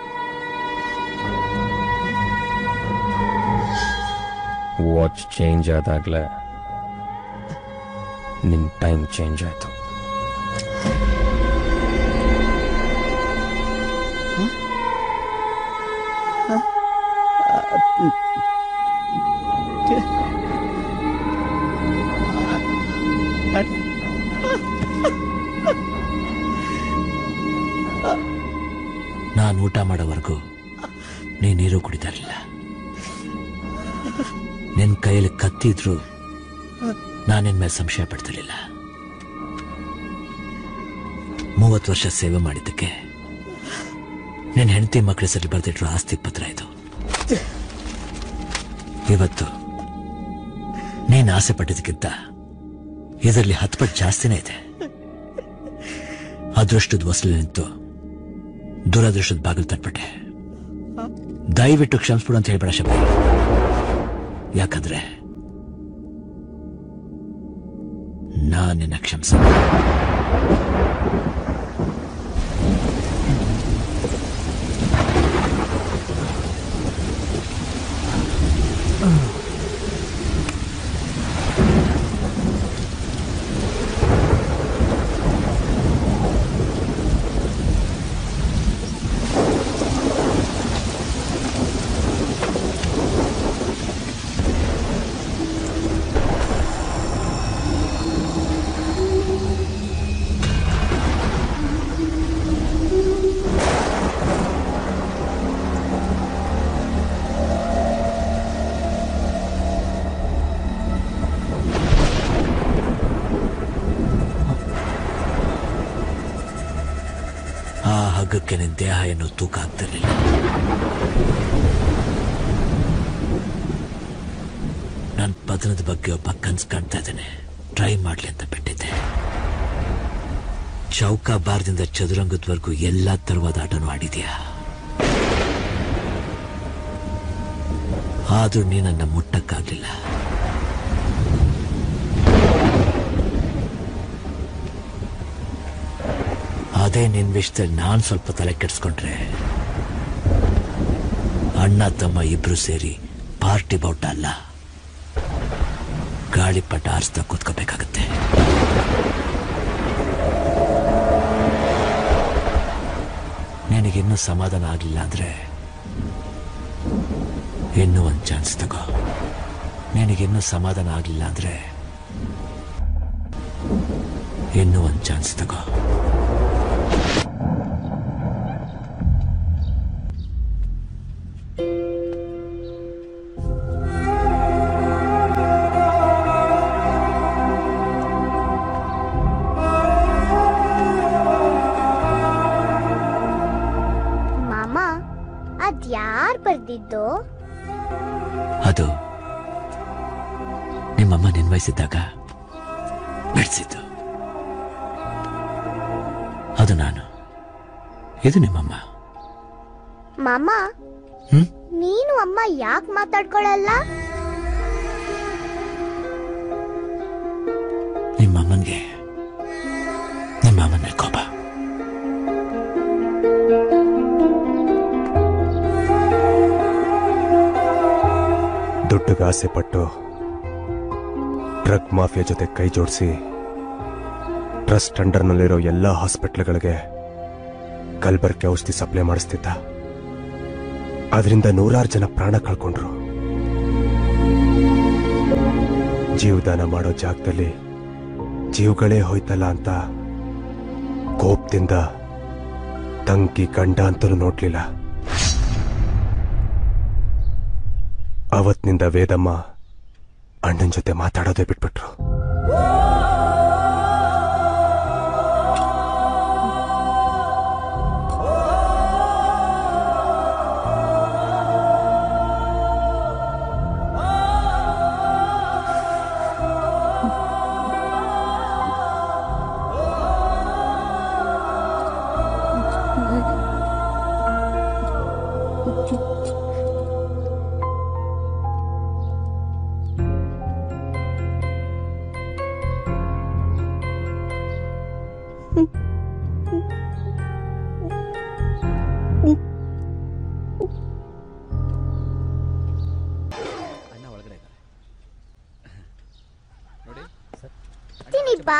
ವಾಚ್ ಚೇಂಜ್ ಆದಾಗ್ಲೇ ನಿನ್ ಟೈಮ್ ಚೇಂಜ್ ಆಯ್ತು. ನಾನು ಊಟ ಮಾಡೋವರೆಗೂ ನೀ ನೀರು ಕುಡಿತಾ ಇರಲಿಲ್ಲ. ನಿನ್ ಕೈಯಲ್ಲಿ ಕತ್ತಿದ್ರು ನಾನಿನ್ ಮೇಲೆ ಸಂಶಯ ಪಡ್ತಿರ್ಲಿಲ್ಲ. 30 ವರ್ಷ ಸೇವೆ ಮಾಡಿದ್ದಕ್ಕೆ ನಿನ್ನ ಹೆಂಡತಿ ಮಕ್ಕಳ ಹೆಸರಲ್ಲಿ ಬರೆದಿಟ್ರು ಆಸ್ತಿ ಪತ್ರ ಇದು. ಇವತ್ತು ನೀನು ಆಸೆ ಪಟ್ಟಿದ್ದಕ್ಕಿಂತ ಇದರಲ್ಲಿ 10 ಪಟ್ಟು ಜಾಸ್ತಿನೇ ಇದೆ. ಅದೃಷ್ಟದ ಹೊಸಲು ನಿಂತು ದುರದೃಷ್ಟದ ಬಾಗಿಲು ತಟ್ಬಿಟ್ಟೆ. ದಯವಿಟ್ಟು ಕ್ಷಮಿಸ್ಬಿಡು ಅಂತ ಹೇಳ್ಬೇಡ ಶಬರಿ. ಯಾಕಂದ್ರೆ ನಾನು ನಿನ್ನ ಕ್ಷಮಿಸ. ಹಗ್ಗಕ್ಕೆ ನಿನ್ನ ದೇಹ ಏನೋ ತೂಕ ಆಗ್ತಿರ್ಲಿಲ್ಲ. ಸಾಧನದ ಬಗ್ಗೆ ಒಬ್ಬ ಕನ್ಸ್ ಕಾಣ್ತಾ ಇದ್ದಾನೆ, ಟ್ರೈ ಮಾಡ್ಲಿ ಅಂತ ಬಿಟ್ಟಿದ್ದೆ. ಚೌಕ ಬಾರ್ದಿಂದ ಚದುರಂಗದವರೆಗೂ ಎಲ್ಲಾ ತರವಾದ ಆಟನೂ ಆಡಿದ್ಯಾ, ಆದ್ರೂ ನೀನನ್ನ ಮುಟ್ಟಕ್ಕಾಗ್ಲಿಲ್ಲ. ಅದೇ ನಿನ್ ವಿಷಯದಲ್ಲಿ ನಾನ್ ಸ್ವಲ್ಪ ತಲೆ ಕೆಡಿಸ್ಕೊಂಡ್ರೆ ಅಣ್ಣ ತಮ್ಮ ಇಬ್ರು ಸೇರಿ ಪಾರ್ಟಿ ಬೌಟ ಅಲ್ಲ, ಗಾಳಿಪಟ ಆರಿಸ್ತಾ ಕೂತ್ಕೋಬೇಕಾಗತ್ತೆ. ನಿನಗಿನ್ನೂ ಸಮಾಧಾನ ಆಗ್ಲಿಲ್ಲ ಅಂದ್ರೆ ಇನ್ನೂ ಒಂದು ಚಾನ್ಸ್ ತಗೋ. ನಿನಗಿನ್ನೂ ಸಮಾಧಾನ ಆಗ್ಲಿಲ್ಲ ಅಂದ್ರೆ ಇನ್ನೂ ಒಂದು ಚಾನ್ಸ್ ತಗೋ. ಯಾರ್ ಬರ್ದಿದ್ದು? ಅದು ನಿಮ್ಮಮ್ಮ ನಿನ್ ವಯಸ್ಸಿದ್ದಾಗ ಬಿಡಿಸಿದ್ದು. ಅದು ನಾನು, ಇದು ನಿಮ್ಮಮ್ಮ. ಮಾಮ, ನೀನು ಅಮ್ಮ ಯಾಕೆ ಮಾತಾಡ್ಕೊಳಲ್ಲ? ನಿಮ್ಮಮ್ಮನ್ಗೆ ನಿಮ್ಮಮ್ಮನ ಕೋಪ. ದುಡ್ಡಿಗೆ ಆಸೆ ಪಟ್ಟು ಡ್ರಗ್ ಮಾಫಿಯಾ ಜೊತೆ ಕೈ ಜೋಡಿಸಿ ಟ್ರಸ್ಟ್ ಅಂಡರ್ನಲ್ಲಿರೋ ಎಲ್ಲ ಹಾಸ್ಪಿಟ್ಲ್ಗಳಿಗೆ ಕಲ್ಬರ್ಕೆ ಔಷಧಿ ಸಪ್ಲೈ ಮಾಡಿಸ್ತಿದ್ದ. ಅದರಿಂದ 100 ಜನ ಪ್ರಾಣ ಕಳ್ಕೊಂಡ್ರು. ಜೀವದಾನ ಮಾಡೋ ಜಾಗದಲ್ಲಿ ಜೀವಗಳೇ ಹೋಯ್ತಲ್ಲ ಅಂತ ಕೋಪದಿಂದ ತಂಗಿ ಗಂಡ ಅಂತಲೂ ನೋಡ್ಲಿಲ್ಲ. ಅವತ್ತಿನಿಂದ ವೇದಮ್ಮ ಅಣ್ಣನ ಜೊತೆ ಮಾತಾಡೋದೇ ಬಿಟ್ಬಿಟ್ರು. ಬಾ.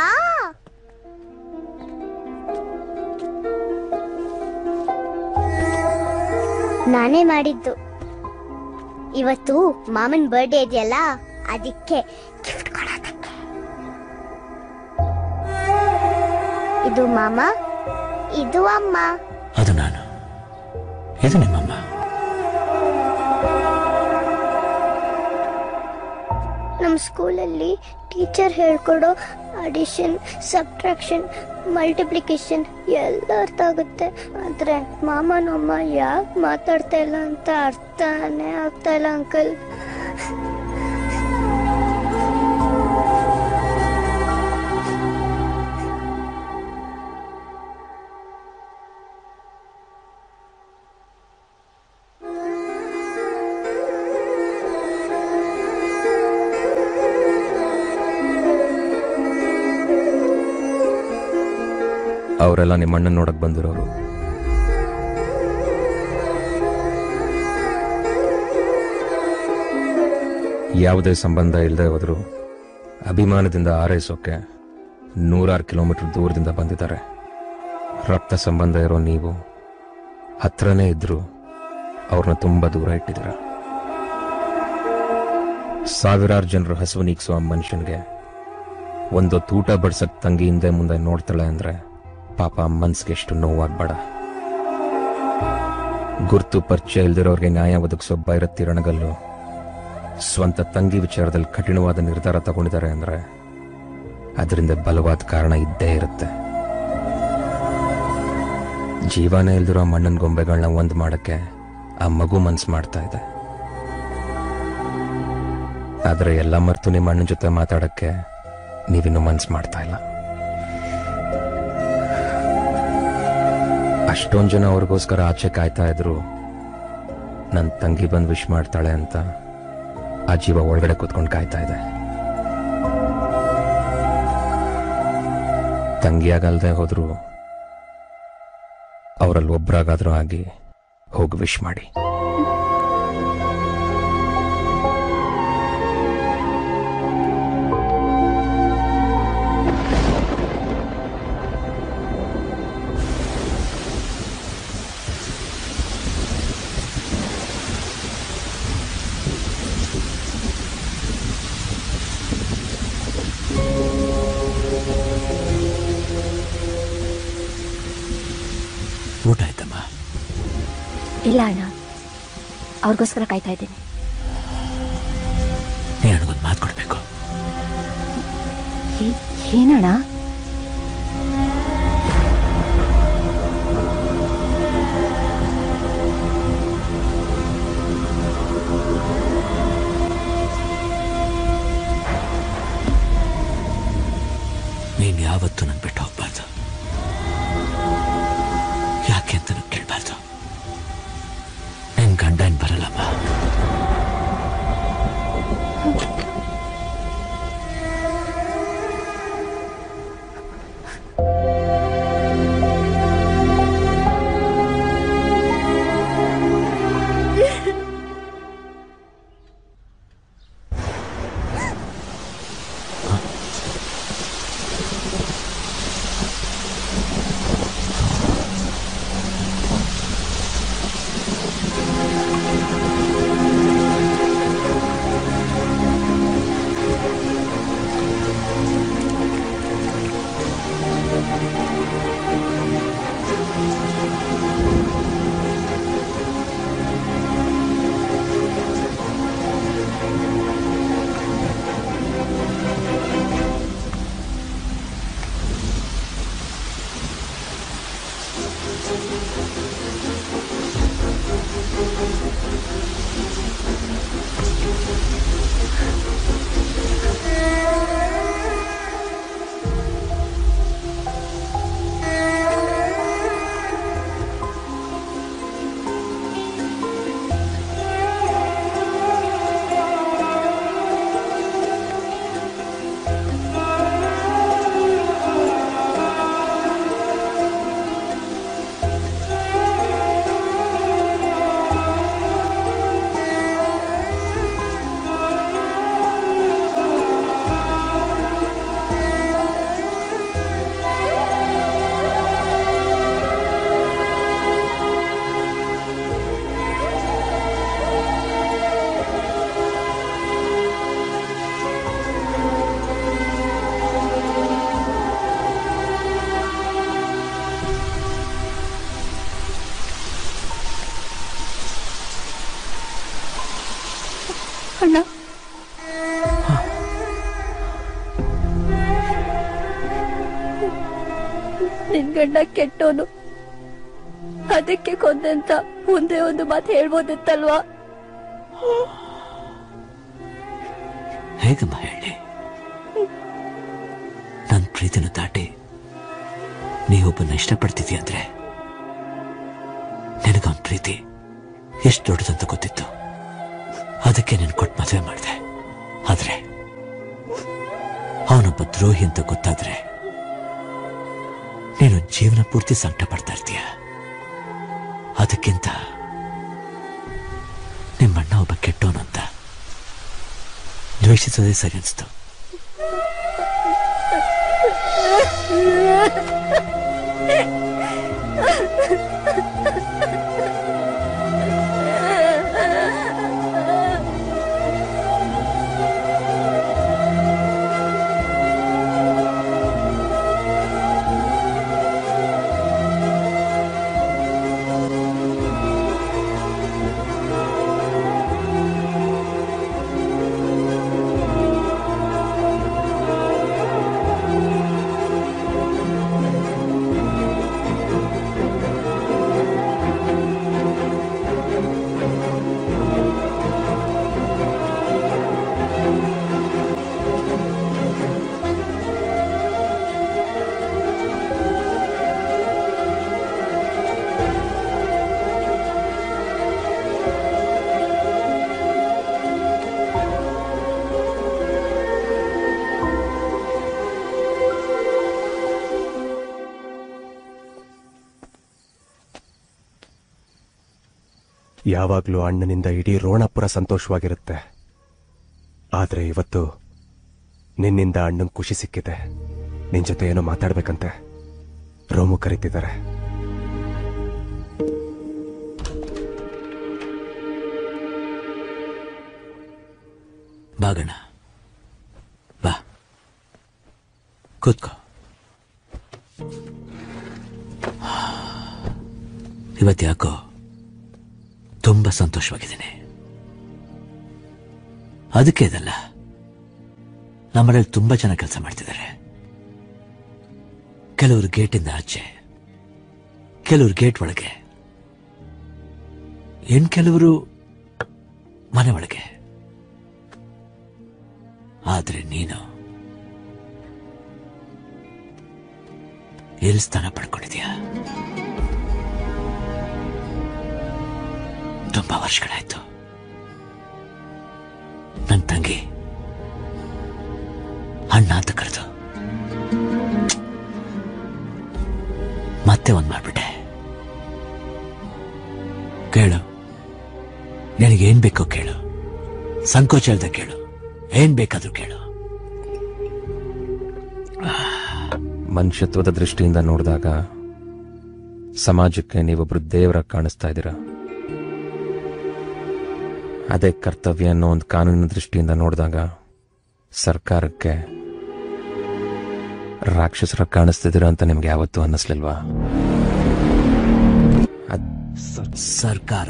ನಾನೇ ಮಾಡಿದ್ದು. ಇವತ್ತು ಮಾಮನ್ ಬರ್ಡೇ ಇದೆಯಲ್ಲ, ಅದಕ್ಕೆ ಗಿಫ್ಟ್ ಕೊಡೋದಕ್ಕೆ. ಇದು ಮಾಮ, ಇದು ಅಮ್ಮ. ಅದು ನಾನು, ಇದು ನಿಮ್ಮಮ್ಮ. ನಮ್ಮ ಸ್ಕೂಲಲ್ಲಿ ಟೀಚರ್ ಹೇಳ್ಕೊಡೋ ಅಡಿಷನ್, ಸಬ್ಟ್ರಾಕ್ಷನ್, ಮಲ್ಟಿಪ್ಲಿಕೇಶನ್ ಎಲ್ಲ ಅರ್ಥ ಆಗುತ್ತೆ. ಆದ್ರೆ ಮಾಮನಮ್ಮ ಯಾಕೆ ಮಾತಾಡ್ತಾ ಇಲ್ಲ ಅಂತ ಅರ್ಥನೇ ಆಗ್ತಾ ಇಲ್ಲ ಅಂಕಲ್. ಅವರೆಲ್ಲ ನಿಮ್ಮ ಅಣ್ಣನ ನೋಡಕ್ ಬಂದಿರೋರು. ಯಾವುದೇ ಸಂಬಂಧ ಇಲ್ಲದೆ ಹೋದ್ರು ಅಭಿಮಾನದಿಂದ ಆರೈಸೋಕೆ 100 ಕಿಲೋಮೀಟರ್ ದೂರದಿಂದ ಬಂದಿದ್ದಾರೆ. ರಕ್ತ ಸಂಬಂಧ ಇರೋ ನೀವು ಹತ್ರನೇ ಇದ್ರು ಅವ್ರನ್ನ ತುಂಬಾ ದೂರ ಇಟ್ಟಿದ್ದೀರ. ಸಾವಿರಾರು ಜನರು ಹಸುವು ನೀಗಿಸುವ ಮನುಷ್ಯನ್ಗೆ ಒಂದೊತ್ತು ಊಟ ಬಡ್ಸಕ್ ತಂಗಿ ಹಿಂದೆ ಮುಂದೆ ನೋಡ್ತಾಳೆ ಅಂದ್ರೆ ಪಾಪ ಮನ್ಸಿಗೆ ಎಷ್ಟು ನೋವಾಗ್ಬೇಡ. ಗುರ್ತು ಪರಿಚಯ ಇಲ್ದಿರೋರ್ಗೆ ನ್ಯಾಯ ಒದಗಿಸೋ ಬೈರತ್ತಿ ರಣಗಲ್ಲು ಸ್ವಂತ ತಂಗಿ ವಿಚಾರದಲ್ಲಿ ಕಠಿಣವಾದ ನಿರ್ಧಾರ ತಗೊಂಡಿದ್ದಾರೆ ಅಂದ್ರೆ ಅದರಿಂದ ಬಲವಾದ ಕಾರಣ ಇದ್ದೇ ಇರುತ್ತೆ. ಜೀವನೇ ಇಲ್ದಿರೋ ಮಣ್ಣನ ಗೊಂಬೆಗಳನ್ನ ಒಂದ್ ಮಾಡಕ್ಕೆ ಆ ಮಗು ಮನ್ಸು ಮಾಡ್ತಾ ಇದೆ. ಆದ್ರೆ ಎಲ್ಲ ಮರ್ತು ನಿಮ್ಮ ಅಣ್ಣನ ಜೊತೆ ಮಾತಾಡಕ್ಕೆ ನೀವಿನ್ನೂ ಮನ್ಸು ಮಾಡ್ತಾ ಇಲ್ಲ. ಅಷ್ಟೊಂದು ಜನ ಅವ್ರಿಗೋಸ್ಕರ ಆಚೆ ಕಾಯ್ತಾ ಇದ್ರು. ನನ್ನ ತಂಗಿ ಬಂದು ವಿಶ್ ಮಾಡ್ತಾಳೆ ಅಂತ ಆ ಜೀವ ಒಳಗಡೆ ಕೂತ್ಕೊಂಡು ಕಾಯ್ತಾ ಇದೆ. ತಂಗಿಯಾಗಲ್ದೆ ಹೋದ್ರು ಅವರಲ್ಲಿ ಒಬ್ರಾಗಾದ್ರೂ ಆಗಿ ಹೋಗಿ ವಿಶ್ ಮಾಡಿ. ಊಟ ಆಯ್ತಮ್ಮ? ಇಲ್ಲ ಅಣ್ಣ, ಅವ್ರಿಗೋಸ್ಕರ ಕಾಯ್ತಾ ಇದ್ದೀನಿ. ನೀ ಅಣ್ಣಗೊಂದು ಮಾತು ಕೊಡ್ಬೇಕು. ಏನಣ್ಣ? ನೀನ್ ಯಾವತ್ತೂ ನನ್ ಬಿಟ್ಟು ಹೋಗ್ಬಾರ್ದು. ಯಾಕೆ ಅಂತ ನಂಗೆ ಕೇಳ್ಬಾರ್ದು. ನಿನ್ ಗಂಡ ಏನ್ ಬರಲ್ಲಮ್ಮ. ಅಣ್ಣ, ನಿನ್ ಗಂಡ ಕೆಟ್ಟೋನು, ಅದಕ್ಕೆ ಕೊಂದೆ ಅಂತ ಮುಂದೆ ಒಂದು ಮಾತು ಹೇಳ್ಬೋದಿತ್ತಲ್ವಾ? ಹೇಗಮ್ಮ ಹೇಳಿ? ನನ್ ಪ್ರೀತಿನ ದಾಟಿ ನೀವೊಬ್ಬನ ಇಷ್ಟಪಡ್ತಿದ್ಯ ಅಂದ್ರೆ ನಿನಗವನ್ ಪ್ರೀತಿ ಎಷ್ಟು ದೊಡ್ಡದಂತ ಗೊತ್ತಿತ್ತು. ಅದಕ್ಕೆ ನೀನು ಕೊಟ್ಟು ಮದುವೆ ಮಾಡಿದೆ. ಆದ್ರೆ ಅವನೊಬ್ಬ ದ್ರೋಹಿ ಅಂತ ಗೊತ್ತಾದ್ರೆ ನೀನು ಜೀವನ ಪೂರ್ತಿ ಸಂಕಟ ಪಡ್ತಾ ಇರ್ತೀಯ. ಅದಕ್ಕಿಂತ ನಿಮ್ಮಣ್ಣ ಒಬ್ಬ ಕೆಟ್ಟವನು ಅಂತ ದ್ವೇಷಿಸೋದೇ ಸರಿ ಅನಿಸ್ತು. ಯಾವಾಗ್ಲೂ ಅಣ್ಣನಿಂದ ಇಡೀ ರೋಣಪುರ ಸಂತೋಷವಾಗಿರುತ್ತೆ. ಆದ್ರೆ ಇವತ್ತು ನಿನ್ನಿಂದ ಅಣ್ಣಂಗ್ ಖುಷಿ ಸಿಕ್ಕಿದೆ. ನಿನ್ ಜೊತೆ ಏನೋ ಮಾತಾಡ್ಬೇಕಂತೆ. ರೋಮು ಕರೀತಿದ್ದಾರೆ. ಬಾಗಣ ಬಾ, ಕೂತ್ಕೋ. ಇವತ್ತು ಯಾಕೋ ತುಂಬಾ ಸಂತೋಷವಾಗಿದ್ದೀನಿ. ಅದಕ್ಕೆ ಇದಲ್ಲ, ನಮ್ಮನೇಲಿ ತುಂಬಾ ಜನ ಕೆಲಸ ಮಾಡ್ತಿದ್ದಾರೆ. ಕೆಲವರು ಗೇಟಿಂದ ಆಚೆ, ಕೆಲವರು ಗೇಟ್ ಒಳಗೆ, ಕೆಲವರು ಮನೆ ಒಳಗೆ. ಆದ್ರೆ ನೀನು ಎಲ್ಲಿ ಸ್ಥಾನ ಪಡ್ಕೊಂಡಿದ್ಯಾ? ತುಂಬಾ ವರ್ಷಗಳಾಯ್ತು. ನನ್ನ ತಂಗಿ ಅಣ್ಣ ಅಂತ ಕರೆದು ಮತ್ತೆ ಒಂದ್ ಮಾಡ್ಬಿಟ್ಟೆ. ಕೇಳು, ನಿನಗೇನ್ ಬೇಕೋ ಕೇಳು, ಸಂಕೋಚ ಇಲ್ದ ಕೇಳು, ಏನ್ ಬೇಕಾದ್ರೂ ಕೇಳು. ಮನುಷ್ಯತ್ವದ ದೃಷ್ಟಿಯಿಂದ ನೋಡಿದಾಗ ಸಮಾಜಕ್ಕೆ ನೀವೊಬ್ರು ದೇವರ ಕಾಣಿಸ್ತಾ ಇದ್ದೀರಾ. ಅದೇ ಕರ್ತವ್ಯ ಅನ್ನೋ ಒಂದು ಕಾನೂನಿನ ದೃಷ್ಟಿಯಿಂದ ನೋಡಿದಾಗ ಸರ್ಕಾರಕ್ಕೆ ರಾಕ್ಷಸರ ಕಾಣಿಸ್ತಿದ್ದೀರಾ ಅಂತ ನಿಮ್ಗೆ ಯಾವತ್ತೂ ಅನ್ನಿಸ್ಲಿಲ್ವಾ? ಸರ್ಕಾರ?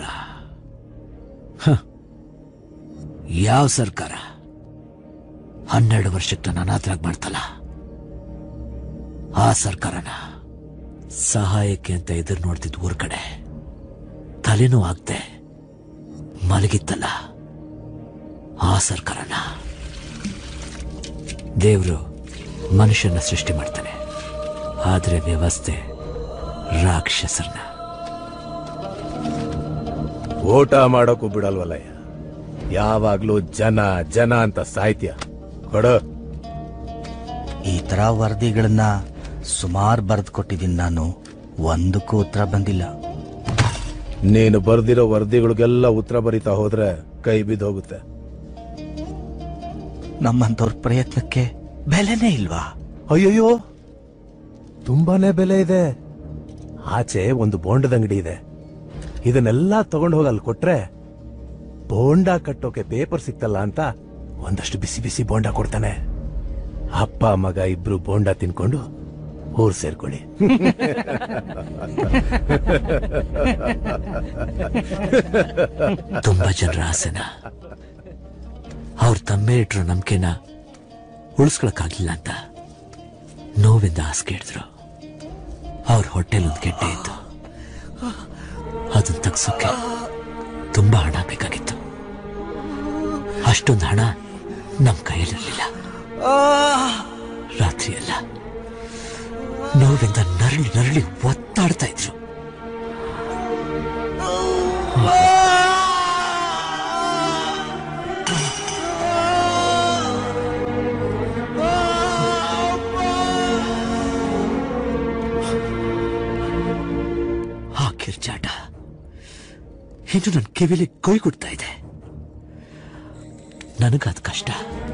ಯಾವ ಸರ್ಕಾರ? 12 ವರ್ಷಕ್ಕೆ ನಾನು ಅನಾಥರಾಗಿ ಮಾಡ್ತಲ್ಲ, ಆ ಸರ್ಕಾರನ ಸಹಾಯಕ್ಕೆ ಅಂತ ಎದುರು ನೋಡ್ತಿದ್ ಊರ್ ಕಡೆ ತಲೆನೂ ಆಗ್ದೆ ಮಲಗಿತ್ತಲ್ಲ, ಆ ಸರ್ಕಾರನ. ದೇವರು ಮನುಷ್ಯನ ಸೃಷ್ಟಿ ಮಾಡ್ತಾನೆ, ಆದ್ರೆ ವ್ಯವಸ್ಥೆ ರಾಕ್ಷಸರನ್ನ. ಊಟ ಮಾಡೋಕ್ಕೂ ಬಿಡಲ್ವಲ್ಲಯ್ಯ, ಯಾವಾಗ್ಲೂ ಜನ ಜನ ಅಂತ ಸಾಹಿತ್ಯ ಕೊಡು. ಈ ತರ ವರದಿಗಳನ್ನ ಸುಮಾರು ಬರೆದು ಕೊಟ್ಟಿದ್ದೀನಿ ನಾನು, ಒಂದಕ್ಕೂ ಉತ್ತರ ಬಂದಿಲ್ಲ. ನೀನು ಬರ್ದಿರೋ ವರದಿಗಳಿಗೆಲ್ಲ ಉತ್ತರ ಬರೀತಾ ಹೋದ್ರೆ ಕೈ ಬಿದ್ದು ಹೋಗುತ್ತೆ. ನಮ್ಮಂತವ್ರ ಪ್ರಯತ್ನಕ್ಕೆ ಬೆಲೆನೇ ಇಲ್ವಾ? ಅಯ್ಯೋಯ್ಯೋ, ತುಂಬಾನೇ ಬೆಲೆ ಇದೆ. ಆಚೆ ಒಂದು ಬೋಂಡದ ಅಂಗಡಿ ಇದೆ. ಇದನ್ನೆಲ್ಲ ತಗೊಂಡು ಹೋಗಿ ಅಲ್ಲಿ ಕೊಟ್ರೆ ಬೋಂಡ ಕಟ್ಟೋಕೆ ಪೇಪರ್ ಸಿಕ್ತಲ್ಲ ಅಂತ ಒಂದಷ್ಟು ಬಿಸಿ ಬಿಸಿ ಬೋಂಡ ಕೊಡ್ತಾನೆ. ಅಪ್ಪ ಮಗ ಇಬ್ರು ಬೋಂಡ ತಿನ್ಕೊಂಡು ಊರ್ ಸೇರ್ಕೊಳ್ಳಿ. ತುಂಬಾ ಜನರ ಆಸೆನ ಅವ್ರ ತಮ್ಮೆ ಇಟ್ರು ನಂಬಿಕೆನ ಉಳಿಸ್ಕೊಳಕ್ಕಾಗ್ಲಿಲ್ಲ ಅಂತ ನೋವಿಂದ ಹಾಸಿಗೆ ಹಿಡಿದ್ರು. ಅವ್ರ ಹೊಟ್ಟೆಲ್ ಒಂದು ಗೆಡ್ಡೆ ಇತ್ತು, ಅದನ್ನ ತಗ್ಸೋಕೆ ತುಂಬಾ ಹಣ ಬೇಕಾಗಿತ್ತು. ಅಷ್ಟೊಂದು ಹಣ ನಮ್ ಕೈಯಲ್ಲಿರಲಿಲ್ಲ. ರಾತ್ರಿ ಎಲ್ಲ ನೋವಿಂದ ನರಳಿ ನರಳಿ ಒತ್ತಾಡ್ತಾ ಇದ್ರು. ಆ ಕಿರ್ಚಾಟ ಇನ್ನು ನನ್ನ ಕಿವಿಲಿ ಕೊಯ್ಗುಡ್ತಾ ಇದೆ. ನನಗದ್ ಕಷ್ಟ,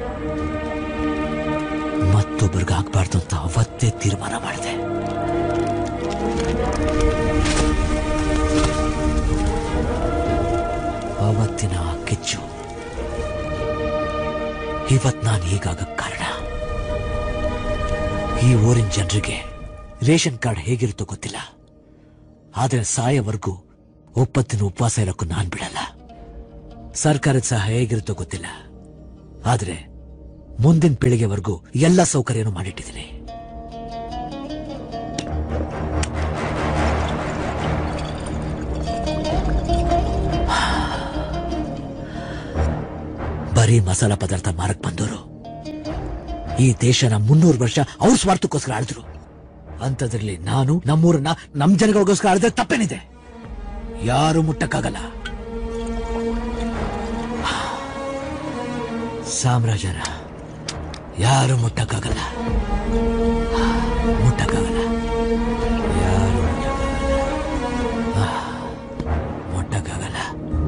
ಮತ್ತೊಬ್ಬರಿಗಾಗಬಾರ್ದು ಅಂತ ಅವತ್ತೇ ತೀರ್ಮಾನ ಮಾಡಿದೆ. ಅವತ್ತಿನ ಆ ಕಿಚ್ಚು ಇವತ್ ನಾನು ಹೀಗಾಗಕ್ ಕಾರಣ. ಈ ಊರಿನ ಜನರಿಗೆ ರೇಷನ್ ಕಾರ್ಡ್ ಹೇಗಿರುತ್ತೋ ಗೊತ್ತಿಲ್ಲ, ಆದ್ರೆ ಸಾಯವರೆಗೂ ಒಪ್ಪತ್ತಿನ ಉಪವಾಸ ಇರೋಕ್ಕೂ ನಾನ್ ಬಿಡಲ್ಲ. ಸರ್ಕಾರದ ಸಹಾಯ ಹೇಗಿರುತ್ತೋ ಗೊತ್ತಿಲ್ಲ, ಆದ್ರೆ ಮುಂದಿನ ಪೀಳಿಗೆವರೆಗೂ ಎಲ್ಲ ಸೌಕರ್ಯನೂ ಮಾಡಿಟ್ಟಿದ್ದೀನಿ. ಬರೀ ಮಸಾಲಾ ಪದಾರ್ಥ ಮಾರಕ್ ಬಂದವರು ಈ ದೇಶನ 300 ವರ್ಷ ಅವ್ರ ಸ್ವಾರ್ಥಕ್ಕೋಸ್ಕರ ಆಳಿದ್ರು. ಅಂತದ್ರಲ್ಲಿ ನಾನು ನಮ್ಮೂರನ್ನ ನಮ್ ಜನಗಳಿಗೋಸ್ಕರ ಆಳಿದ್ರೆ ತಪ್ಪೇನಿದೆ? ಯಾರು ಮುಟ್ಟಕ್ಕಾಗಲ್ಲ. ಸಾಮ್ರಾಜ್ಯನ ಯಾರು ಮುಟ್ಟಕ್ಕಾಗಲ್ಲ, ಮುಟ್ಟಕ್ಕಾಗಲ್ಲ, ಯಾರು ಮುಟ್ಟಕ್ಕಾಗಲ್ಲ.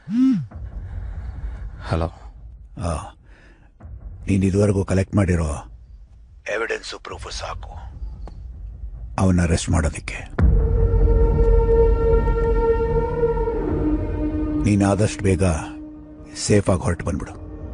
ಹಲೋ. ನೀನು ಇದುವರೆಗೂ ಕಲೆಕ್ಟ್ ಮಾಡಿರೋ ಎವಿಡೆನ್ಸ್ ಪ್ರೂಫ್ ಸಾಕು ಅವನ್ನ ಅರೆಸ್ಟ್ ಮಾಡೋದಕ್ಕೆ. ನೀನು ಆದಷ್ಟು ಬೇಗ ಸೇಫ್ ಆಗಿ ಹೊರಟು ಬಂದ್ಬಿಡು.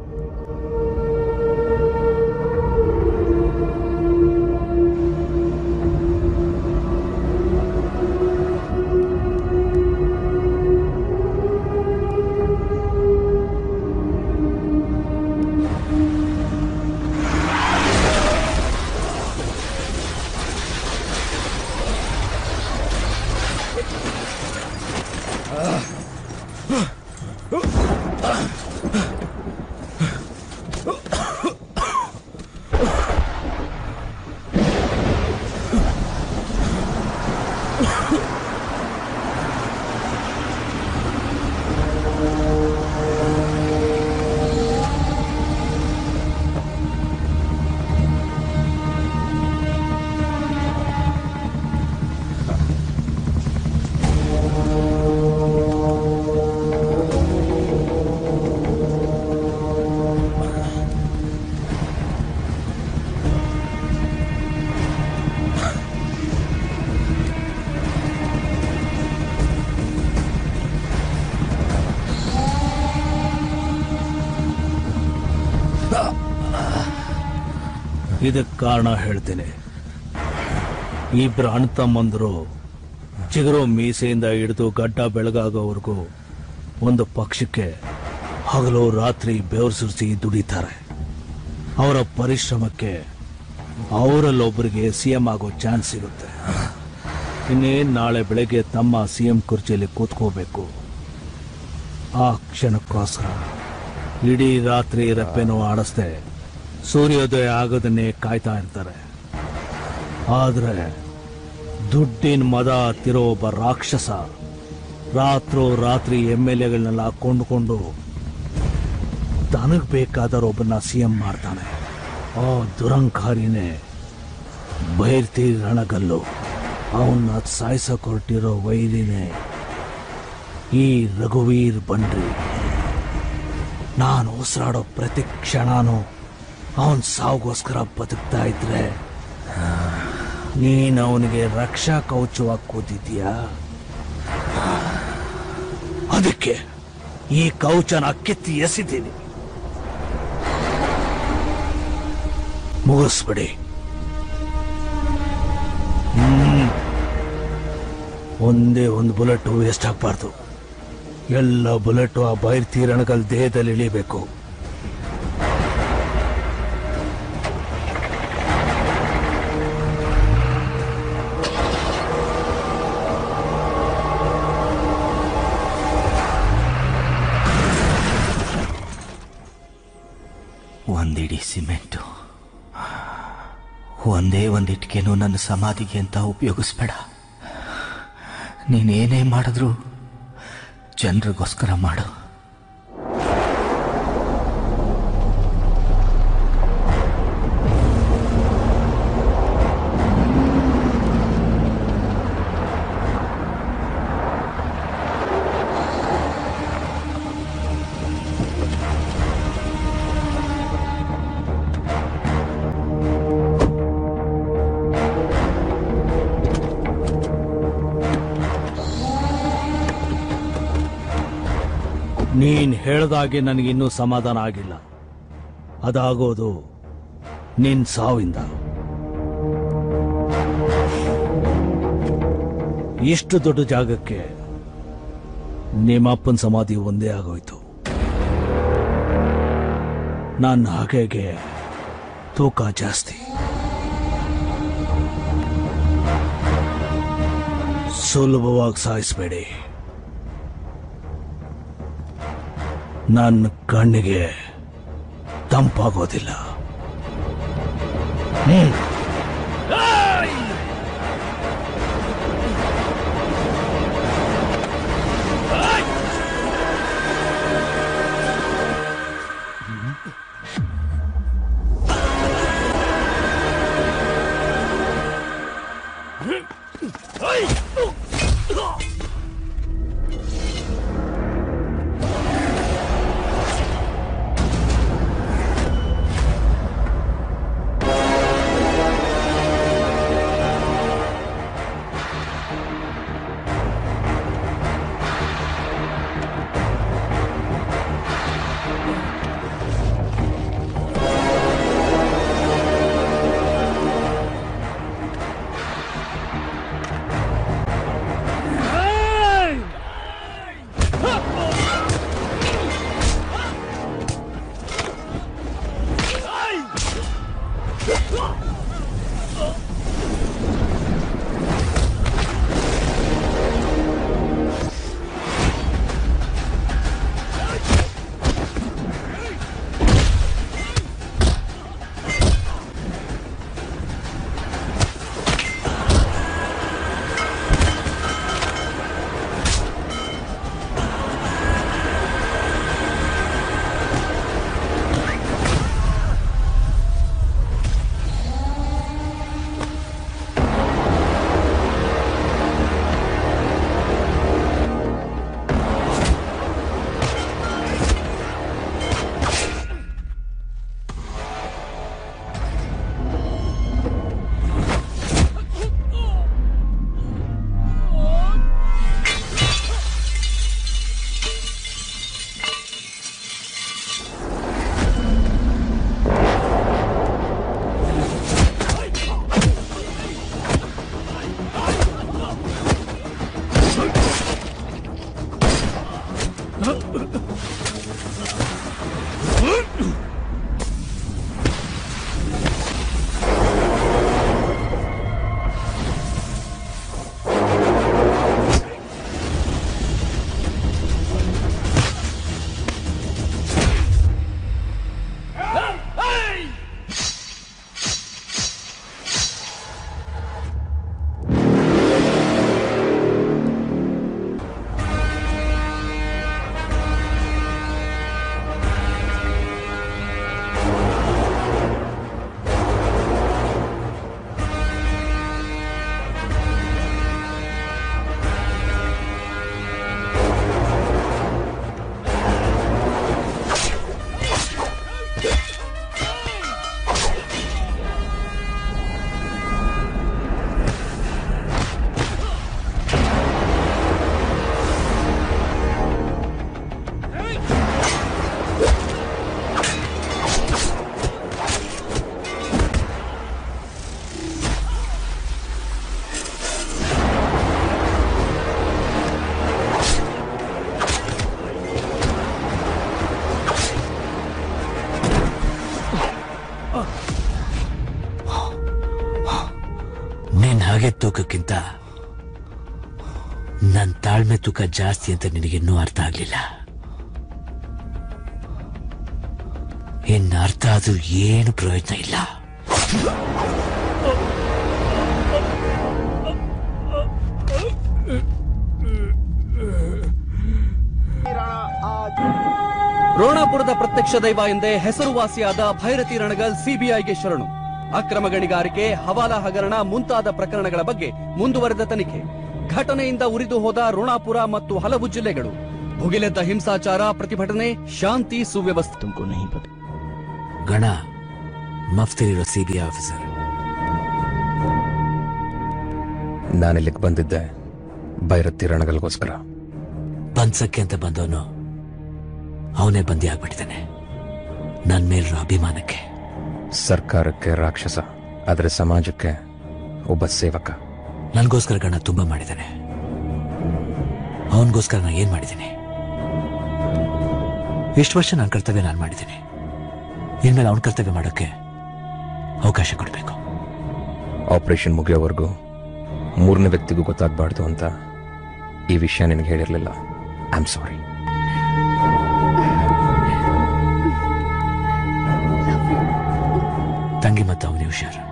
ಇದಕ್ಕೆ ಕಾರಣ ಹೇಳ್ತೇನೆ. ಇಬ್ರು ಅಣ್ಣ ತಮ್ಮಂದ್ರು ಚಿಗುರು ಮೀಸೆಯಿಂದ ಹಿಡಿದು ಗಡ್ಡ ಬೆಳಗಾಗೋವರೆಗೂ ಒಂದು ಪಕ್ಷಕ್ಕೆ ಹಗಲು ರಾತ್ರಿ ಬೆವರು ಸುರಿಸಿ ದುಡಿತಾರೆ. ಅವರ ಪರಿಶ್ರಮಕ್ಕೆ ಅವರಲ್ಲೊಬ್ಬರಿಗೆ ಸಿಎಂ ಆಗೋ ಚಾನ್ಸ್ ಸಿಗುತ್ತೆ. ಇನ್ನೇನು ನಾಳೆ ಬೆಳಗ್ಗೆ ತಮ್ಮ ಸಿಎಂ ಕುರ್ಚಿಯಲ್ಲಿ ಕೂತ್ಕೋಬೇಕು. ಆ ಕ್ಷಣಕ್ಕೋಸ್ಕರ ಇಡೀ ರಾತ್ರಿ ರೆಪ್ಪೆನೋ ಆಡಿಸ್ದೆ ಸೂರ್ಯೋದಯ ಆಗೋದನ್ನೇ ಕಾಯ್ತಾ ಇರ್ತಾರೆ. ಆದ್ರೆ ದುಡ್ಡಿನ ಮದ ಹತ್ತಿರೋ ಒಬ್ಬ ರಾಕ್ಷಸ ರಾತ್ರಿ MLAಗಳನ್ನೆಲ್ಲ ಕೊಂಡುಕೊಂಡು ತನಗ್ ಬೇಕಾದರೊಬ್ಬನ ಸಿಎಂ ಮಾಡ್ತಾನೆ. ಆ ದುರಂಕಾರಿನೇ ಬೈರ್ತಿ ರಣಗಲ್ಲು. ಅವನ್ನ ಸಾಯಿಸಕ್ ಹೊರಟಿರೋ ವೈರಿನೇ ಈ ರಘುವೀರ್ ಬಂಡ್ರಿ. ನಾನು ಉಸಿರಾಡೋ ಪ್ರತಿ ಕ್ಷಣನೂ ಅವನ್ ಸಾವುಗೋಸ್ಕರ ಬದುಕ್ತಾ ಇದ್ರೆ ನೀನು ಅವನಿಗೆ ರಕ್ಷಾ ಕವಚವಾಗಿ ಕೂತಿದ್ದೀಯಾ. ಅದಕ್ಕೆ ಈ ಕವಚನ ಕಿತ್ತಿ ಎಸಿದ್ದೀನಿ. ಮುಗಿಸ್ಬಿಡಿ. ಒಂದೇ ಒಂದು ಬುಲೆಟ್ ವೇಸ್ಟ್ ಆಗ್ಬಾರ್ದು. ಎಲ್ಲ ಬುಲೆಟ್ ಆ ಬೈರ್ತಿ ರಣಗಲ್ ದೇಹದಲ್ಲಿ ಇಳಿಬೇಕು. ಒಂದಿಡಿ ಸಿಮೆಂಟು, ಒಂದೇ ಒಂದಿಟ್ಕೆನೂ ನನ್ನ ಸಮಾಧಿಗೆ ಅಂತ ಉಪಯೋಗಿಸ್ಬೇಡ. ನೀನೇನೇ ಮಾಡಿದ್ರು ಜನರಿಗೋಸ್ಕರ ಮಾಡು. ನೀನ್ ಹೇಳ್ದಾಗೆ ನನಗಿನ್ನೂ ಸಮಾಧಾನ ಆಗಿಲ್ಲ. ಅದಾಗೋದು ನಿನ್ ಸಾವಿಂದ. ಇಷ್ಟು ದೊಡ್ಡ ಜಾಗಕ್ಕೆ ನಿಮ್ಮಪ್ಪನ ಸಮಾಧಿ ಒಂದೇ ಆಗೋಯ್ತು. ನನ್ನ ಹಾಗೆಗೆ ತೂಕ ಜಾಸ್ತಿ. ಸುಲಭವಾಗಿ ಸಾಯಿಸಬೇಡಿ. ನನ್ನ ಕಣ್ಣಿಗೆ ತಂಪಾಗೋದಿಲ್ಲ. ಹೊಗೆ ತೂಕಕ್ಕಿಂತ ನನ್ನ ತಾಳ್ಮೆ ತೂಕ ಜಾಸ್ತಿ ಅಂತ ನಿನಗಿನ್ನೂ ಅರ್ಥ ಆಗ್ಲಿಲ್ಲ. ಇನ್ನು ಅರ್ಥ ಆದ್ರೂ ಏನು ಪ್ರಯೋಜನ ಇಲ್ಲ. ರೋಣಾಪುರದ ಪ್ರತ್ಯಕ್ಷ ದೈವ ಎಂದೇ ಹೆಸರುವಾಸಿಯಾದ ಭೈರತಿ ರಣಗಲ್ ಸಿಬಿಐಗೆ ಶರಣು. ಅಕ್ರಮ ಗಣಿಗಾರಿಕೆ, ಹವಾಲಾ ಹಗರಣ ಮುಂತಾದ ಪ್ರಕರಣಗಳ ಬಗ್ಗೆ ಮುಂದುವರೆದ ತನಿಖೆ. ಘಟನೆಯಿಂದ ಉರಿದು ಹೋದ ರೋಣಾಪುರ ಮತ್ತು ಹಲವು ಜಿಲ್ಲೆಗಳು. ಭುಗಿಲೆದ್ದ ಹಿಂಸಾಚಾರ, ಪ್ರತಿಭಟನೆ, ಶಾಂತಿ, ಸುವ್ಯವಸ್ಥೆ. ಗಣ ಮಫ್ತಿಲಿರೋ ಸಿಬಿಐ ಆಫೀಸರ್. ನಾನಿಲ್ಲಿಗೆ ಬಂದಿದ್ದೆ ಭೈರತಿ ರಣಗಲ್ಗೋಸ್ಕರ. ಬಂದ್ಸಕ್ಕೆ ಅಂತ ಬಂದವನು ಅವನೇ ಬಂದಿ ಆಗ್ಬಿಟ್ಟಿದ್ದಾನೆ. ನನ್ ಮೇಲಿರೋ ಅಭಿಮಾನಕ್ಕೆ. ಸರ್ಕಾರಕ್ಕೆ ರಾಕ್ಷಸ, ಆದರೆ ಸಮಾಜಕ್ಕೆ ಒಬ್ಬ ಸೇವಕ. ನನ್ಗೋಸ್ಕರ ಗಣ ತುಂಬಾ ಮಾಡಿದ್ದಾನೆ. ಅವನಿಗೋಸ್ಕರ ನಾನು ಏನ್ ಮಾಡಿದ್ದೀನಿ? ಇಷ್ಟು ವರ್ಷ ನನ್ನ ಕರ್ತವ್ಯ ನಾನು ಮಾಡಿದ್ದೀನಿ. ಇನ್ಮೇಲೆ ಅವನ ಕರ್ತವ್ಯ ಮಾಡೋಕ್ಕೆ ಅವಕಾಶ ಕೊಡಬೇಕು. ಆಪರೇಷನ್ ಮುಗಿಯೋವರೆಗೂ ಮೂರನೇ ವ್ಯಕ್ತಿಗೂ ಗೊತ್ತಾಗಬಾರ್ದು ಅಂತ ಈ ವಿಷಯ ನಿನಗೆ ಹೇಳಿರಲಿಲ್ಲ. I am sorry. ತಂಗಿ ಮತ್ತು ಅವನೇ ಹುಷಾರು.